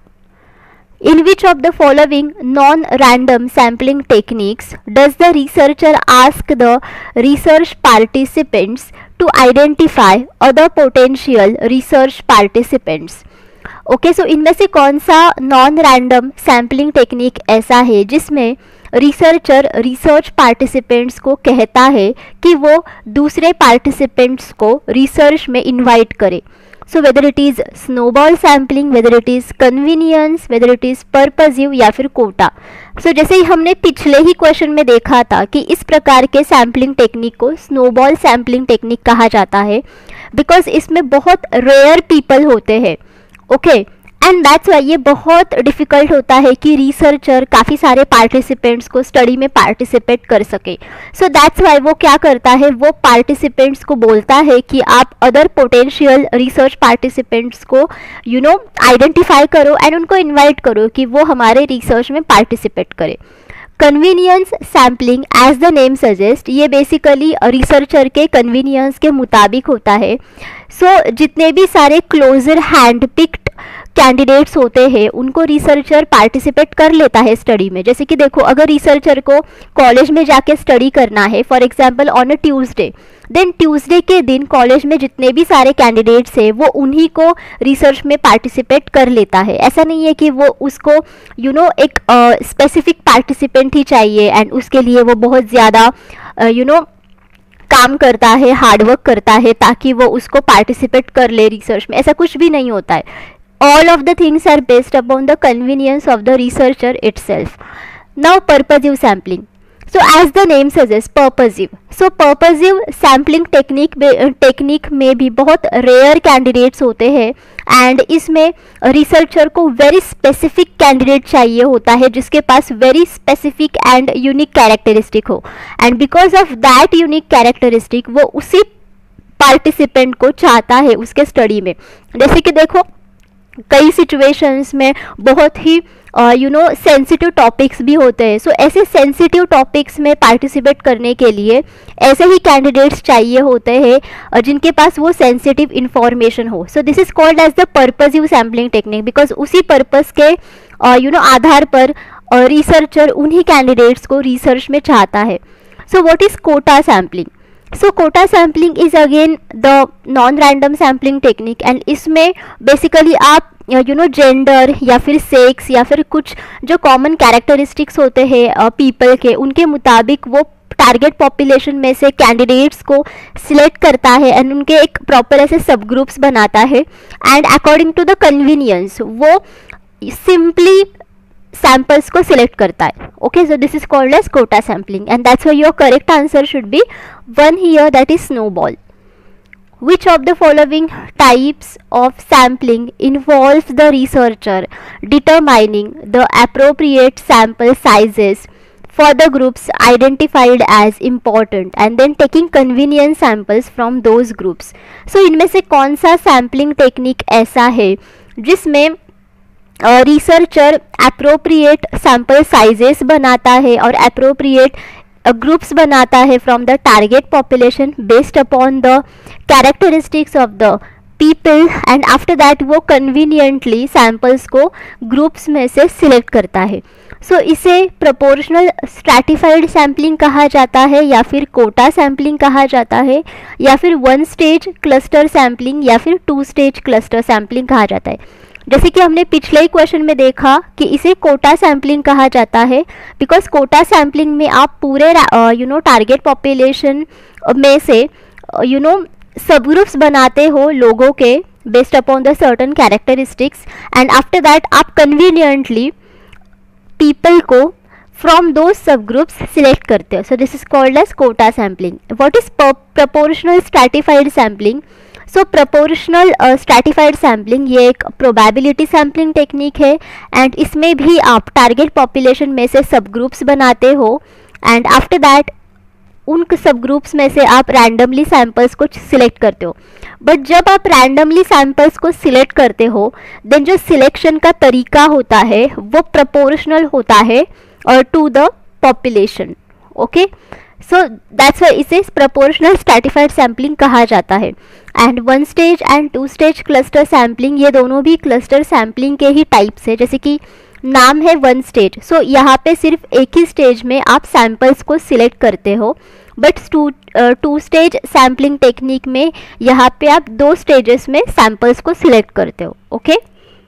In which of the following non-random sampling techniques does the researcher ask the research participants to identify other potential research participants? Okay, so इनमें से कौन सा नॉन रैंडम सैम्पलिंग टेक्निक ऐसा है जिसमें रिसर्चर रिसर्च पार्टिसिपेंट्स को कहता है कि वो दूसरे पार्टिसिपेंट्स को रिसर्च में इनवाइट करे? So whether it is snowball sampling, whether it is convenience, whether it is purposive या फिर कोटा। सो जैसे ही हमने पिछले ही क्वेश्चन में देखा था कि इस प्रकार के सैम्पलिंग टेक्निक को स्नोबॉल सैम्पलिंग टेक्निक कहा जाता है बिकॉज इसमें बहुत रेयर पीपल होते हैं, ओके, एंड दैट्स वाई ये बहुत डिफ़िकल्ट होता है कि रिसर्चर काफ़ी सारे पार्टिसिपेंट्स को स्टडी में पार्टिसिपेट कर सके। सो दैट्स वाई वो क्या करता है, वो पार्टिसिपेंट्स को बोलता है कि आप अदर पोटेंशियल रिसर्च पार्टिसिपेंट्स को आइडेंटिफाई करो एंड उनको इन्वाइट करो कि वो हमारे रिसर्च में पार्टिसिपेट करें। Convenience sampling as the name suggest, ये बेसिकली रिसर्चर के कन्वीनियंस के मुताबिक होता है। सो जितने भी सारे क्लोजर हैंड पिक्ड कैंडिडेट्स होते हैं उनको रिसर्चर पार्टिसिपेट कर लेता है स्टडी में। जैसे कि देखो अगर रिसर्चर को कॉलेज में जाके स्टडी करना है for example on a Tuesday, then Tuesday के दिन कॉलेज में जितने भी सारे कैंडिडेट्स हैं वो उन्हीं को रिसर्च में पार्टिसिपेट कर लेता है। ऐसा नहीं है कि वो उसको एक स्पेसिफिक पार्टिसिपेंट ही चाहिए एंड उसके लिए वो बहुत ज़्यादा काम करता है, हार्डवर्क करता है ताकि वो उसको पार्टिसिपेट कर ले रिसर्च में, ऐसा कुछ भी नहीं होता है. All of the things are based upon the convenience of the researcher itself. Now purposive sampling. So as the name suggests, purposive. So purposive sampling technique में भी बहुत रेयर कैंडिडेट्स होते हैं एंड इसमें रिसर्चर को वेरी स्पेसिफिक कैंडिडेट चाहिए होता है जिसके पास very specific and unique characteristic हो, and because of that unique characteristic वो उसी पार्टिसिपेंट को चाहता है उसके स्टडी में. जैसे कि देखो कई सिचुएशंस में बहुत ही सेंसिटिव टॉपिक्स भी होते हैं. सो ऐसे सेंसिटिव टॉपिक्स में पार्टिसिपेट करने के लिए ऐसे ही कैंडिडेट्स चाहिए होते हैं जिनके पास वो सेंसिटिव इंफॉर्मेशन हो. So this is called as the purposive sampling technique because उसी पर्पस के आधार पर रिसर्चर उन्हीं कैंडिडेट्स को रिसर्च में चाहता है. So what is quota sampling? So quota sampling is again the non random sampling technique and इसमें बेसिकली आप जेंडर या फिर सेक्स या फिर कुछ जो कॉमन कैरेक्टरिस्टिक्स होते हैं पीपल के, उनके मुताबिक वो टारगेट पॉपुलेशन में से कैंडिडेट्स को सिलेक्ट करता है एंड उनके एक प्रॉपर ऐसे सब ग्रुप्स बनाता है and according to the convenience वो सिंपली सैम्पल्स को सिलेक्ट करता है. Okay, so this is called as quota sampling and that's why your correct answer should be one here, that is snowball. Which of the following types of sampling involves the researcher determining the appropriate sample sizes for the groups identified as important and then taking convenient samples from those groups? So इनमें से कौन सा sampling technique ऐसा है जिसमें रिसर्चर appropriate sample sizes बनाता है और appropriate ग्रुप्स बनाता है from the target population based upon the characteristics of the people and after that वो कन्वीनियंटली सैम्पल्स को ग्रुप्स में से सिलेक्ट करता है. सो इसे प्रोपोर्शनल स्ट्रैटिफाइड सैम्पलिंग कहा जाता है या फिर कोटा सैम्पलिंग कहा जाता है या फिर वन स्टेज क्लस्टर सैम्पलिंग या फिर टू स्टेज क्लस्टर सैम्पलिंग कहा जाता है. जैसे कि हमने पिछले ही क्वेश्चन में देखा कि इसे कोटा सैम्पलिंग कहा जाता है बिकॉज कोटा सैम्पलिंग में आप पूरे टारगेट पॉपुलेशन में से सब ग्रुप्स बनाते हो लोगों के based upon the certain characteristics and after that आप कन्वीनियंटली पीपल को from those sub groups select करते हो. So this is called as quota sampling. What is proportional stratified sampling? So proportional stratified sampling ये एक प्रोबेबिलिटी सैम्पलिंग टेक्निक है एंड इसमें भी आप टारगेट पॉपुलेशन में से सब ग्रुप्स बनाते हो एंड आफ्टर दैट उन सब ग्रुप्स में से आप रैंडमली सैम्पल्स को सिलेक्ट करते हो. बट जब आप रैंडमली सैम्पल्स को सिलेक्ट करते हो देन जो सिलेक्शन का तरीका होता है वो प्रोपोर्शनल होता है और to the population. Okay, so that's why इसे प्रोपोर्शनल स्ट्रैटिफाइड सैम्पलिंग कहा जाता है. And one stage and two stage cluster sampling ये दोनों भी क्लस्टर सैम्पलिंग के ही टाइप्स है. जैसे कि नाम है वन स्टेज, सो यहाँ पे सिर्फ एक ही स्टेज में आप सैम्पल्स को सिलेक्ट करते हो, but two stage sampling technique में यहाँ पे आप दो स्टेजेस में सैम्पल्स को सिलेक्ट करते हो. Okay,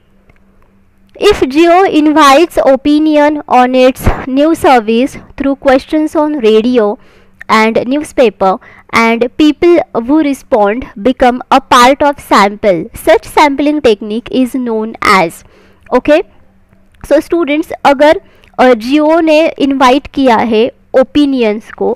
if Jio invites opinion on its new service through questions on radio and newspaper and people who respond become a part of sample, such sampling technique is known as. Okay, so students अगर Jio ने invite किया है opinions को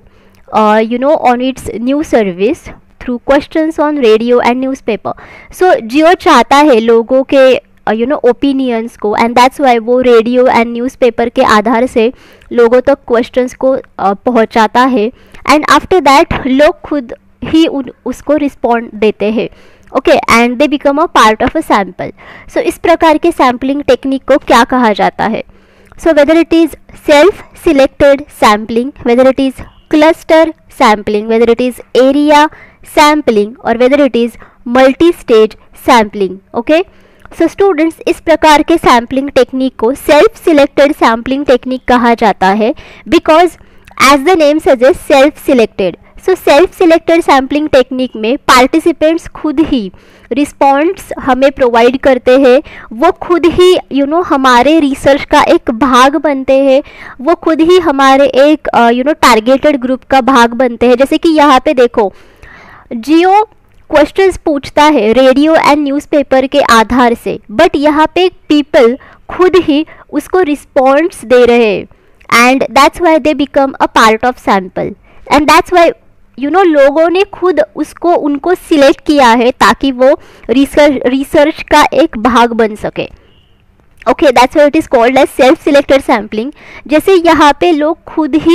on its new service through questions on radio and newspaper, so Jio चाहता है लोगों के ओपिनियंस को एंड दैट्स वाई वो रेडियो एंड न्यूज़पेपर के आधार से लोगों तक क्वेश्चंस को पहुंचाता है एंड आफ्टर दैट लोग खुद ही उसको रिस्पॉन्ड देते हैं. Okay, and they become a part of a sample. So इस प्रकार के सैम्पलिंग टेक्निक को क्या कहा जाता है? So whether it is self selected sampling, whether it is cluster sampling, whether it is area sampling और whether it is multi stage sampling. Okay, so students इस प्रकार के सैम्पलिंग टेक्निक को सेल्फ सिलेक्टेड सैम्पलिंग टेक्निक कहा जाता है because as the name suggest self selected. So self selected sampling technique में पार्टिसिपेंट्स खुद ही रिस्पॉन्स हमें प्रोवाइड करते हैं, वो खुद ही हमारे रिसर्च का एक भाग बनते हैं, वो खुद ही हमारे एक टारगेटेड ग्रुप का भाग बनते हैं। जैसे कि यहाँ पे देखो, जियो क्वेश्चंस पूछता है रेडियो एंड न्यूज़पेपर के आधार से, बट यहाँ पे पीपल खुद ही उसको रिस्पॉन्स दे रहे हैं and that's why they become a part of sample and that's why लोगों ने खुद उनको सिलेक्ट किया है ताकि वो रिसर्च का एक भाग बन सके। Okay, that's why it is called as self selected sampling. जैसे यहाँ पे लोग खुद ही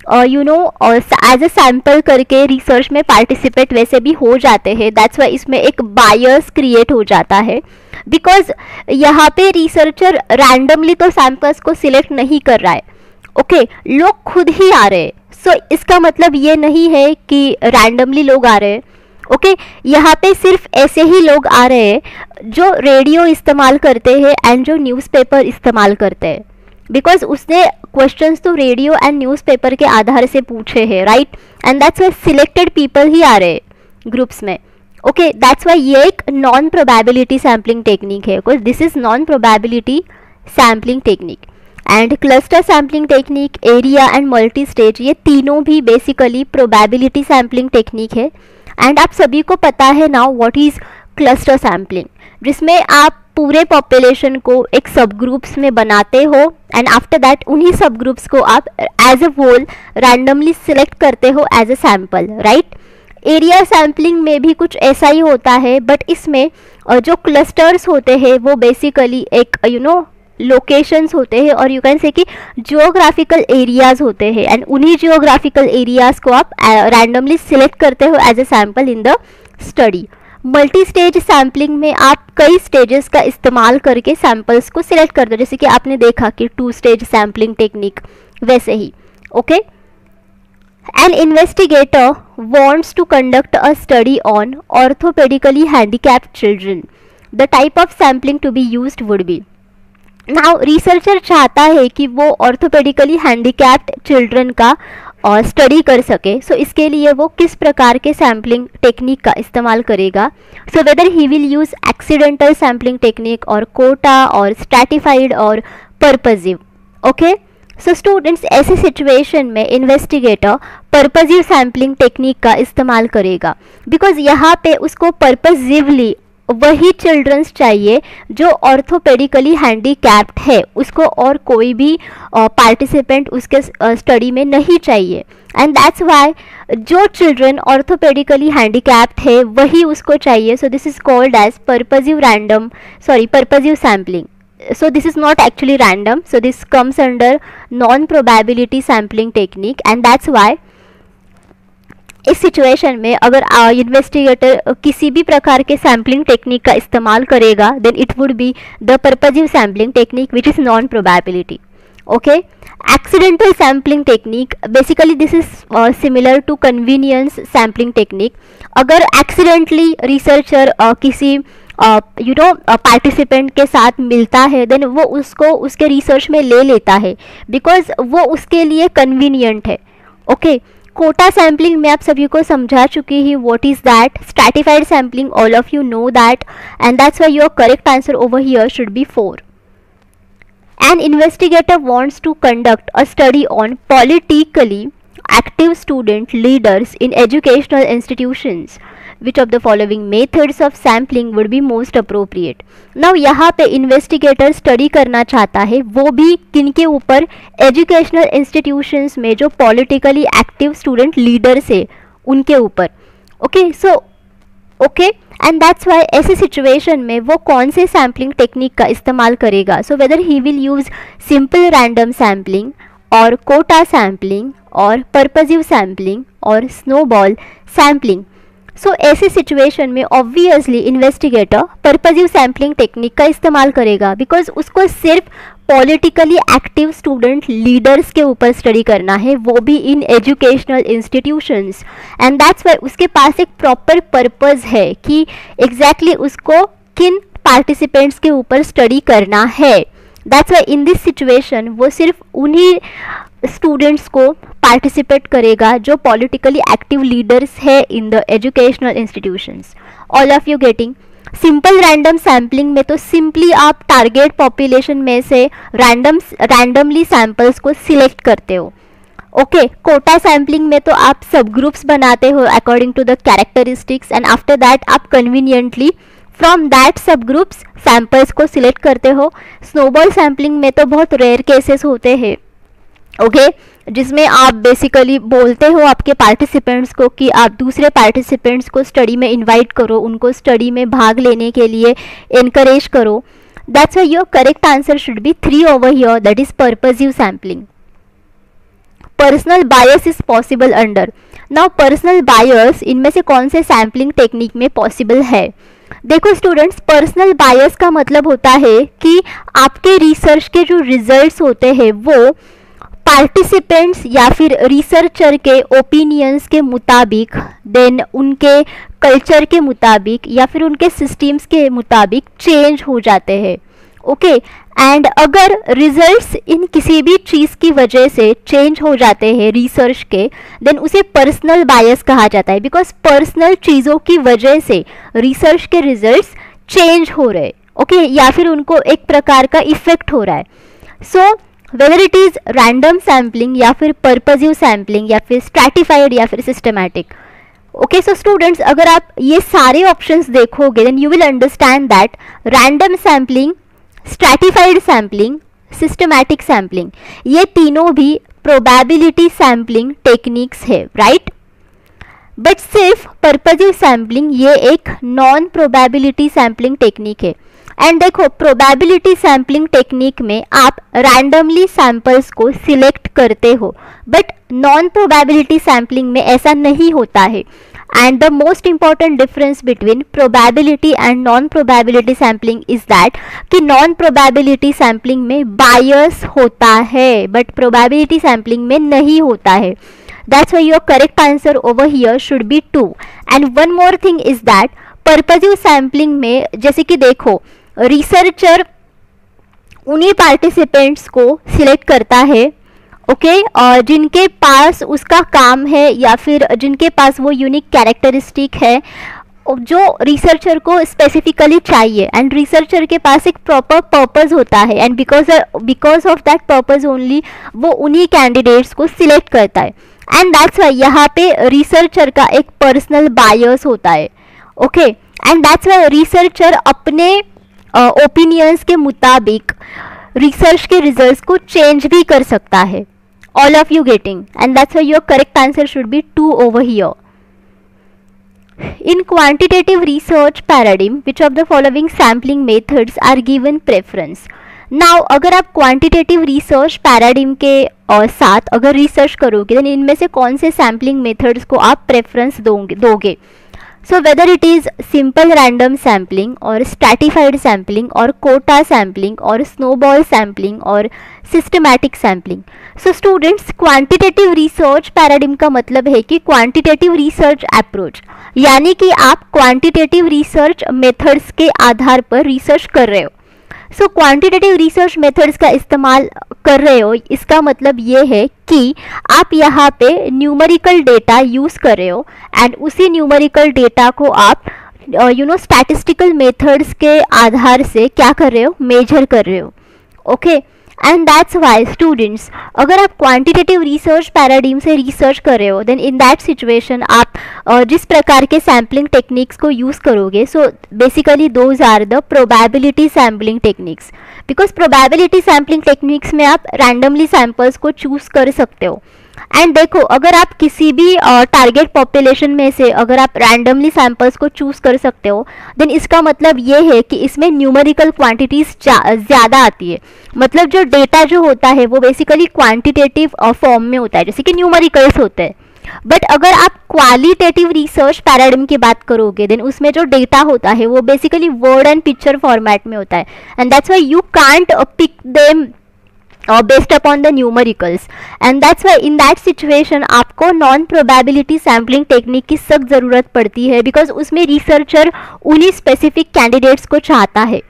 एज अ सैम्पल करके रिसर्च में पार्टिसिपेट वैसे भी हो जाते हैं, दैट्स वाई इसमें एक बायस क्रिएट हो जाता है, बिकॉज यहाँ पे रिसर्चर रैंडमली तो सैम्पल्स को सिलेक्ट नहीं कर रहा है। ओके, लोग खुद ही आ रहे हैं। सो इसका मतलब ये नहीं है कि रैंडमली लोग आ रहे हैं। ओके, यहाँ पे सिर्फ ऐसे ही लोग आ रहे हैं जो रेडियो इस्तेमाल करते हैं एंड जो न्यूज़पेपर इस्तेमाल करते हैं, बिकॉज उसने क्वेश्चंस तो रेडियो एंड न्यूज़पेपर के आधार से पूछे हैं, right, and that's why selected people ही आ रहे हैं ग्रुप्स में। ओके, दैट्स वाई ये एक नॉन प्रोबेबिलिटी सैम्पलिंग टेक्निक है, because this is non probability sampling technique. And cluster sampling technique, area and multi stage, ये तीनों भी बेसिकली प्रोबेबिलिटी सैम्पलिंग टेक्निक है। एंड आप सभी को पता है now what is cluster sampling, जिसमें आप पूरे पॉपुलेशन को एक सब ग्रुप्स में बनाते हो एंड आफ्टर दैट उन्हीं सब ग्रुप्स को आप as a whole randomly select करते हो as a sample, right. Area sampling में भी कुछ ऐसा ही होता है, बट इसमें जो क्लस्टर्स होते हैं वो बेसिकली एक लोकेशंस होते हैं और यू कैन से कि जियोग्राफिकल एरियाज होते हैं एंड उन्हीं जियोग्राफिकल एरियाज को आप रैंडमली सिलेक्ट करते हो as a sample in the study. Multi stage sampling में आप कई स्टेजेस का इस्तेमाल करके सैम्पल्स को सिलेक्ट करते हो, जैसे कि आपने देखा कि 2 स्टेज सैम्पलिंग टेक्निक, वैसे ही। Okay, an investigator wants to conduct a study on orthopedically handicapped children, the type of sampling to be used would be. Now researcher चाहता है कि वो ऑर्थोपेडिकली हैंडीकैप्ड चिल्ड्रन का स्टडी कर सके, सो इसके लिए वो किस प्रकार के सैम्पलिंग टेक्निक का इस्तेमाल करेगा। So whether he will use accidental sampling technique और कोटा और स्ट्रैटिफाइड और पर्पजिव। ओके, सो स्टूडेंट्स ऐसे सिचुएशन में इन्वेस्टिगेटर पर्पजिव सैम्पलिंग टेक्निक का इस्तेमाल करेगा, बिकॉज यहाँ पे उसको पर्पजिवली वही चिल्ड्रंस चाहिए जो ऑर्थोपेडिकली हैंडीकैप्ड है, उसको और कोई भी पार्टिसिपेंट उसके स्टडी में नहीं चाहिए। एंड दैट्स वाई जो चिल्ड्रन ऑर्थोपेडिकली हैंडीकैप्ड है वही उसको चाहिए। So this is called as purposive sampling. So this is not actually random, so this comes under non-probability sampling technique, and that's why इस सिचुएशन में अगर इन्वेस्टिगेटर किसी भी प्रकार के सैम्पलिंग टेक्निक का इस्तेमाल करेगा, then it would be the purposive sampling technique which is non probability. Okay, accidental sampling technique, basically this is similar to convenience sampling technique. अगर एक्सीडेंटली रिसर्चर किसी पार्टिसिपेंट के साथ मिलता है, देन वो उसको उसके रिसर्च में ले लेता है बिकॉज वो उसके लिए कन्वीनियंट है। ओके, कोटा सैम्पलिंग में आप सभी को समझा चुकी ही what is that. Stratified sampling, all of you know that, and that's why your correct answer over here should be 4. An investigator wants to conduct a study on politically active student leaders in educational institutions. Which of the following methods of sampling would be most appropriate? Now यहाँ पे investigator study करना चाहता है, वो भी किनके ऊपर? educational institutions में जो politically active student leaders है उनके ऊपर। Okay, so okay, and that's why ऐसे सिचुएशन में वो कौन से सैम्पलिंग टेक्निक का इस्तेमाल करेगा? So whether he will use simple random sampling और कोटा सैम्पलिंग और पर्पजिव सैम्पलिंग और स्नोबॉल सैम्पलिंग। सो ऐसे सिचुएशन में obviously investigator purposive sampling technique का इस्तेमाल करेगा बिकॉज उसको सिर्फ पॉलिटिकली एक्टिव स्टूडेंट लीडर्स के ऊपर स्टडी करना है, वो भी in educational institutions, and that's why उसके पास एक प्रॉपर पर्पस है कि एग्जैक्टली उसको किन पार्टिसिपेंट्स के ऊपर स्टडी करना है। That's why in this situation वो सिर्फ उन्हीं स्टूडेंट्स को पार्टिसिपेट करेगा जो पॉलिटिकली एक्टिव लीडर्स है in the educational institutions. All of you getting? Simple random sampling में तो सिंपली आप टारगेट पॉपुलेशन में से रैंडमली सैंपल्स को सिलेक्ट करते हो। ओके, कोटा सैम्पलिंग में तो आप सब ग्रुप्स बनाते हो according to the characteristics and after that आप कन्वीनियंटली फ्रॉम दैट सब ग्रुप्स सैंपल्स को सिलेक्ट करते हो। स्नोबॉल सैम्पलिंग में तो बहुत रेयर केसेस होते हैं, ओके, जिसमें आप बेसिकली बोलते हो आपके पार्टिसिपेंट्स को कि आप दूसरे पार्टिसिपेंट्स को स्टडी में इनवाइट करो, उनको स्टडी में भाग लेने के लिए इनकरेज करो। That's why your correct answer should be 3 over here, that is purposive sampling. Personal bias is possible under. Now personal bias इनमें से कौन से सैम्पलिंग टेक्निक में पॉसिबल है? देखो स्टूडेंट्स, पर्सनल बायस का मतलब होता है कि आपके रिसर्च के जो रिजल्ट्स होते हैं वो पार्टिसिपेंट्स या फिर रिसर्चर के ओपिनियंस के मुताबिक, देन उनके कल्चर के मुताबिक या फिर उनके सिस्टम्स के मुताबिक चेंज हो जाते हैं। ओके, एंड अगर रिजल्ट्स इन किसी भी चीज़ की वजह से चेंज हो जाते हैं रिसर्च के, देन उसे पर्सनल बायस कहा जाता है, बिकॉज पर्सनल चीज़ों की वजह से रिसर्च के रिजल्ट्स चेंज हो रहे, ओके, या फिर उनको एक प्रकार का इफेक्ट हो रहा है। So whether it is random sampling या फिर पर्पसिव सैम्पलिंग या फिर स्ट्रैटिफाइड या फिर सिस्टमैटिक। ओके, सो स्टूडेंट्स, अगर आप ये सारे ऑप्शंस देखोगे then you will understand that random sampling, stratified sampling, systematic sampling, ये तीनों भी प्रोबेबिलिटी सैम्पलिंग टेक्निक्स है, राइट? बट सिर्फ पर्पसिव सैम्पलिंग ये एक नॉन प्रोबेबिलिटी सैम्पलिंग टेक्निक है। एंड देखो, प्रोबेबिलिटी सैम्पलिंग टेक्निक में आप रैंडमली सैंपल्स को सिलेक्ट करते हो, बट नॉन प्रोबेबिलिटी सैम्पलिंग में ऐसा नहीं होता है। And the most important difference between probability and non-probability sampling is that कि non-probability sampling में bias होता है but probability sampling में नहीं होता है। That's why your correct answer over here should be 2. And one more thing is that purposive sampling में जैसे कि देखो, researcher उन्हीं participants को select करता है, ओके, और जिनके पास उसका काम है या फिर जिनके पास वो यूनिक कैरेक्टरिस्टिक है जो रिसर्चर को स्पेसिफिकली चाहिए, एंड रिसर्चर के पास एक प्रॉपर पर्पस होता है, and because of that purpose only वो उन्हीं कैंडिडेट्स को सिलेक्ट करता है। एंड दैट्स वाई यहाँ पे रिसर्चर का एक पर्सनल बायस होता है, okay, and that's why researcher अपने ओपिनियंस के मुताबिक रिसर्च के रिजल्ट्स को चेंज भी कर सकता है। All of you getting? And that's why your correct answer should be 2 over here. In quantitative research paradigm, which of the following sampling methods are given preference? Now, अगर आप quantitative research paradigm के साथ अगर रिसर्च करोगे then इनमें से कौन से sampling methods को आप preference दोगे? So whether it is simple random sampling or stratified sampling or quota sampling or snowball sampling or systematic sampling. So students, quantitative research paradigm का मतलब है कि quantitative research approach, यानी कि आप quantitative research methods के आधार पर रिसर्च कर रहे हो। सो क्वांटिटेटिव रिसर्च मेथड्स का इस्तेमाल कर रहे हो, इसका मतलब ये है कि आप यहाँ पे न्यूमेरिकल डेटा यूज़ कर रहे हो एंड उसी न्यूमेरिकल डेटा को आप स्टैटिस्टिकल मेथड्स के आधार से क्या कर रहे हो, मेजर कर रहे हो, okay. And that's why students, अगर आप क्वांटिटेटिव रिसर्च पैराडिम से रिसर्च कर रहे हो देन इन दैट सिचुएशन आप जिस प्रकार के सैम्पलिंग टेक्निक्स को यूज़ करोगे, so basically those are the probability sampling techniques, because probability sampling techniques में आप रैंडमली सैम्पल्स को चूज़ कर सकते हो। एंड देखो, अगर आप किसी भी टारगेट पॉपुलेशन में से अगर आप रैंडमली सैंपल्स को चूज़ कर सकते हो देन इसका मतलब ये है कि इसमें न्यूमेरिकल क्वांटिटीज़ ज़्यादा आती है। मतलब जो डेटा जो होता है वो बेसिकली क्वांटिटेटिव फॉर्म में होता है, जैसे कि न्यूमेरिकल्स होते हैं। बट अगर आप क्वालिटेटिव रिसर्च पैराडिम की बात करोगे देन उसमें जो डेटा होता है वो basically word and picture format में होता है, and that's why you can't pick them based upon the numericals, and that's why in that situation आपको नॉन प्रोबेबिलिटी सैम्पलिंग टेक्निक की सख्त ज़रूरत पड़ती है, बिकॉज उसमें रिसर्चर उन्हीं स्पेसिफिक कैंडिडेट्स को चाहता है।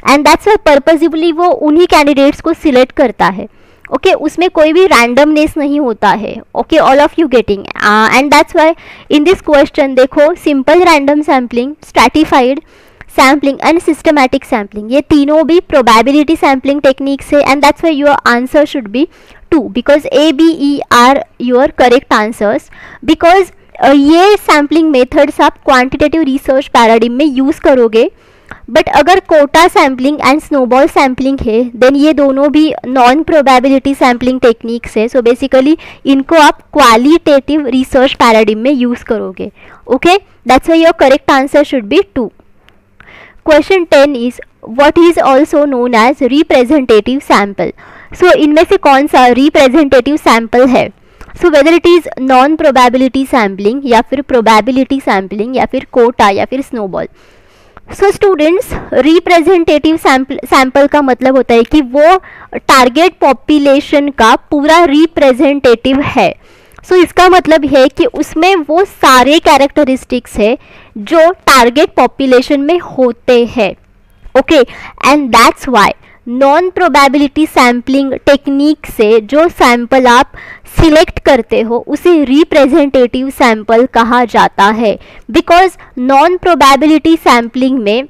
एंड दैट्स वाई पर्पसिबली वो उन्हीं कैंडिडेट्स को सिलेक्ट करता है. ओके उसमें कोई भी रैंडमनेस नहीं होता है. Okay all of you getting. And that's why in this question देखो simple random sampling, stratified sampling and systematic sampling, ये तीनों भी प्रोबेबिलिटी सैम्पलिंग टेक्निक्स है. And that's why your answer should be 2 because A, B, E are your correct answers. Because ये सैम्पलिंग मेथड्स आप क्वांटिटेटिव रिसर्च पैराडिम में यूज़ करोगे. बट अगर quota sampling and snowball sampling है देन ये दोनों भी नॉन प्रोबेबिलिटी सैम्पलिंग टेक्निक्स है. सो बेसिकली इनको आप क्वालिटेटिव रिसर्च पैराडिम में यूज़ करोगे. Okay that's why your correct answer should be 2. Question 10 is what is also known as representative sample. So इनमें से कौन सा रिप्रेजेंटेटिव सैम्पल है. So whether it is non probability sampling या फिर प्रोबेबिलिटी सैम्पलिंग या फिर कोटा या फिर snowball. So students representative sample का मतलब होता है कि वो टारगेट पॉपुलेशन का पूरा रिप्रेजेंटेटिव है. सो इसका मतलब है कि उसमें वो सारे कैरेक्टरिस्टिक्स है जो टारगेट पॉपुलेशन में होते हैं. Okay and that's why non probability sampling technique से जो सैंपल आप सिलेक्ट करते हो उसे रिप्रेजेंटेटिव सैंपल कहा जाता है. बिकॉज नॉन प्रोबेबिलिटी सैम्पलिंग में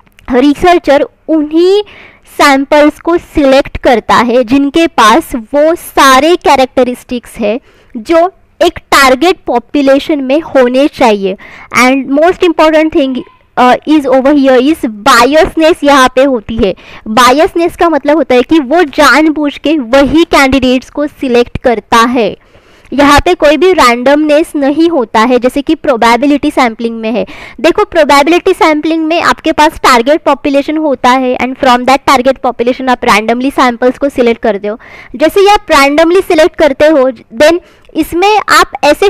रिसर्चर उन्हीं सैंपल्स को सिलेक्ट करता है जिनके पास वो सारे कैरेक्टरिस्टिक्स है जो एक टारगेट पॉपुलेशन में होने चाहिए. And most important thing is over here is biasness यहाँ पे होती है. बायसनेस का मतलब होता है कि वो जानबूझ के वही कैंडिडेट्स को सिलेक्ट करता है. यहाँ पे कोई भी रैंडमनेस नहीं होता है जैसे कि प्रोबेबिलिटी सैम्पलिंग में है. देखो प्रोबेबिलिटी सैम्पलिंग में आपके पास टारगेट पॉपुलेशन होता है and from that target population आप रैंडमली सैंपल्स को सिलेक्ट करते हो. जैसे ही आप रैंडमली सिलेक्ट करते हो देन इसमें आप ऐसे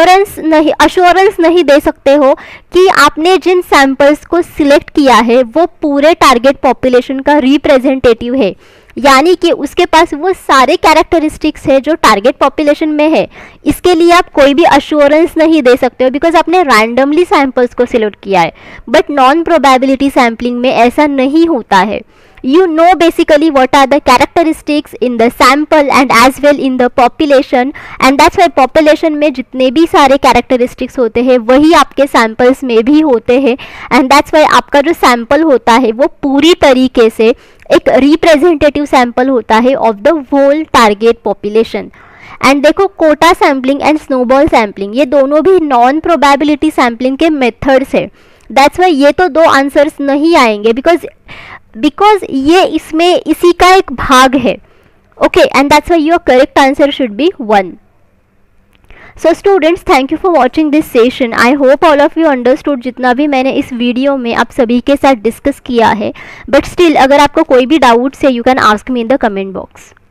अश्योरेंस नहीं दे सकते हो कि आपने जिन सैंपल्स को सिलेक्ट किया है वो पूरे टारगेट पॉपुलेशन का रिप्रेजेंटेटिव है. यानी कि उसके पास वो सारे कैरेक्टरिस्टिक्स है जो टारगेट पॉपुलेशन में है. इसके लिए आप कोई भी अश्योरेंस नहीं दे सकते हो बिकॉज आपने रैंडमली सैंपल्स को सिलेक्ट किया है. बट नॉन प्रोबेबिलिटी सैम्पलिंग में ऐसा नहीं होता है. You know basically what are the characteristics in the sample and as well in the population and that's why population में जितने भी सारे characteristics होते हैं वही आपके samples में भी होते हैं. and that's why आपका जो sample होता है वो पूरी तरीके से एक representative sample होता है of the whole target population. And देखो quota sampling and snowball sampling ये दोनों भी नॉन प्रोबेबिलिटी सैम्पलिंग के मेथड्स है. दैट्स वाई ये तो दो आंसर्स नहीं आएंगे बिकॉज ये इसमें इसी का एक भाग है. Okay and that's why your correct answer should be 1. So students thank you for watching this session. I hope all of you understood जितना भी मैंने इस वीडियो में आप सभी के साथ डिस्कस किया है. बट स्टिल अगर आपको कोई भी डाउट्स है you can ask me in the comment box.